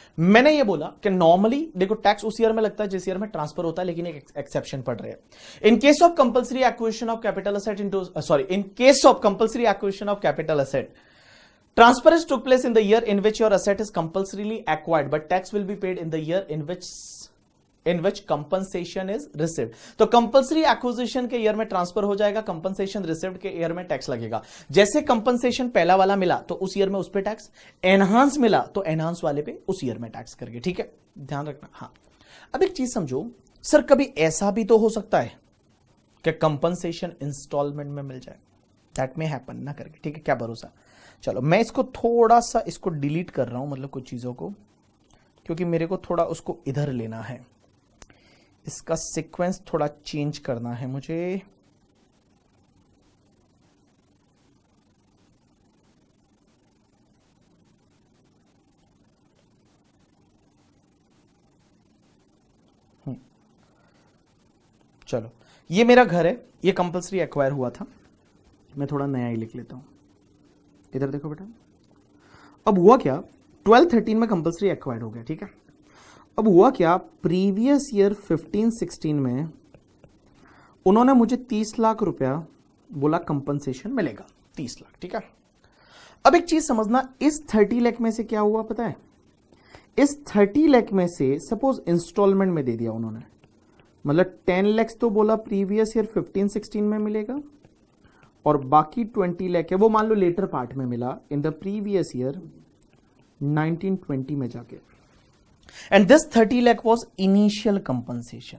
मैंने ये बोला कि नॉर्मली देखो टैक्स उस ईयर में लगता है जिस ईयर में ट्रांसफर होता है, लेकिन एक एक्सेप्शन पड़ रहे हैं. In case of compulsory acquisition of capital asset into sorry in case of compulsory acquisition of capital asset, transference took place in the year in which your asset is compulsorily acquired, but tax will be paid in the year in which in which compensation is received. तो कंपल्सरी एक्विजिशन के ईयर में ट्रांसफर हो जाएगा, कंपनसेशन रिसीव्ड के ईयर में टैक्स लगेगा. जैसे कंपनसेशन पहला वाला मिला तो उस ईयर में उस पे टैक्स, एनहांस मिला तो एनहांस वाले पे उस ईयर में टैक्स करके. ठीक है, ध्यान रखना. हाँ, अब एक चीज समझो सर, कभी ऐसा भी तो हो सकता है कि कंपनसेशन इंस्टॉलमेंट में मिल जाए. दैट मे हैपन ना करके. ठीक है, क्या भरोसा. चलो मैं इसको थोड़ा सा इसको डिलीट कर रहा हूं, मतलब कुछ चीजों को, क्योंकि मेरे को थोड़ा उसको इधर लेना है, इसका सीक्वेंस थोड़ा चेंज करना है मुझे. चलो ये मेरा घर है, ये कंपल्सरी एक्वायर हुआ था. मैं थोड़ा नया ही लिख लेता हूं. इधर देखो बेटा, अब हुआ क्या, ट्वेल्व थर्टीन में कंपल्सरी एक्वायर्ड हो गया. ठीक है, अब हुआ क्या, प्रीवियस ईयर फिफ्टीन सिक्सटीन में उन्होंने मुझे तीस लाख रुपया बोला कंपनसेशन मिलेगा, तीस लाख. ठीक है, अब एक चीज समझना, इस थर्टी लाख में से क्या हुआ पता है, इस थर्टी लाख में से सपोज इंस्टॉलमेंट में दे दिया उन्होंने, मतलब टेन लाख तो बोला प्रीवियस ईयर फिफ्टीन सिक्सटीन में मिलेगा, और बाकी ट्वेंटी लाख है वो मान लो लेटर पार्ट में मिला in the previous year nineteen twenty में जाके. And this thirty lakh was initial compensation.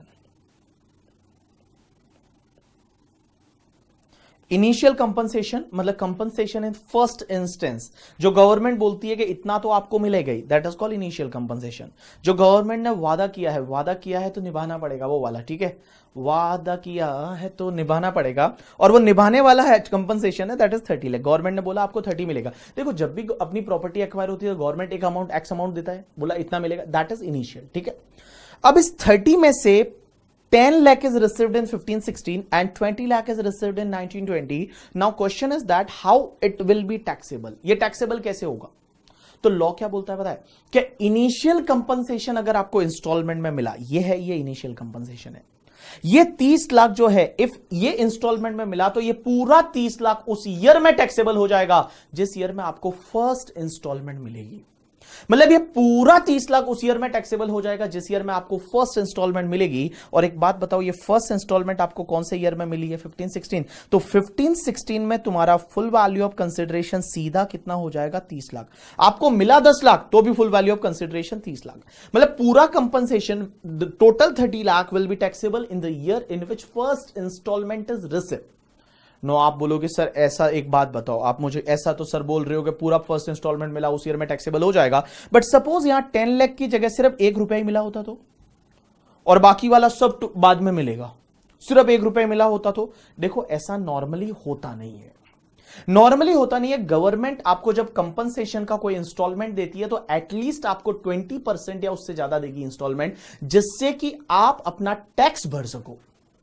Initial compensation मतलब कंपनसेशन इन फर्स्ट इंस्टेंस, जो गवर्नमेंट बोलती है कि इतना तो आपको मिलेगा ही, that is called initial compensation. जो गवर्नमेंट ने वादा किया है, वादा किया है तो निभाना पड़ेगा, वो वाला. ठीक है, वादा किया है तो निभाना पड़ेगा, और वो निभाने वाला है कंपनसेशन है, that is thirty lakh. Government ने बोला आपको थर्टी मिलेगा. देखो जब भी अपनी प्रॉपर्टी एक्वायर होती है गवर्नमेंट एक अमाउंट एक्स अमाउंट देता है, बोला इतना मिलेगा, दैट इज इनिशियल. ठीक है, अब इस थर्टी में से ten lakh is received in fifteen sixteen and twenty lakh is received in nineteen twenty. Now question is that how it will be taxable. ये taxable कैसे होगा? तो लॉ क्या बोलता है पता है कि इनिशियल कंपनसेशन अगर आपको इंस्टॉलमेंट में मिला, ये है, ये इनिशियल कंपनसेशन है, ये तीस लाख जो है, इफ ये इंस्टॉलमेंट में मिला तो ये पूरा तीस लाख उस ईयर में टैक्सेबल हो जाएगा जिस ईयर में आपको फर्स्ट इंस्टॉलमेंट मिलेगी. मतलब ये पूरा तीस लाख उस ईयर में टैक्सेबल हो जाएगा जिस ईयर में आपको फर्स्ट इंस्टॉलमेंट मिलेगी. और एक बात बताओ, ये फर्स्ट इंस्टॉलमेंट आपको कौन से ईयर में मिली है, फिफ्टीन सिक्सटीन. तो फिफ्टीन सिक्सटीन में तुम्हारा फुल वैल्यू ऑफ कंसिडरेशन सीधा कितना हो जाएगा, तीस लाख. आपको मिला दस लाख तो भी फुल वैल्यू ऑफ कंसिडरेशन तीस लाख. मतलब पूरा compensation total thirty lakh will be taxable in the year in which first installment is received. No, आप बोलोगे सर ऐसा, एक बात बताओ आप मुझे, ऐसा तो सर बोल रहे हो कि पूरा फर्स्ट इंस्टॉलमेंट मिला उस ईयर में टैक्सेबल हो जाएगा, बट सपोज यहां टेन लाख की जगह सिर्फ एक रुपया ही मिला होता तो, और बाकी वाला सब बाद में मिलेगा, सिर्फ एक रुपया मिला होता तो. देखो ऐसा नॉर्मली होता नहीं है, नॉर्मली होता नहीं है. गवर्नमेंट आपको जब कंपनसेशन का कोई इंस्टॉलमेंट देती है तो एटलीस्ट आपको ट्वेंटी परसेंट या उससे ज्यादा देगी इंस्टॉलमेंट, जिससे कि आप अपना टैक्स भर सको.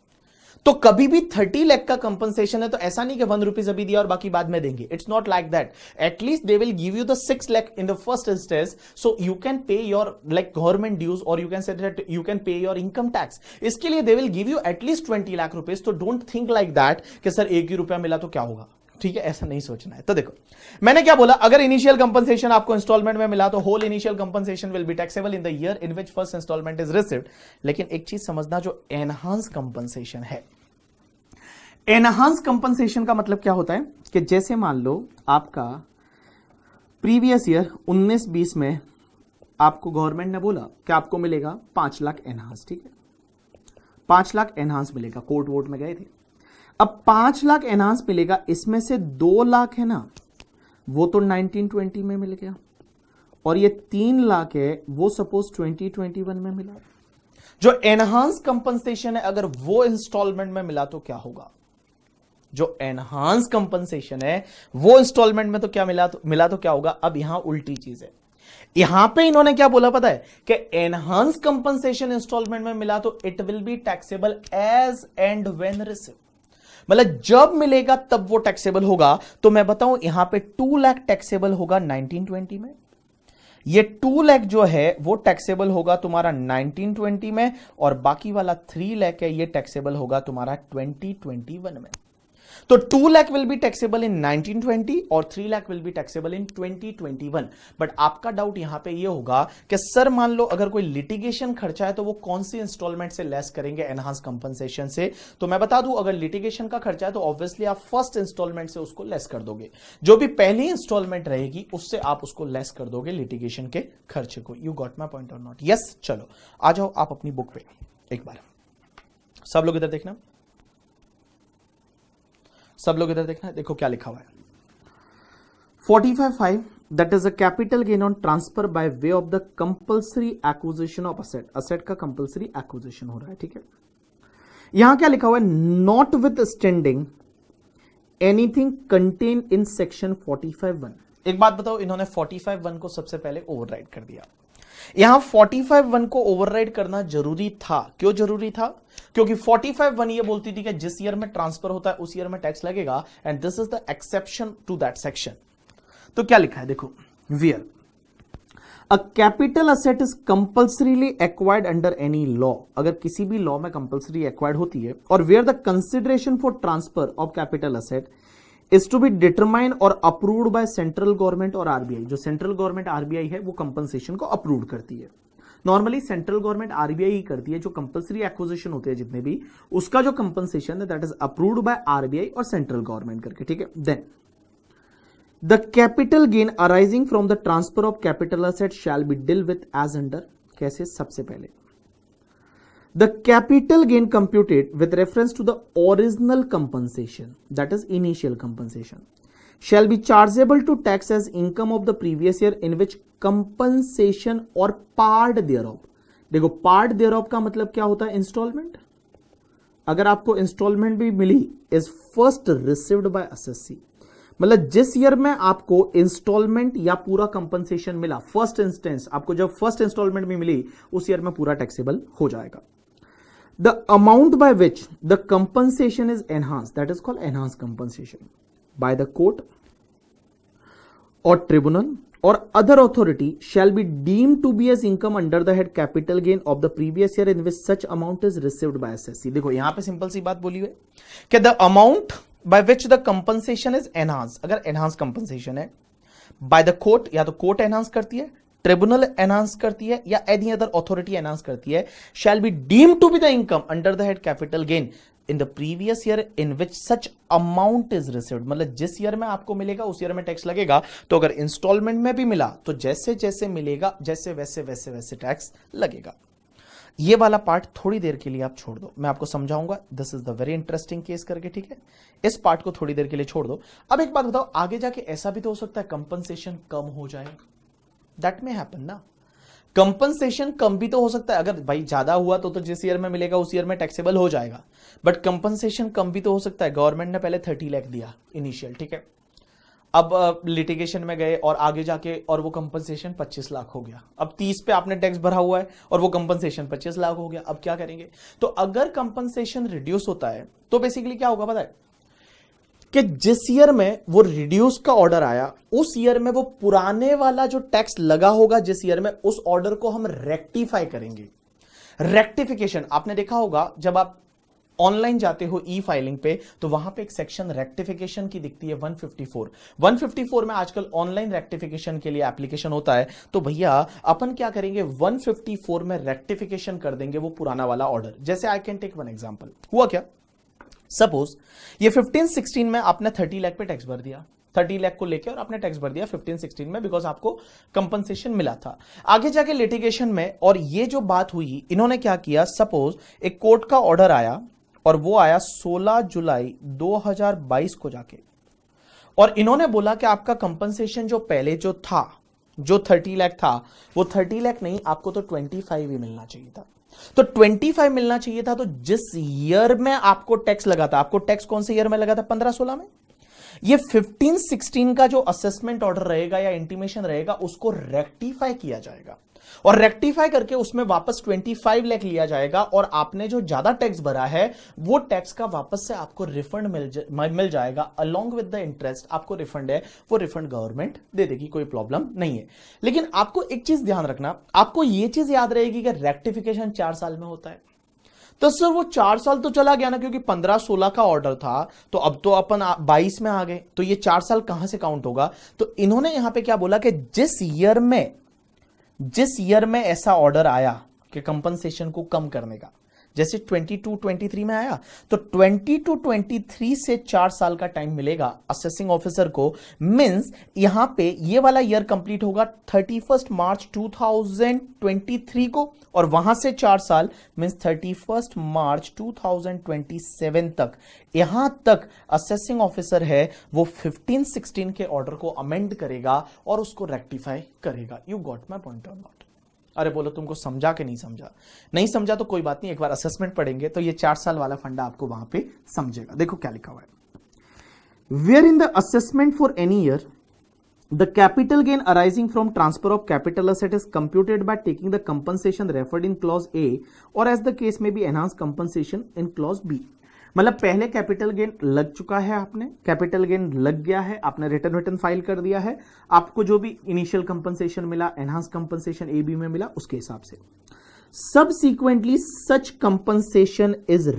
तो कभी भी थर्टी लाख का कंपनसेशन है तो ऐसा नहीं कि वन रुपीज अभी दिया और बाकी बाद में देंगे. It's not like that. At least they will give you the six lakh in the first instance, so you can pay your like government dues, और you can say that you can pay your income tax. इसके लिए they will give you at least twenty lakh rupees. तो डोंट थिंक लाइक दैट कि सर एक ही रुपया मिला तो क्या होगा. ठीक है, ऐसा नहीं सोचना है. तो देखो मैंने क्या बोला, अगर इनिशियल कंपनसेशन आपको इंस्टॉलमेंट में मिला तो whole initial compensation will be taxable in the year in which first installment is received. लेकिन एक चीज समझना, जो एनहांस कंपनसेशन है, एनहांस कंपनसेशन का मतलब क्या होता है कि जैसे मान लो आपका प्रीवियस ईयर उन्नीस बीस में आपको गवर्नमेंट ने बोला कि आपको मिलेगा पांच लाख एनहांस. ठीक है, पांच लाख एनहांस मिलेगा, कोर्ट वोट में गए थे. अब पांच लाख एनहांस मिलेगा, इसमें से दो लाख है ना वो तो नाइनटीन ट्वेंटी में मिल गया, और ये तीन लाख है वो सपोज ट्वेंटी ट्वेंटी वन में मिला. जो एनहांस कंपनसेशन है अगर वो इंस्टॉलमेंट में मिला तो क्या होगा, जो एनहांस कंपनसेशन है वो इंस्टॉलमेंट में तो क्या मिला तो मिला तो क्या होगा. अब यहां उल्टी चीज है, यहां पे इन्होंने क्या बोला पता है कि एनहांस कंपनसेशन इंस्टॉलमेंट में मिला तो it will be taxable as and when receive. मतलब जब मिलेगा तब वो टैक्सेबल होगा. तो मैं बताऊं यहां पे टू लाख टैक्सेबल होगा नाइनटीन ट्वेंटी में, ये टू लाख जो है वो टैक्सेबल होगा तुम्हारा नाइनटीन ट्वेंटी में, और बाकी वाला थ्री लाख है ये टैक्सेबल होगा तुम्हारा ट्वेंटी ट्वेंटी वन में। तो two lakh will be taxable in nineteen twenty और three lakh will be taxable in twenty twenty one. But आपका डाउट यहां पे ये होगा कि सर मान लो अगर कोई लिटिगेशन खर्चा है तो वो कौन सी इंस्टॉलमेंट से लेस करेंगे एनहांस कंपनसेशन से? तो मैं बता दूं, अगर लिटिगेशन का खर्चा है तो ऑब्वियसली आप फर्स्ट इंस्टॉलमेंट से उसको लेस कर दोगे, जो भी पहली इंस्टॉलमेंट रहेगी उससे आप उसको लेस कर दोगे लिटिगेशन के खर्चे को। यू गॉट माई पॉइंट और नॉट? यस। चलो आ जाओ आप अपनी बुक पे एक बार, सब लोग इधर देखना, सब लोग इधर देखना। देखो क्या लिखा हुआ है, forty five five, that is a capital gain on transfer by way of the compulsory acquisition of asset. Asset का कंपल्सरी एक्विजिशन हो रहा है, ठीक है। यहां क्या लिखा हुआ है, notwithstanding anything contain in section forty five one. एक बात बताओ, इन्होंने फोर्टी फाइव वन को सबसे पहले ओवरराइड कर दिया। यहां फोर्टी फाइव वन को ओवरराइड करना जरूरी था। क्यों जरूरी था? क्योंकि फोर्टी फाइव वन ये बोलती थी कि जिस ईयर में ट्रांसफर होता है उस ईयर में टैक्स लगेगा, and this is the exception to that section. तो क्या लिखा है देखो, where a capital asset is compulsorily acquired under any law, अगर किसी भी लॉ में कंपल्सरी एक्वायर्ड होती है, और where the consideration for transfer of capital asset is to be determined और approved by सेंट्रल गवर्नमेंट और आरबीआई। जो सेंट्रल गवर्नमेंट आरबीआई है वो कंपनसेशन को अप्रूव करती है। नॉर्मली सेंट्रल गवर्नमेंट आरबीआई ही करती है, जो कंपल्सरी एक्विजिशन होते हैं जितने भी, उसका जो कंपनसेशन है that is approved by RBI और सेंट्रल गवर्नमेंट करके, ठीक है। Then the capital gain arising from the transfer of capital asset shall be deal with as under. कैसे? सबसे पहले the capital gain computed with reference to the original compensation, that is initial compensation, shall be chargeable to tax as income of the previous year in which compensation or part thereof। देखो part thereof का मतलब क्या होता है? इंस्टॉलमेंट। अगर आपको इंस्टॉलमेंट भी मिली is first received by assessee, मतलब जिस ईयर में आपको इंस्टॉलमेंट या पूरा कंपनसेशन मिला, फर्स्ट इंस्टेंस आपको जब फर्स्ट इंस्टॉलमेंट भी मिली उस ईयर में पूरा टैक्सेबल हो जाएगा। The amount by which the compensation is enhanced, that is called enhanced compensation, by the court or tribunal or other authority shall be deemed to be as income under the head capital gain of the previous year in which such amount is received by S S C। देखो यहां पे सिंपल सी बात बोली हुई है कि the amount by which the compensation is enhanced, अगर enhanced compensation है by the court, या तो court enhance करती है, ट्रिब्यूनल एनहांस करती है, या एनी अदर अथॉरिटी एनहांस करती है, shall be deemed to be the income under the head capital gain in the previous year in which such amount is received. मतलब जिस ईयर में आपको मिलेगा उस ईयर में टैक्स लगेगा। तो अगर इंस्टॉलमेंट में भी मिला तो जैसे जैसे मिलेगा जैसे वैसे वैसे वैसे टैक्स लगेगा। ये वाला पार्ट थोड़ी देर के लिए आप छोड़ दो, मैं आपको समझाऊंगा। This is the very interesting case करके, ठीक है। इस पार्ट को थोड़ी देर के लिए छोड़ दो। अब एक बात बताओ, आगे जाके ऐसा भी तो हो सकता है कंपनसेशन कम हो जाए, दैट में हैपन ना। कंपनसेशन कम भी तो हो सकता है, अगर भाई ज्यादा हुआ तो तो जिस ईयर में मिलेगा उस ईयर में टैक्सेबल हो जाएगा, बट कंपनसेशन कम भी तो हो सकता है। गवर्नमेंट ने पहले थर्टी लाख दिया इनिशियल, ठीक है, अब लिटिगेशन में गए और आगे जाके और वो कंपनसेशन पच्चीस लाख हो गया। अब तीस पे आपने टैक्स भरा हुआ है और वो कंपनसेशन पच्चीस लाख हो गया, अब क्या करेंगे? तो अगर कंपनसेशन रिड्यूस होता है तो बेसिकली क्या होगा पता है कि जिस ईयर में वो रिड्यूस का ऑर्डर आया उस ईयर में वो पुराने वाला जो टैक्स लगा होगा जिस ईयर में, उस ऑर्डर को हम रेक्टिफाई करेंगे। रेक्टिफिकेशन आपने देखा होगा जब आप ऑनलाइन जाते हो ई फाइलिंग पे, तो वहां पे एक सेक्शन रेक्टिफिकेशन की दिखती है one fifty four. One fifty four में आजकल ऑनलाइन रेक्टिफिकेशन के लिए एप्लीकेशन होता है। तो भैया अपन क्या करेंगे, वन फिफ्टी फोर में रेक्टिफिकेशन कर देंगे वो पुराना वाला ऑर्डर। जैसे I can take one example. हुआ क्या, सपोज ये फिफ्टीन सिक्सटीन में आपने थर्टी लाख पे टैक्स भर दिया, थर्टी लाख को लेके और आपने टैक्स भर दिया फिफ्टीन सिक्सटीन में, बिकॉज आपको कंपनसेशन मिला था। आगे जाके लिटिगेशन में और ये जो बात हुई, इन्होंने क्या किया, सपोज एक कोर्ट का ऑर्डर आया और वो आया सोलह जुलाई दो हज़ार बाईस को जाके, और इन्होंने बोला कि आपका कंपनसेशन जो पहले जो था, जो थर्टी लाख था, वो थर्टी लाख नहीं, आपको तो ट्वेंटी फाइव ही मिलना चाहिए था। तो पच्चीस मिलना चाहिए था। तो जिस ईयर में आपको टैक्स लगा था, आपको टैक्स कौन से ईयर में लगा था, पंद्रह सोलह में, ये फिफ्टीन सिक्सटीन का जो असेसमेंट ऑर्डर रहेगा या इंटीमेशन रहेगा उसको रेक्टिफाई किया जाएगा और रेक्टिफाई करके उसमें वापस पच्चीस लाख लिया जाएगा और आपने जो ज्यादा टैक्स भरा है वो टैक्स का वापस से आपको रिफंड मिल जा, मिल जाएगा अलोंग विद द इंटरेस्ट। आपको रिफंड है वो रिफंड गवर्नमेंट दे देगी, कोई प्रॉब्लम नहीं है। लेकिन आपको एक चीज ध्यान रखना, आपको ये चीज याद रहेगी कि रेक्टिफिकेशन चार साल में होता है। तो सर वो चार साल तो चला गया ना, क्योंकि पंद्रह सोलह का ऑर्डर था तो अब तो अपन बाईस में आ गए, तो ये चार साल कहां से काउंट होगा। तो इन्होंने यहां पे क्या बोला कि जिस ईयर में जिस ईयर में ऐसा ऑर्डर आया कि कंपनसेशन को कम करने का, जैसे बाईस तेईस में आया, तो बाईस तेईस से चार साल का टाइम मिलेगा असेसिंग ऑफिसर को। मींस यहां पे ये वाला ईयर कंप्लीट होगा thirty first March two thousand twenty three को, और वहां से चार साल means thirty first March two thousand twenty seven तक। यहां तक असेसिंग ऑफिसर है वो फिफ्टीन सिक्सटीन के ऑर्डर को अमेंड करेगा और उसको रेक्टिफाई करेगा। यू गॉट माय पॉइंट और नॉट? अरे बोलो तुमको समझा कि नहीं समझा? नहीं समझा तो कोई बात नहीं, एक बार असेसमेंट पढ़ेंगे तो ये चार साल वाला फंडा आपको वहां पे समझेगा। देखो क्या लिखा हुआ है, where in the assessment for any year the capital gain arising from transfer of capital asset is computed by taking the compensation referred in clause A और एज द केस में B enhance compensation in clause B. मतलब पहले कैपिटल गेन लग चुका है, आपने कैपिटल गेन लग गया है, आपने रिटर्न रिटर्न फाइल कर दिया है, आपको जो भी इनिशियल कंपनसेशन मिला, एनहांस कंपनसेशन ए बी में मिला, उसके हिसाब से subsequently such compensation is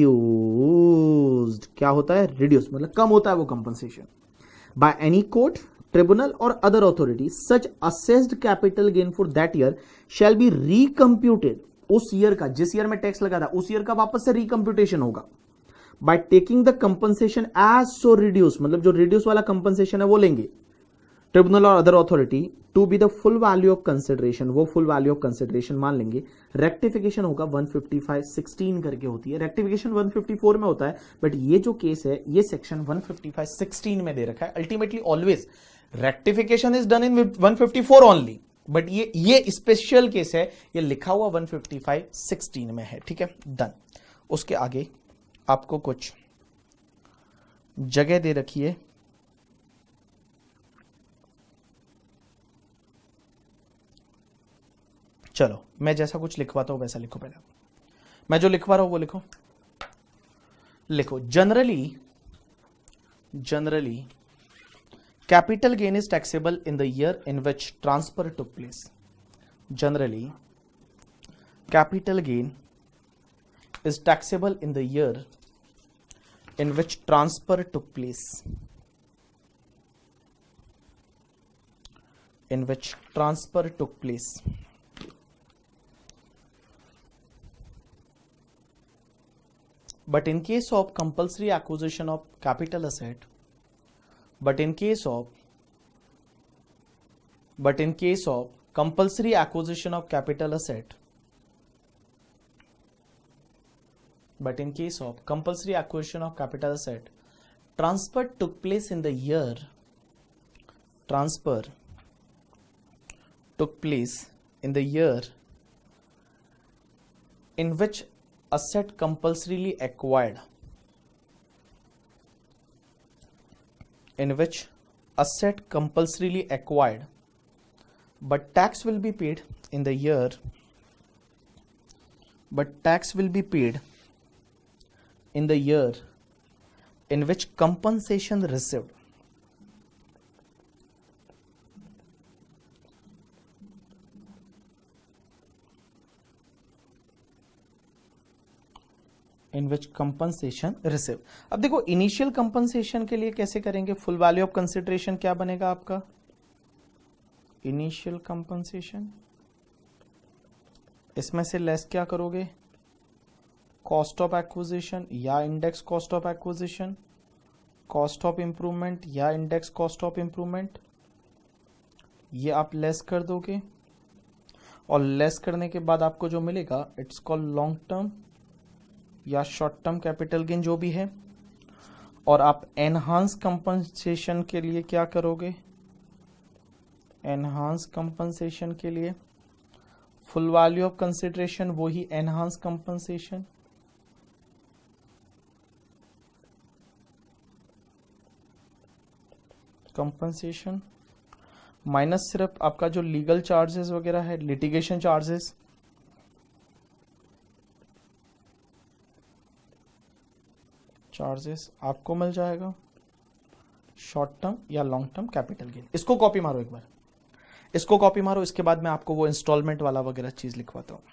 reduced. क्या होता है? रिड्यूस, मतलब कम होता है वो compensation by any court, tribunal और other authority. Such assessed capital gain for that year shall be recomputed. उस ईयर का, जिस ईयर में टैक्स लगा था उस ईयर का वापस से रिकंप्यूटेशन होगा by taking the compensation as so reduce, मतलब जो रिड्यूस वाला कंपनसेशन है वो लेंगे ट्रिब्यूनल और other authority to be the full value of consideration, वो फुल वैल्यू ऑफ कंसिडरेशन मान लेंगे। रेक्टिफिकेशन होगा वन फिफ्टी फाइव सिक्सटीन करके होती है, रेक्टिफिकेशन वन फिफ्टी फोर में होता है, बट ये जो केस है ये section one fifty five sixteen में दे रखा है। Ultimately always rectification is done in one fifty four only, but ये ये स्पेशल केस है, ये लिखा हुआ वन फिफ्टी फाइव सिक्सटीन में है। ठीक है, डन। उसके आगे आपको कुछ जगह दे रखी है, चलो मैं जैसा कुछ लिखवाता हूं वैसा लिखो। पहले मैं जो लिखवा रहा हूं वो लिखो। लिखो generally generally capital gain is taxable in the year in which transfer took place. Generally capital gain is taxable in the year in which transfer took place, in which transfer took place. But in case of compulsory acquisition of capital asset, but in case of but in case of compulsory acquisition of capital asset, but in case of compulsory acquisition of capital asset, transfer took place in the year transfer took place in the year in which asset compulsorily acquired, in which asset compulsorily acquired, but tax will be paid in the year, but tax will be paid in the year in which compensation received, in which compensation received। अब देखो इनिशियल कंपनसेशन के लिए कैसे करेंगे, फुल वैल्यू ऑफ कंसिडरेशन क्या बनेगा आपका, इनिशियल कंपनसेशन, इसमें से लेस क्या करोगे, कॉस्ट ऑफ एक्विजिशन या index cost of acquisition, cost of improvement या इंडेक्स कॉस्ट ऑफ इंप्रूवमेंट, ये आप लेस कर दोगे और लेस करने के बाद आपको जो मिलेगा इट्स कॉल्ड लॉन्ग टर्म या शॉर्ट टर्म कैपिटल गेन जो भी है। और आप एनहांस कंपनसेशन के लिए क्या करोगे, एनहांस कंपनसेशन के लिए फुल वैल्यू ऑफ कंसिडरेशन वही एनहांस कंपनसेशन, कंपनसेशन माइनस सिर्फ आपका जो लीगल चार्जेस वगैरह है, लिटिगेशन चार्जेस, चार्जेस आपको मिल जाएगा शॉर्ट टर्म या लॉन्ग टर्म कैपिटल गेन। इसको कॉपी मारो एक बार, इसको कॉपी मारो, इसके बाद मैं आपको वो इंस्टॉलमेंट वाला वगैरह चीज लिखवाता हूं।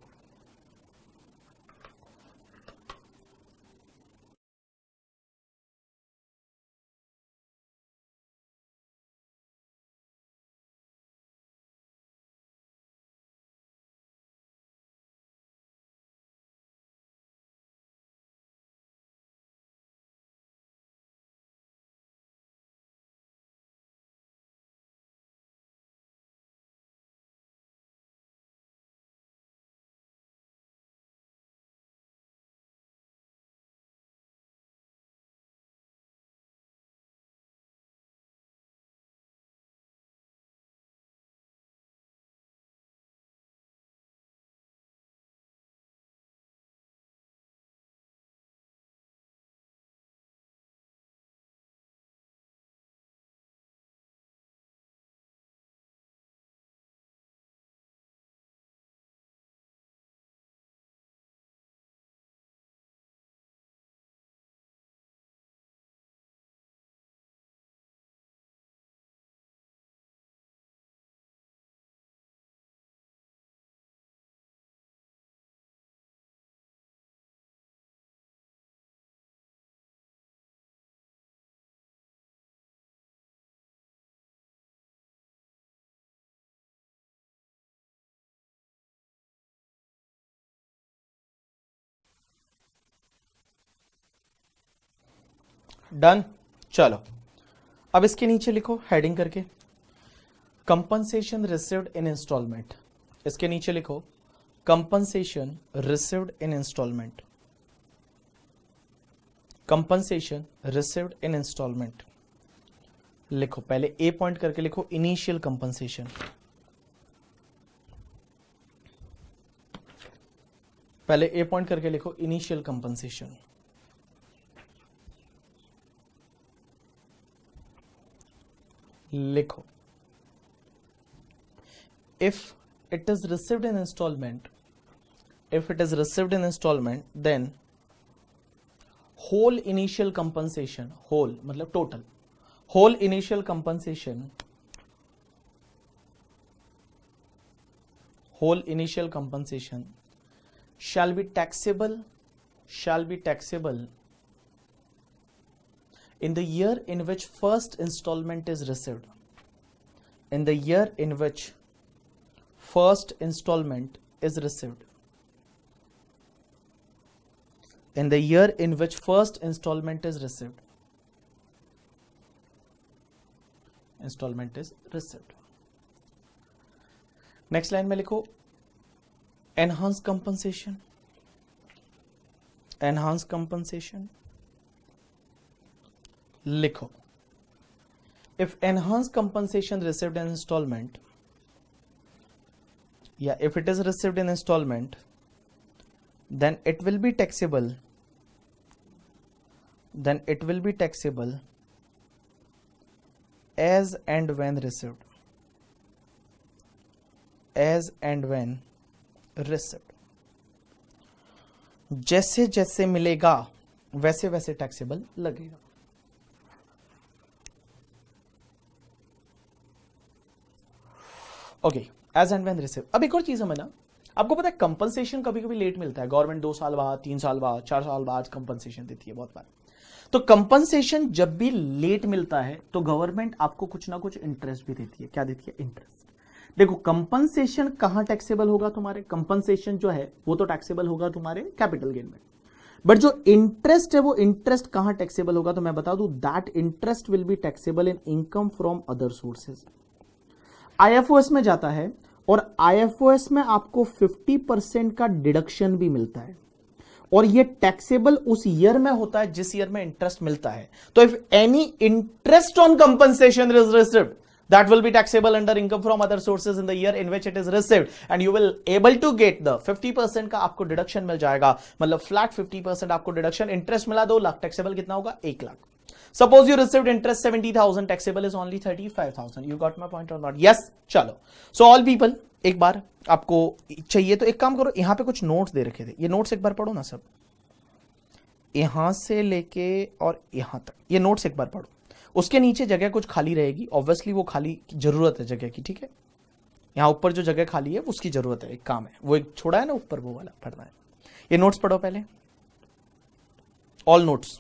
डन। चलो अब इसके नीचे लिखो हेडिंग करके कंपनसेशन रिसीव्ड इन इंस्टॉलमेंट। इसके नीचे लिखो compensation received in installment, compensation received in installment लिखो। पहले ए पॉइंट करके लिखो इनिशियल कंपनसेशन, पहले ए पॉइंट करके लिखो इनिशियल कंपनसेशन। लिखो if it is received in installment, if it is received in installment then whole initial compensation, whole मतलब total, whole initial compensation, whole initial compensation shall be taxable, shall be taxable in the year in which first installment is received, in the year in which first installment is received, in the year in which first installment is received, installment is received। next line में लिखो enhanced compensation, enhanced compensation लिखो if enhanced compensation received in installment, yeah, if it is received in installment then it will be taxable, then it will be taxable as and when received, as and when received, जैसे जैसे मिलेगा वैसे वैसे टैक्सेबल लगेगा। Okay, as and when receive. अब एक और चीज समझना, आपको पता है कंपनसेशन कभी कभी लेट मिलता है, गवर्नमेंट दो साल बाद, तीन साल बाद, चार साल बाद कंपनसेशन देती है बहुत बार। तो कंपनसेशन जब भी लेट मिलता है तो गवर्नमेंट आपको कुछ ना कुछ इंटरेस्ट भी देती है। क्या देती है? इंटरेस्ट। देखो कंपनसेशन कहां टैक्सेबल होगा तुम्हारे, कंपनसेशन जो है वो तो टैक्सेबल होगा तुम्हारे कैपिटल गेन में, बट जो इंटरेस्ट है वो इंटरेस्ट कहां टैक्सेबल होगा तो मैं बता दूं that interest will be taxable in income from other sources. IFOS में जाता है और आईएफओएस में आपको पचास परसेंट का डिडक्शन भी मिलता है और ये टैक्सेबल उस ईयर में होता है जिस ईयर में इंटरेस्ट मिलता है। तो if any interest on compensation is received that will be taxable under income from other sources in the year in which it is received and you will able to get the fifty percent का आपको डिडक्शन मिल जाएगा, मतलब फ्लैट फिफ्टी परसेंट आपको डिडक्शन। इंटरेस्ट मिला दो लाख, टैक्सेबल कितना होगा? एक lakh. Suppose you received interest seventy thousand, taxable is only thirty-five thousand. You got my point or not? Yes. चलो. So all people, एक बार आपको चाहिए तो एक काम करो, यहां पे कुछ नोट्स दे रखे थे, ये नोट्स एक बार पढ़ो ना सब, यहां से लेके और यहां तक, ये नोट्स एक बार पढ़ो. उसके नीचे जगह कुछ खाली रहेगी, ऑब्वियसली वो खाली की जरूरत है जगह की, ठीक है. यहां ऊपर जो जगह खाली है उसकी जरूरत है, एक काम है, वो एक छोड़ा है ना ऊपर, वो वाला पढ़ना है. ये नोट्स पढ़ो पहले, ऑल नोट्स.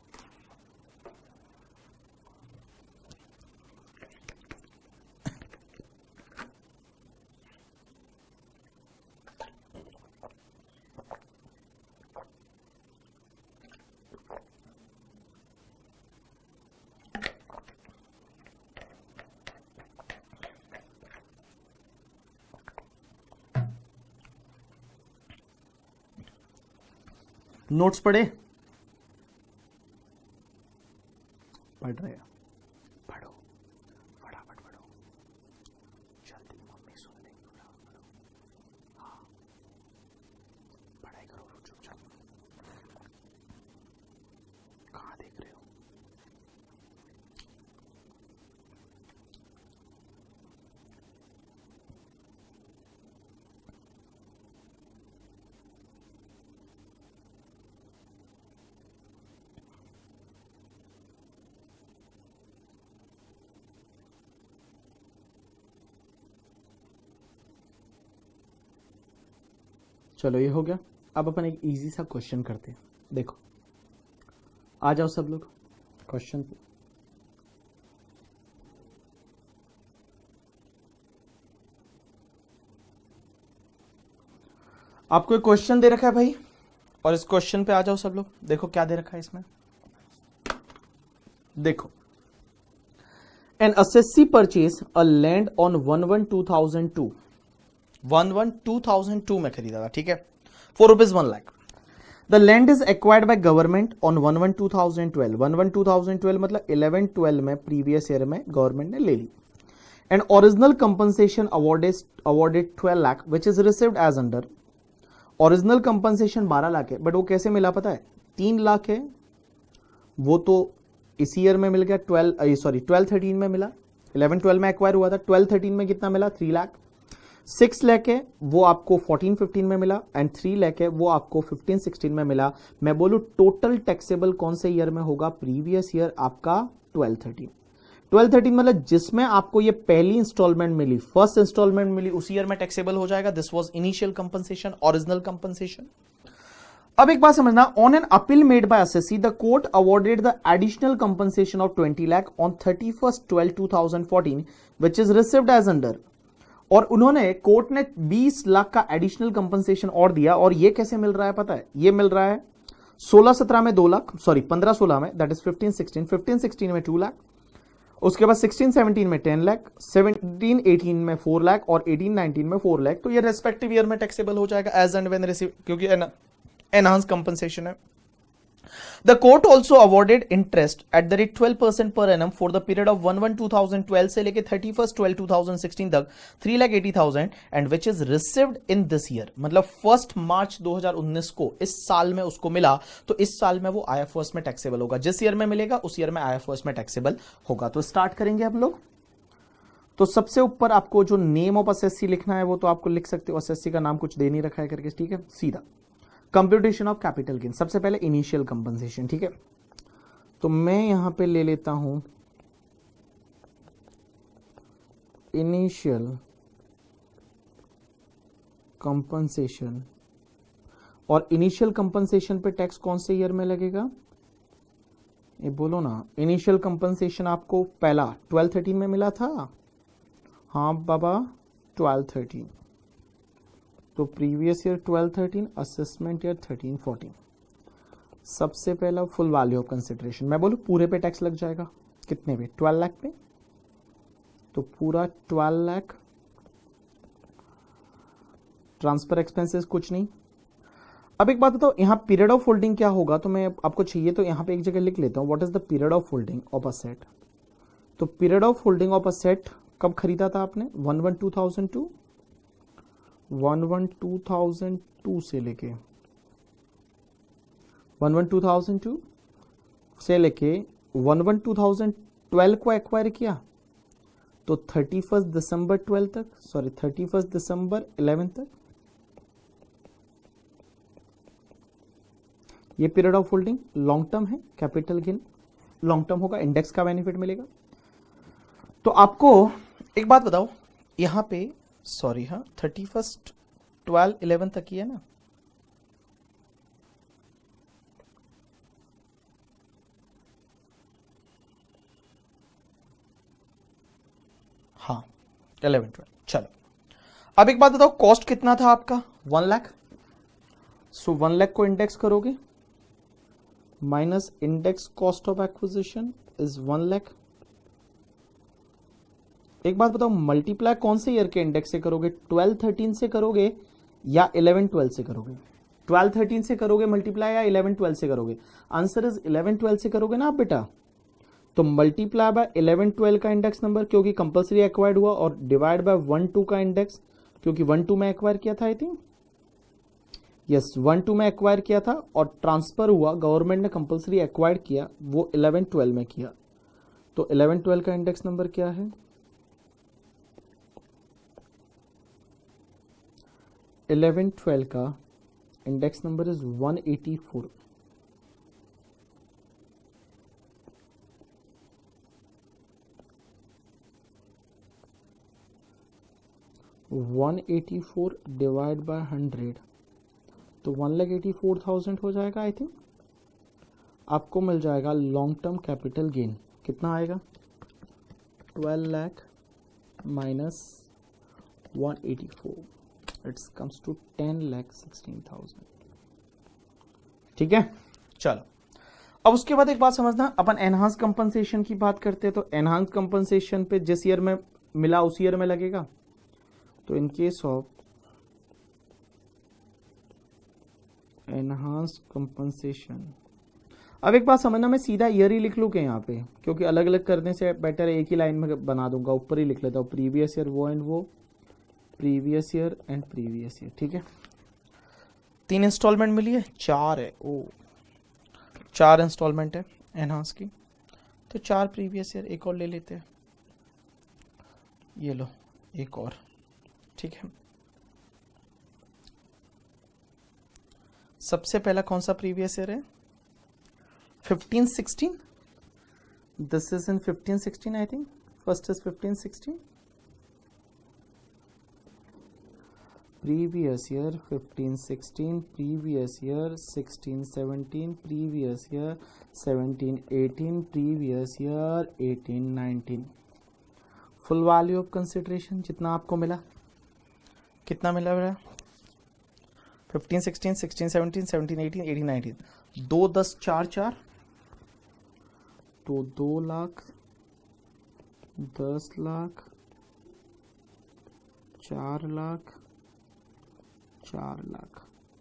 नोट्स पढ़े? पढ़ रहे हैं? पढ़ो, फटाफट पढ़ो, जल्दी, मम्मी सुन लेंगी. फटाफट पढ़ो. हाँ, पढ़ाई करो चुपचाप. कहाँ देख रहे हो? चलो ये हो गया. अब अपन एक इजी सा क्वेश्चन करते हैं. देखो, आ जाओ सब लोग क्वेश्चन पे. आपको एक क्वेश्चन दे रखा है भाई, और इस क्वेश्चन पे आ जाओ सब लोग. देखो क्या दे रखा है इसमें. देखो, an assessee purchase a land on one one two thousand two, one one two thousand two में खरीदा था, ठीक है, for rupees one lakh. The land is acquired by government on one one two thousand twelve. One one two thousand twelve मतलब इलेवन ट्वेल्व में, प्रीवियस ईयर में गवर्नमेंट ने ले ली. And original compensation awarded awarded twelve lakh which is received as under. Original compensation बारह लाख है, बट वो कैसे मिला पता है? तीन लाख है वो तो इसी ईयर में मिल गया, ट्वेल्व सॉरी ट्वेल्व थर्टीन में मिला. इलेवन ट्वेल्व में एक्वायर हुआ था, ट्वेल्व थर्टीन में कितना मिला? थ्री लाख. सिक्स लाख है वो आपको फोर्टीन फिफ्टीन में मिला, एंड थ्री लाख है वो आपको फिफ्टीन सिक्सटीन में मिला. मैं बोलूं टोटल टैक्सेबल कौन से ईयर में होगा? प्रीवियस ईयर आपका ट्वेल्व थर्टीन. ट्वेल्व थर्टीन मतलब जिसमें आपको ये पहली इंस्टॉलमेंट मिली, फर्स्ट इंस्टॉलमेंट मिली, उसी ईयर में टैक्सेबल हो जाएगा. This was initial compensation, original compensation. अब एक बात समझना, on an appeal made by assessee the court awarded the additional compensation of twenty lakh on thirty first twelve two thousand fourteen which is received as under. और उन्होंने, कोर्ट ने बीस लाख का एडिशनल कंपनसेशन और दिया. और ये कैसे मिल रहा है पता है? ये मिल रहा है सोलह सत्रह में दो लाख, सॉरी पंद्रह सोलह में, that is fifteen sixteen, fifteen sixteen में टू लाख, उसके बाद सिक्सटीन सेवनटीन में टेन लाख, सेवनटीन एटीन में फोर लाख और एटीन नाइनटीन में फोर लाख. तो ये रेस्पेक्टिव ईयर में टैक्सेबल हो जाएगा एज एंड व्हेन रिसीव, क्योंकि एनहांस कंपनसेशन है. The court also awarded interest at the rate twelve percent per annum for the period of one one two thousand twelve से लेके thirty first twelve two thousand sixteen तक three lakh eighty thousand and which is received in this year. मतलब फर्स्ट मार्च दो हज़ार उन्नीस को इस साल में उसको मिला, तो इस साल में वो आईएफओएस में टैक्सेबल होगा. जिस ईयर में मिलेगा उस ईयर में आईएफओएस में टैक्सेबल होगा. तो स्टार्ट करेंगे हम लोग. तो सबसे ऊपर आपको जो नेम ऑफ असेसी लिखना है वो तो आपको लिख सकते हो, असेसी का नाम कुछ दे नहीं रखा है करके, ठीक है. सीधा कंप्यूटेशन ऑफ कैपिटल गेन, सबसे पहले इनिशियल कंपनसेशन, ठीक है. तो मैं यहां पे ले लेता हूं इनिशियल कंपनसेशन. और इनिशियल कंपनसेशन पे टैक्स कौन से ईयर में लगेगा? ये बोलो ना. इनिशियल कंपनसेशन आपको पहला ट्वेल्व थर्टीन में मिला था. हाँ बाबा, ट्वेल्व थर्टीन. तो previous year twelve thirteen, assessment year thirteen fourteen. सबसे पहला फुल वैल्यू ऑफ कंसिडरेशन. मैं बोलूं पूरे पे टैक्स लग जाएगा. कितने पे? ट्वेल्व लाख पे. तो पूरा ट्वेल्व लाख. ट्रांसफर एक्सपेंसेस कुछ नहीं. अब एक बात बताओ, यहां पीरियड ऑफ होल्डिंग क्या होगा? तो मैं आपको चाहिए तो यहां पे एक जगह लिख लेता हूं, what is the period of holding of asset. तो period of holding of asset कब खरीदा था आपने? One one two thousand two, one one two thousand two से लेके one one two thousand two से लेके one one two thousand twelve को एक्वायर किया तो थर्टी फर्स्ट दिसंबर ट्वेल्व तक, sorry thirty first December eleven तक ये period of holding long term है, कैपिटल गेन लॉन्ग टर्म होगा, इंडेक्स का बेनिफिट मिलेगा। तो आपको एक बात बताओ, यहां पे सॉरी हाँ थर्टी फर्स्ट ट्वेल्व इलेवन तक ही है ना, हाँ इलेवन ट्वेल्व। चलो अब एक बात बताओ, कॉस्ट कितना था आपका, one lakh. So one lakh को इंडेक्स करोगे minus index cost of acquisition is one lakh. एक बात बताओ, मल्टीप्लाई कौन से ईयर के इंडेक्स से करोगे, ट्वेल्व थर्टीन से करोगे या इलेवन ट्वेल्व से करोगे? ट्वेल्व थर्टीन से करोगे मल्टीप्लाई या इलेवन ट्वेल्व से करोगे? आंसर इज इलेवन ट्वेल्व से करोगे ना आप बेटा। तो मल्टीप्लाई बाय इलेवन ट्वेल्व का इंडेक्स नंबर क्योंकि कंपल्सरी एक्वायर्ड हुआ, और डिवाइड बाय वन टू का इंडेक्स क्योंकि वन टू में एक्वायर किया था, I think yes one two में एक्वायर किया था और ट्रांसफर हुआ, गवर्नमेंट ने कंपल्सरी एक्वायर्ड किया, वो इलेवन ट्वेल्व में किया। तो इलेवन ट्वेल्व का इंडेक्स नंबर क्या है, इलेवन ट्वेल्व का index number is one eighty four. One eighty four divide by hundred तो one lakh eighty four thousand हो जाएगा। आई थिंक आपको मिल जाएगा लॉन्ग टर्म कैपिटल गेन, कितना आएगा, twelve lakh minus one eighty four, it's comes to ten lakh sixteen thousand. ठीक है, चलो अब उसके बाद एक बात समझना, अपन एनहांस कंपनसेशन की बात करते हैं तो एनहांस कंपनसेशन पे जिस ईयर में मिला उस ईयर में लगेगा। तो in case of enhance compensation, अब एक बात समझना, मैं सीधा ईयर ही लिख लूँ क्या यहाँ पे, क्योंकि अलग अलग करने से बेटर एक ही लाइन में बना दूंगा, ऊपर ही लिख लेता हूँ प्रीवियस ईयर वो एंड वो, previous year and previous year. ठीक है, तीन इंस्टॉलमेंट मिली है, चार है, ओ चार इंस्टॉलमेंट है एनहांस की, तो चार प्रीवियस ईयर, एक और ले लेते हैं, ये लो एक और। ठीक है, सबसे पहला कौन सा प्रीवियस ईयर है, fifteen sixteen, this is in fifteen sixteen, I think first is fifteen sixteen, previous year fifteen sixteen, previous year sixteen seventeen, previous year seventeen eighteen, previous year eighteen nineteen. Full value of consideration जितना आपको मिला, कितना मिला मेरा, fifteen sixteen, sixteen seventeen, seventeen eighteen, eighteen nineteen, दो दस चार चार, तो दो लाख, दस लाख, चार लाख, चार लाख,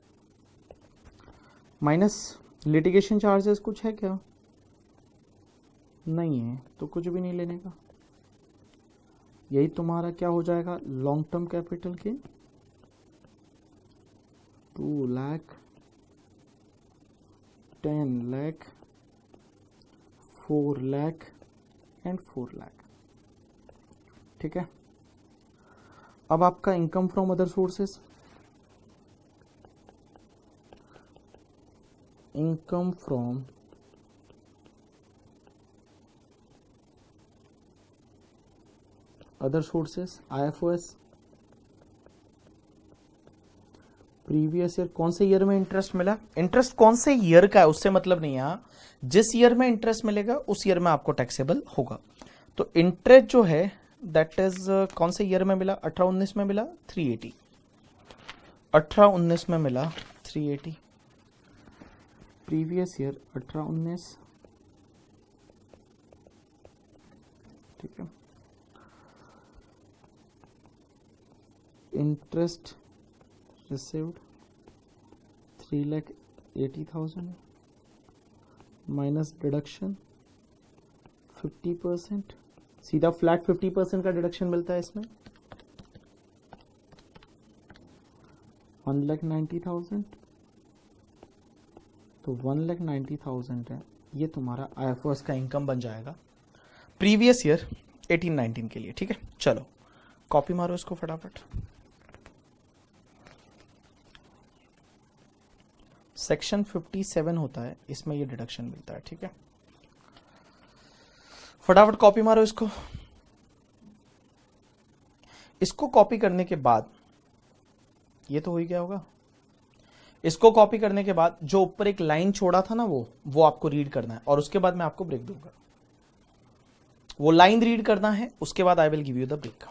माइनस लिटिगेशन चार्जेस कुछ है क्या, नहीं है, तो कुछ भी नहीं लेने का, यही तुम्हारा क्या हो जाएगा, लॉन्ग टर्म कैपिटल के two lakh, ten lakh, four lakh and four lakh. ठीक है, अब आपका income from other sources, income from other sources, I F O S, previous year कौन से ईयर में इंटरेस्ट मिला, इंटरेस्ट कौन से ईयर का है उससे मतलब नहीं है, जिस ईयर में इंटरेस्ट मिलेगा उस ईयर में आपको टैक्सेबल होगा। तो इंटरेस्ट जो है दैट इज कौन से ईयर में मिला, अठारह उन्नीस में मिला थ्री एटी, अठारह उन्नीस में मिला थ्री एटी, प्रीवियस ईयर अठारह उन्नीस। ठीक है, interest received three lakh eighty thousand minus deduction fifty percent, सीधा फ्लैट फिफ्टी परसेंट का डिडक्शन मिलता है इसमें, वन लाख नाइन्टी थाउजेंड, तो वन लाख नाइन्टी थाउजेंड है ये तुम्हारा आईएफओएस का इनकम बन जाएगा प्रीवियस ईयर एटीन नाइनटीन के लिए। ठीक है, चलो कॉपी मारो इसको फटाफट। सेक्शन फिफ्टी सेवन होता है, इसमें ये डिडक्शन मिलता है। ठीक है, फटाफट कॉपी मारो इसको। इसको कॉपी करने के बाद ये तो हो ही गया होगा। इसको कॉपी करने के बाद जो ऊपर एक लाइन छोड़ा था ना, वो वो आपको रीड करना है और उसके बाद मैं आपको ब्रेक दूंगा। वो लाइन रीड करना है, उसके बाद I will give you the break.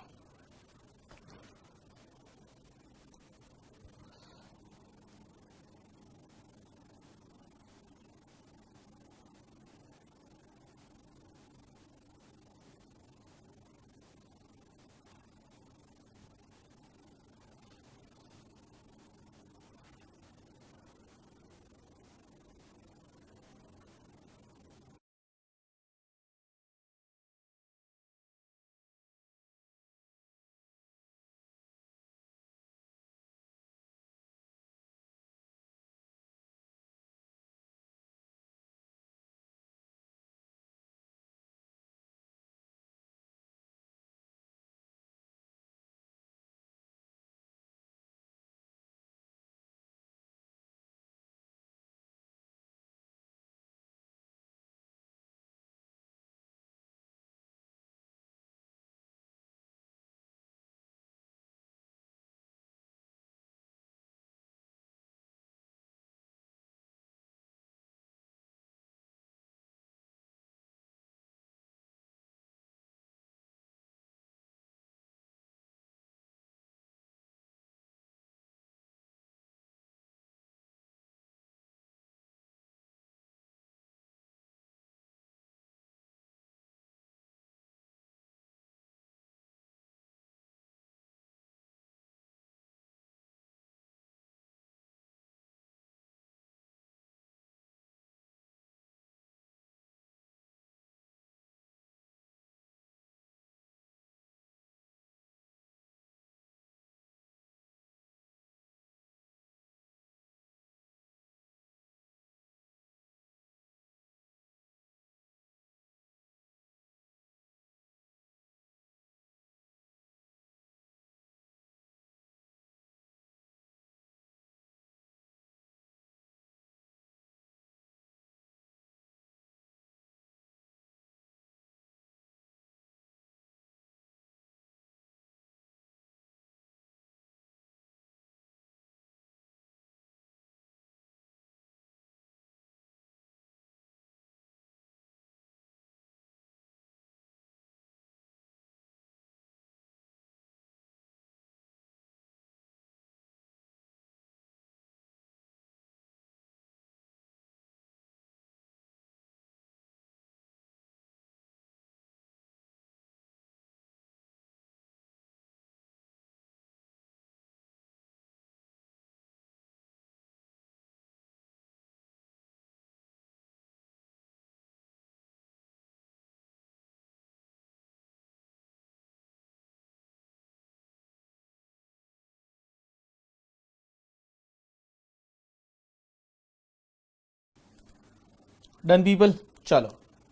Done people, चलो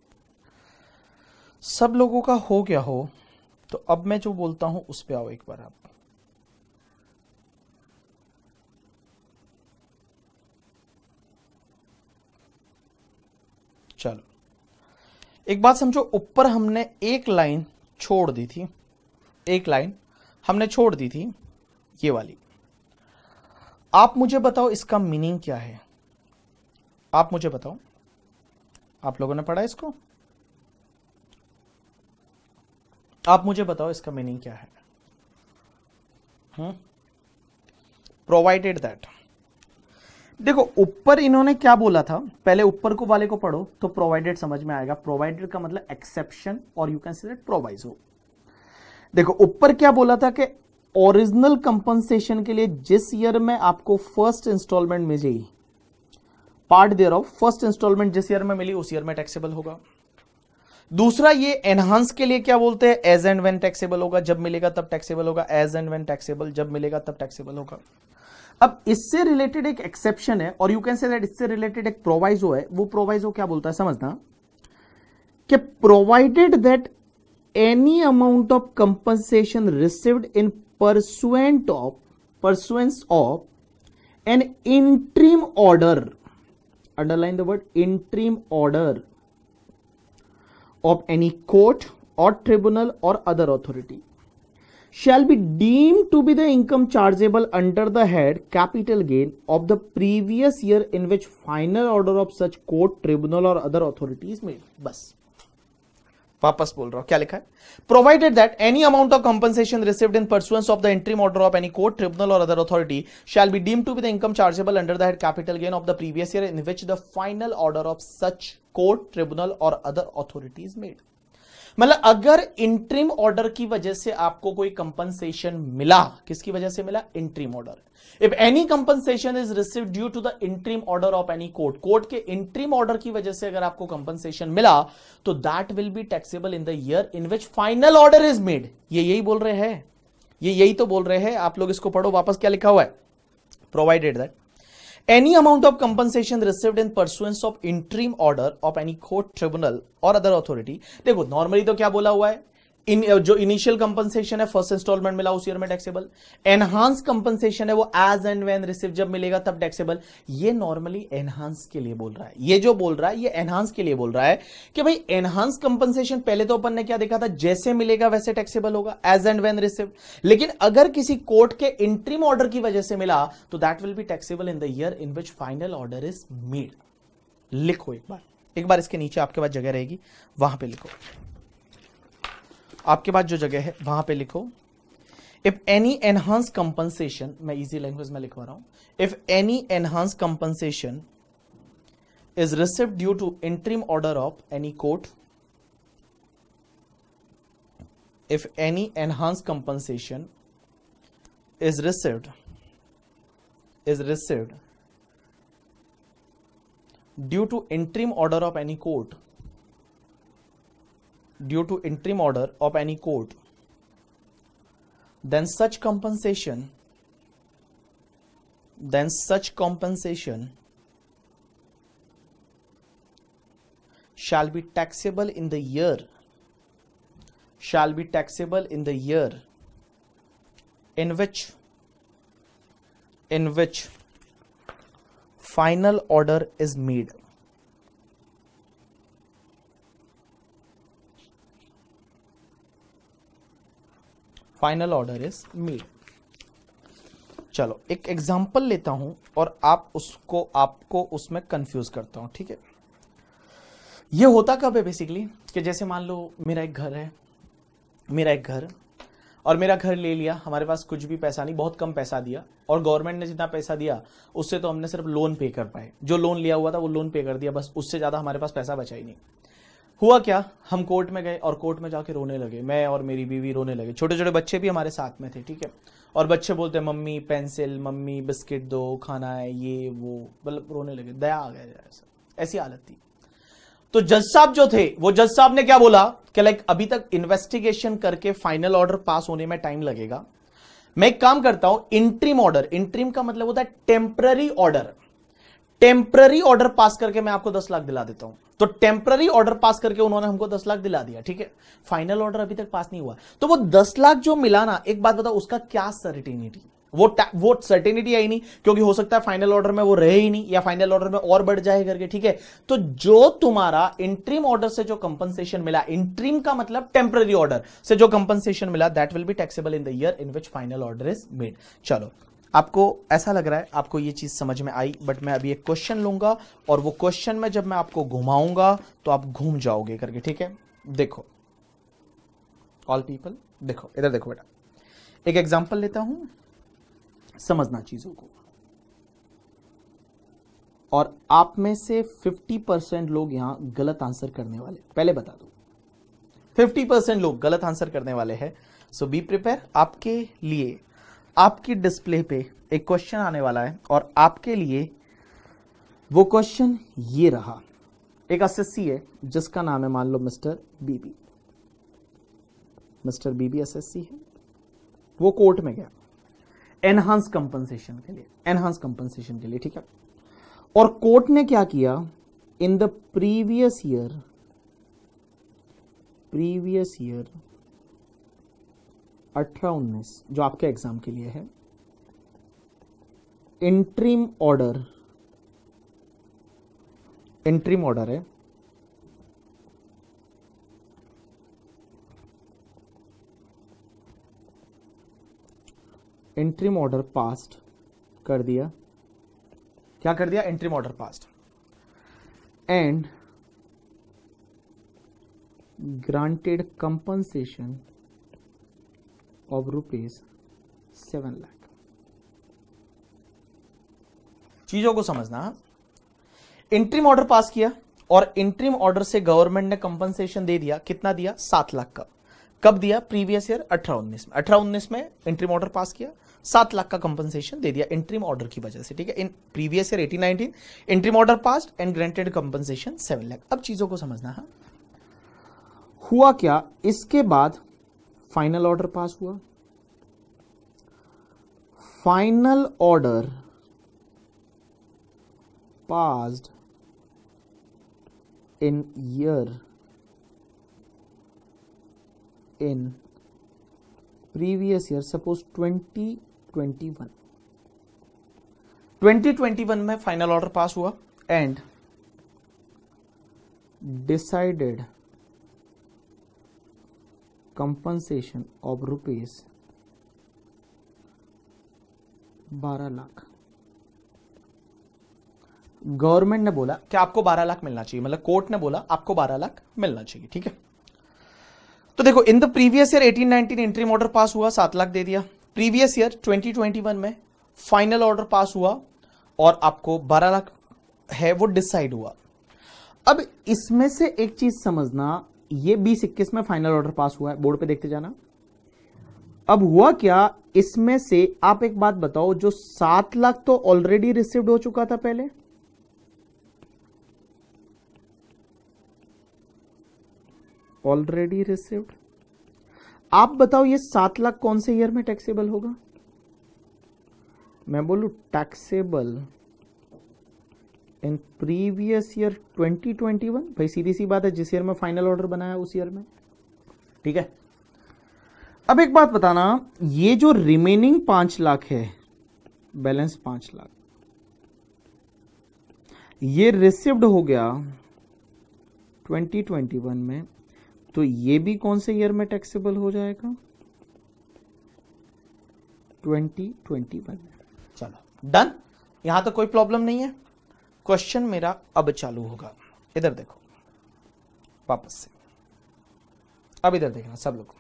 सब लोगों का हो गया हो तो अब मैं जो बोलता हूं उस पे आओ एक बार आप। चलो एक बात समझो, ऊपर हमने एक लाइन छोड़ दी थी, एक लाइन हमने छोड़ दी थी ये वाली। आप मुझे बताओ इसका मीनिंग क्या है, आप मुझे बताओ। आप लोगों ने पढ़ा इसको, आप मुझे बताओ इसका मीनिंग क्या है। हम्म प्रोवाइडेड दैट, देखो ऊपर इन्होंने क्या बोला था, पहले ऊपर को वाले को पढ़ो तो प्रोवाइडेड समझ में आएगा। प्रोवाइडेड का मतलब एक्सेप्शन और you can say that proviso. देखो ऊपर क्या बोला था कि ओरिजिनल कंपनसेशन के लिए जिस ईयर में आपको फर्स्ट इंस्टॉलमेंट मिलेगी, part there of first installment जिस ईयर में मिली उस ईयर में टैक्सेबल होगा। दूसरा ये एनहांस के लिए क्या बोलते हैं, एज एंड व्हेन टैक्सेबल होगा, जब मिलेगा तब टैक्सेबल होगा। एज एंड व्हेन टैक्सेबल, जब मिलेगा तब टैक्सेबल होगा। अब इससे रिलेटेड एक एक्सेप्शन है, और यू कैन से दैट इससे रिलेटेड एक प्रोवाइजो है। वो प्रोवाइजो क्या बोलता है समझना, कि provided that any amount of compensation received in pursuant of pursuance of an interim order, underline the word interim order of any court or tribunal or other authority shall be deemed to be the income chargeable under the head capital gain of the previous year in which final order of such court, tribunal or other authority is made। बस वापस बोल रहा हूं, क्या लिखा है, provided that any amount of compensation received in pursuance of the interim order of any court, tribunal or other authority shall be deemed to be the income chargeable under the head capital gain of the previous year in which the final order of such court, tribunal or other authority is made। मतलब अगर इंट्रीम ऑर्डर की वजह से आपको कोई कंपनसेशन मिला, किसकी वजह से मिला, interim order. If any compensation is received due to the interim order of any court, court के इंट्रीम ऑर्डर की वजह से अगर आपको कंपनसेशन मिला तो that will be taxable in the year in which final order is made. ये यही बोल रहे हैं, ये यही तो बोल रहे हैं। आप लोग इसको पढ़ो वापस, क्या लिखा हुआ है, provided that any amount of compensation received in pursuance of interim order of any court, tribunal or other authority। देखो नॉर्मली तो क्या बोला हुआ है, इन जो इनिशियल कंपनसेशन है फर्स्ट इंस्टॉलमेंट मिला उस ईयर में टैक्सेबल, एनहांस कंपनसेशन है वो एज एंड व्हेन रिसीव जब मिलेगा तब टैक्सेबल। ये नॉर्मली एनहांस के लिए बोल रहा है, ये जो बोल रहा है ये एनहांस के लिए बोल रहा है कि भाई एनहांस कंपनसेशन पहले तो अपन ने क्या देखा था, जैसे मिलेगा वैसे टैक्सेबल होगा, एज एंड व्हेन रिसीव। लेकिन अगर किसी कोर्ट के इंट्रीम ऑर्डर की वजह से मिला तो that will be taxable in the year in which final order is made. लिखो एक बार, एक बार इसके नीचे आपके पास जगह रहेगी, वहां पे लिखो, आपके पास जो जगह है वहां पे लिखो, इफ एनी एनहांस कंपनसेशन, मैं इजी लैंग्वेज में लिखवा रहा हूं, if any enhance compensation is received due to interim order of any court, if any enhance compensation is received is received due to interim order of any court, due to interim order of any court, then such compensation then such compensation shall be taxable in the year shall be taxable in the year in which in which final order is made। Final order is made. चलो एक एग्जांपल लेता हूं और आप उसको आपको उसमें कंफ्यूज करता हूं, ठीक है। ये होता कब है बेसिकली, कि जैसे मान लो मेरा एक घर है, मेरा एक घर और मेरा घर ले लिया, हमारे पास कुछ भी पैसा नहीं, बहुत कम पैसा दिया, और गवर्नमेंट ने जितना पैसा दिया उससे तो हमने सिर्फ लोन पे कर पाए, जो लोन लिया हुआ था वो लोन पे कर दिया, बस उससे ज्यादा हमारे पास पैसा बचा ही नहीं। हुआ क्या, हम कोर्ट में गए और कोर्ट में जाके रोने लगे, मैं और मेरी बीवी रोने लगे, छोटे छोटे बच्चे भी हमारे साथ में थे, ठीक है। और बच्चे बोलते मम्मी पेंसिल, मम्मी बिस्किट दो, खाना है, ये वो, मतलब रोने लगे, दया आ गया, ऐसा ऐसी हालत थी। तो जज साहब जो थे, वो जज साहब ने क्या बोला कि लाइक अभी तक इन्वेस्टिगेशन करके फाइनल ऑर्डर पास होने में टाइम लगेगा, मैं एक काम करता हूं, इंट्रीम ऑर्डर, इंट्रीम का मतलब होता है temporary order, temporary order pass करके मैं आपको दस लाख दिला देता हूं। तो टेम्पररी ऑर्डर पास करके उन्होंने हमको दस लाख दिला दिया, ठीक है। फाइनल ऑर्डर अभी तक पास नहीं हुआ, तो वो दस लाख जो मिला ना, एक बात बताओ, उसका क्या सर्टेनिटी, वो वो सर्टेनिटी आई नहीं, क्योंकि हो सकता है फाइनल ऑर्डर में वो रहे ही नहीं, या फाइनल ऑर्डर में और बढ़ जाए करके, ठीक है। तो जो तुम्हारा इंट्रीम ऑर्डर से जो कंपनसेशन मिला, इंट्रीम का मतलब टेम्पररी ऑर्डर से जो कंपनसेशन मिला, that will be taxable in the year in which final order is made. चलो, आपको ऐसा लग रहा है आपको ये चीज समझ में आई, बट मैं अभी एक क्वेश्चन लूंगा और वो क्वेश्चन में जब मैं आपको घुमाऊंगा तो आप घूम जाओगे करके, ठीक है। देखो ऑल पीपल, देखो इधर देखो बेटा, एक एग्जांपल लेता हूं, समझना चीजों को। और आप में से फिफ्टी परसेंट लोग यहां गलत आंसर करने वाले, पहले बता दो, फिफ्टी परसेंट लोग गलत आंसर करने वाले हैं। सो बी प्रिपेयर, आपके लिए आपकी डिस्प्ले पे एक क्वेश्चन आने वाला है और आपके लिए वो क्वेश्चन ये रहा। एक एसएससी है जिसका नाम है मान लो mister BB, mister BB SSC है, वो कोर्ट में गया, एनहांस कंपनसेशन के लिए, एनहांस कंपनसेशन के लिए, ठीक है। और कोर्ट ने क्या किया, in the previous year, previous year अठारह उन्नीस जो आपके एग्जाम के लिए है, इंट्रीम ऑर्डर, इंट्रीम ऑर्डर है, इंट्रीम ऑर्डर पास्ट कर दिया, क्या कर दिया, interim order passed, and granted compensation of rupees seven lakh. चीजों को समझना, इंट्रीम ऑर्डर पास किया और इंट्रीम ऑर्डर से गवर्नमेंट ने कंपनसेशन दे दिया, कितना दिया, सात लाख का। कब दिया, प्रीवियस ईयर अठारह उन्नीस में, अठारह उन्नीस में इंट्रीम ऑर्डर पास किया, सात लाख का कंपनसेशन दे दिया इंट्रीम ऑर्डर की वजह से, ठीक है। In previous year eighteen nineteen interim order passed and granted compensation seven lakh. अब चीजों को समझना है, हुआ क्या, इसके बाद फाइनल ऑर्डर पास हुआ, final order passed in year in previous year, suppose twenty twenty one, twenty twenty one में फाइनल ऑर्डर पास हुआ and decided compensation of rupees बारह लाख। गवर्नमेंट ने बोला कि आपको बारह लाख मिलना चाहिए, मतलब कोर्ट ने बोला आपको बारह लाख मिलना चाहिए, ठीक है। तो देखो, in the previous year eighteen nineteen interim order pass हुआ, सात लाख दे दिया। Previous year twenty twenty one में फाइनल ऑर्डर पास हुआ और आपको बारह लाख है वो डिसाइड हुआ। अब इसमें से एक चीज समझना, ये बीस इक्कीस में फाइनल ऑर्डर पास हुआ है, बोर्ड पे देखते जाना। अब हुआ क्या, इसमें से आप एक बात बताओ, जो सात लाख तो ऑलरेडी रिसीव्ड हो चुका था पहले, ऑलरेडी रिसीव्ड, आप बताओ ये सात लाख कौन से ईयर में टैक्सेबल होगा। मैं बोलूं taxable in previous year twenty twenty one, भाई सीधी सी बात है, जिस ईयर में फाइनल ऑर्डर बनाया उस ईयर में, ठीक है। अब एक बात बताना, ये जो रिमेनिंग पांच लाख है, बैलेंस पांच लाख, ये रिसीव्ड हो गया ट्वेंटी ट्वेंटी वन में, तो ये भी कौन से ईयर में टैक्सेबल हो जाएगा, ट्वेंटी ट्वेंटी वन में। चलो डन, यहां तक कोई प्रॉब्लम नहीं है। क्वेश्चन मेरा अब चालू होगा, इधर देखो वापस से, अब इधर देखना सब लोग।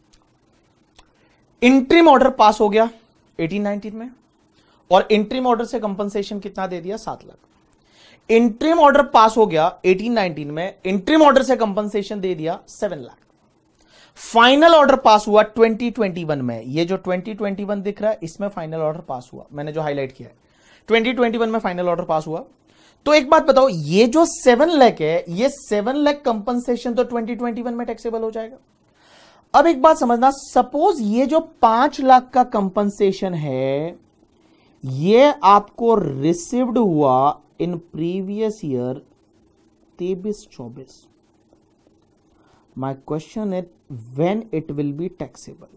इंट्रीम ऑर्डर पास हो गया एटीन नाइनटीन में और इंट्रीम ऑर्डर से कंपनसेशन कितना दे दिया, सात लाख। इंट्रीम ऑर्डर पास हो गया एटीन नाइनटीन में, इंट्रीम ऑर्डर से कंपनसेशन दे दिया seven lakh. Final order pass हुआ ट्वेंटी ट्वेंटी वन में, ये जो ट्वेंटी ट्वेंटी वन दिख रहा है इसमें फाइनल ऑर्डर पास हुआ, मैंने जो हाईलाइट किया है ट्वेंटी ट्वेंटी वन में फाइनल ऑर्डर पास हुआ। तो एक बात बताओ, ये जो सेवन लाख है, ये सेवन लाख कंपनसेशन तो ट्वेंटी ट्वेंटी वन में टैक्सेबल हो जाएगा। अब एक बात समझना, सपोज ये जो पांच लाख का कंपनसेशन है, ये आपको रिसीव्ड हुआ इन प्रीवियस ईयर तेईस चौबीस। My question is when it will be taxable.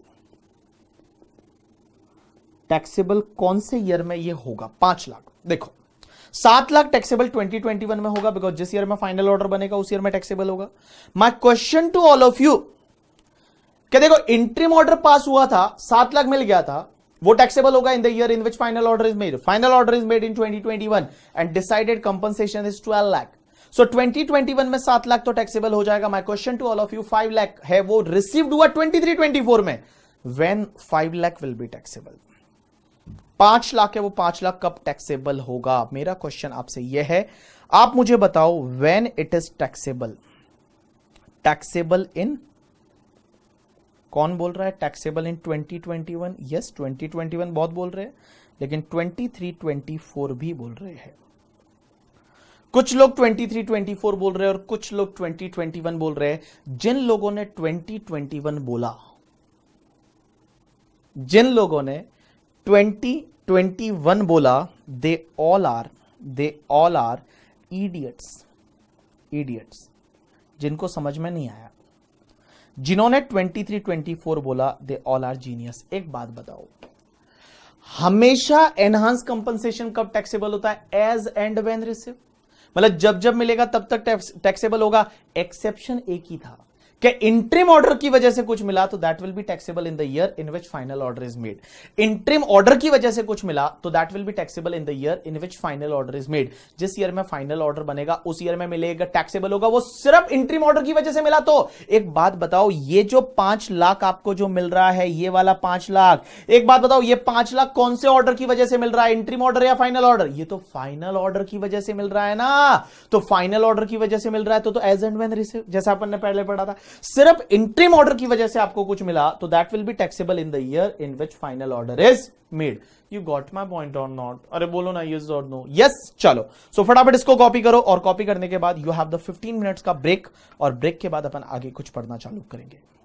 Taxable कौन से ईयर में ये होगा, पांच लाख। देखो सात lakh taxable twenty twenty one में होगा, बिकॉज जिस ईयर में फाइनल ऑर्डर बनेगा उस ईयर में टैक्सेबल होगा। My question to all of you, क्या देखो इंट्रीम ऑर्डर पास हुआ था, सात लाख मिल गया था, वो टैक्सेबल होगा in the year in which final order is made. Final order is made in twenty twenty one and decided compensation is twelve lakh. So twenty twenty one में सात लाख तो टैक्सेबल हो जाएगा। My question to all of you, five lakh है वो रिसीव्ड हुआ ट्वेंटी थ्री ट्वेंटी फोर में, when five lakh will be taxable. पांच लाख है वो पांच लाख कब टैक्सेबल होगा। मेरा क्वेश्चन आपसे यह है, आप मुझे बताओ when it is taxable. Taxable in, कौन बोल रहा है taxable in twenty twenty one? Yes, twenty twenty one बहुत बोल रहे हैं, लेकिन ट्वेंटी थ्री ट्वेंटी फोर भी बोल रहे हैं। कुछ लोग ट्वेंटी थ्री ट्वेंटी फोर बोल रहे हैं और कुछ लोग ट्वेंटी ट्वेंटी वन बोल रहे हैं। जिन लोगों ने ट्वेंटी ट्वेंटी वन बोला, जिन लोगों ने ट्वेंटी ट्वेंटी वन बोला they all are they all are idiots, idiots जिनको समझ में नहीं आया। जिन्होंने ट्वेंटी थ्री ट्वेंटी फोर बोला दे ऑल आर जीनियस। एक बात बताओ, हमेशा एनहांस कंपनसेशन कब टैक्सेबल होता है? एज एंड व्हेन रिसीव, मतलब जब जब मिलेगा तब तक टैक्सेबल होगा। एक्सेप्शन एक ही था कि इंट्रीम ऑर्डर की वजह से कुछ मिला तो that will be taxable in the year in which final order is made. Interim order की वजह से कुछ मिला तो that will be taxable in the year in which final order is made. जिस ईयर में फाइनल ऑर्डर बनेगा उस ईयर में मिलेगा, टैक्सेबल होगा। वो सिर्फ इंट्रीम ऑर्डर की वजह से मिला। तो एक बात बताओ, ये जो पांच लाख आपको जो मिल रहा है, ये वाला पांच लाख, एक बात बताओ, ये पांच लाख कौन से ऑर्डर की वजह से मिल रहा है? इंट्रीम ऑर्डर या फाइनल ऑर्डर? ये तो फाइनल ऑर्डर की वजह से मिल रहा है ना। तो फाइनल ऑर्डर की वजह से मिल रहा है तो, तो एज एंड व्हेन रिसीव, जैसा अपन ने पहले पढ़ा था। सिर्फ इंट्रीम ऑर्डर की वजह से आपको कुछ मिला तो that will be taxable in the year in which final order is made. You got my point और नॉट? अरे बोलो ना यस और नो। यस, चलो सो फटाफट इसको कॉपी करो और कॉपी करने के बाद you have the fifteen minutes का ब्रेक, और ब्रेक के बाद अपन आगे कुछ पढ़ना चालू करेंगे।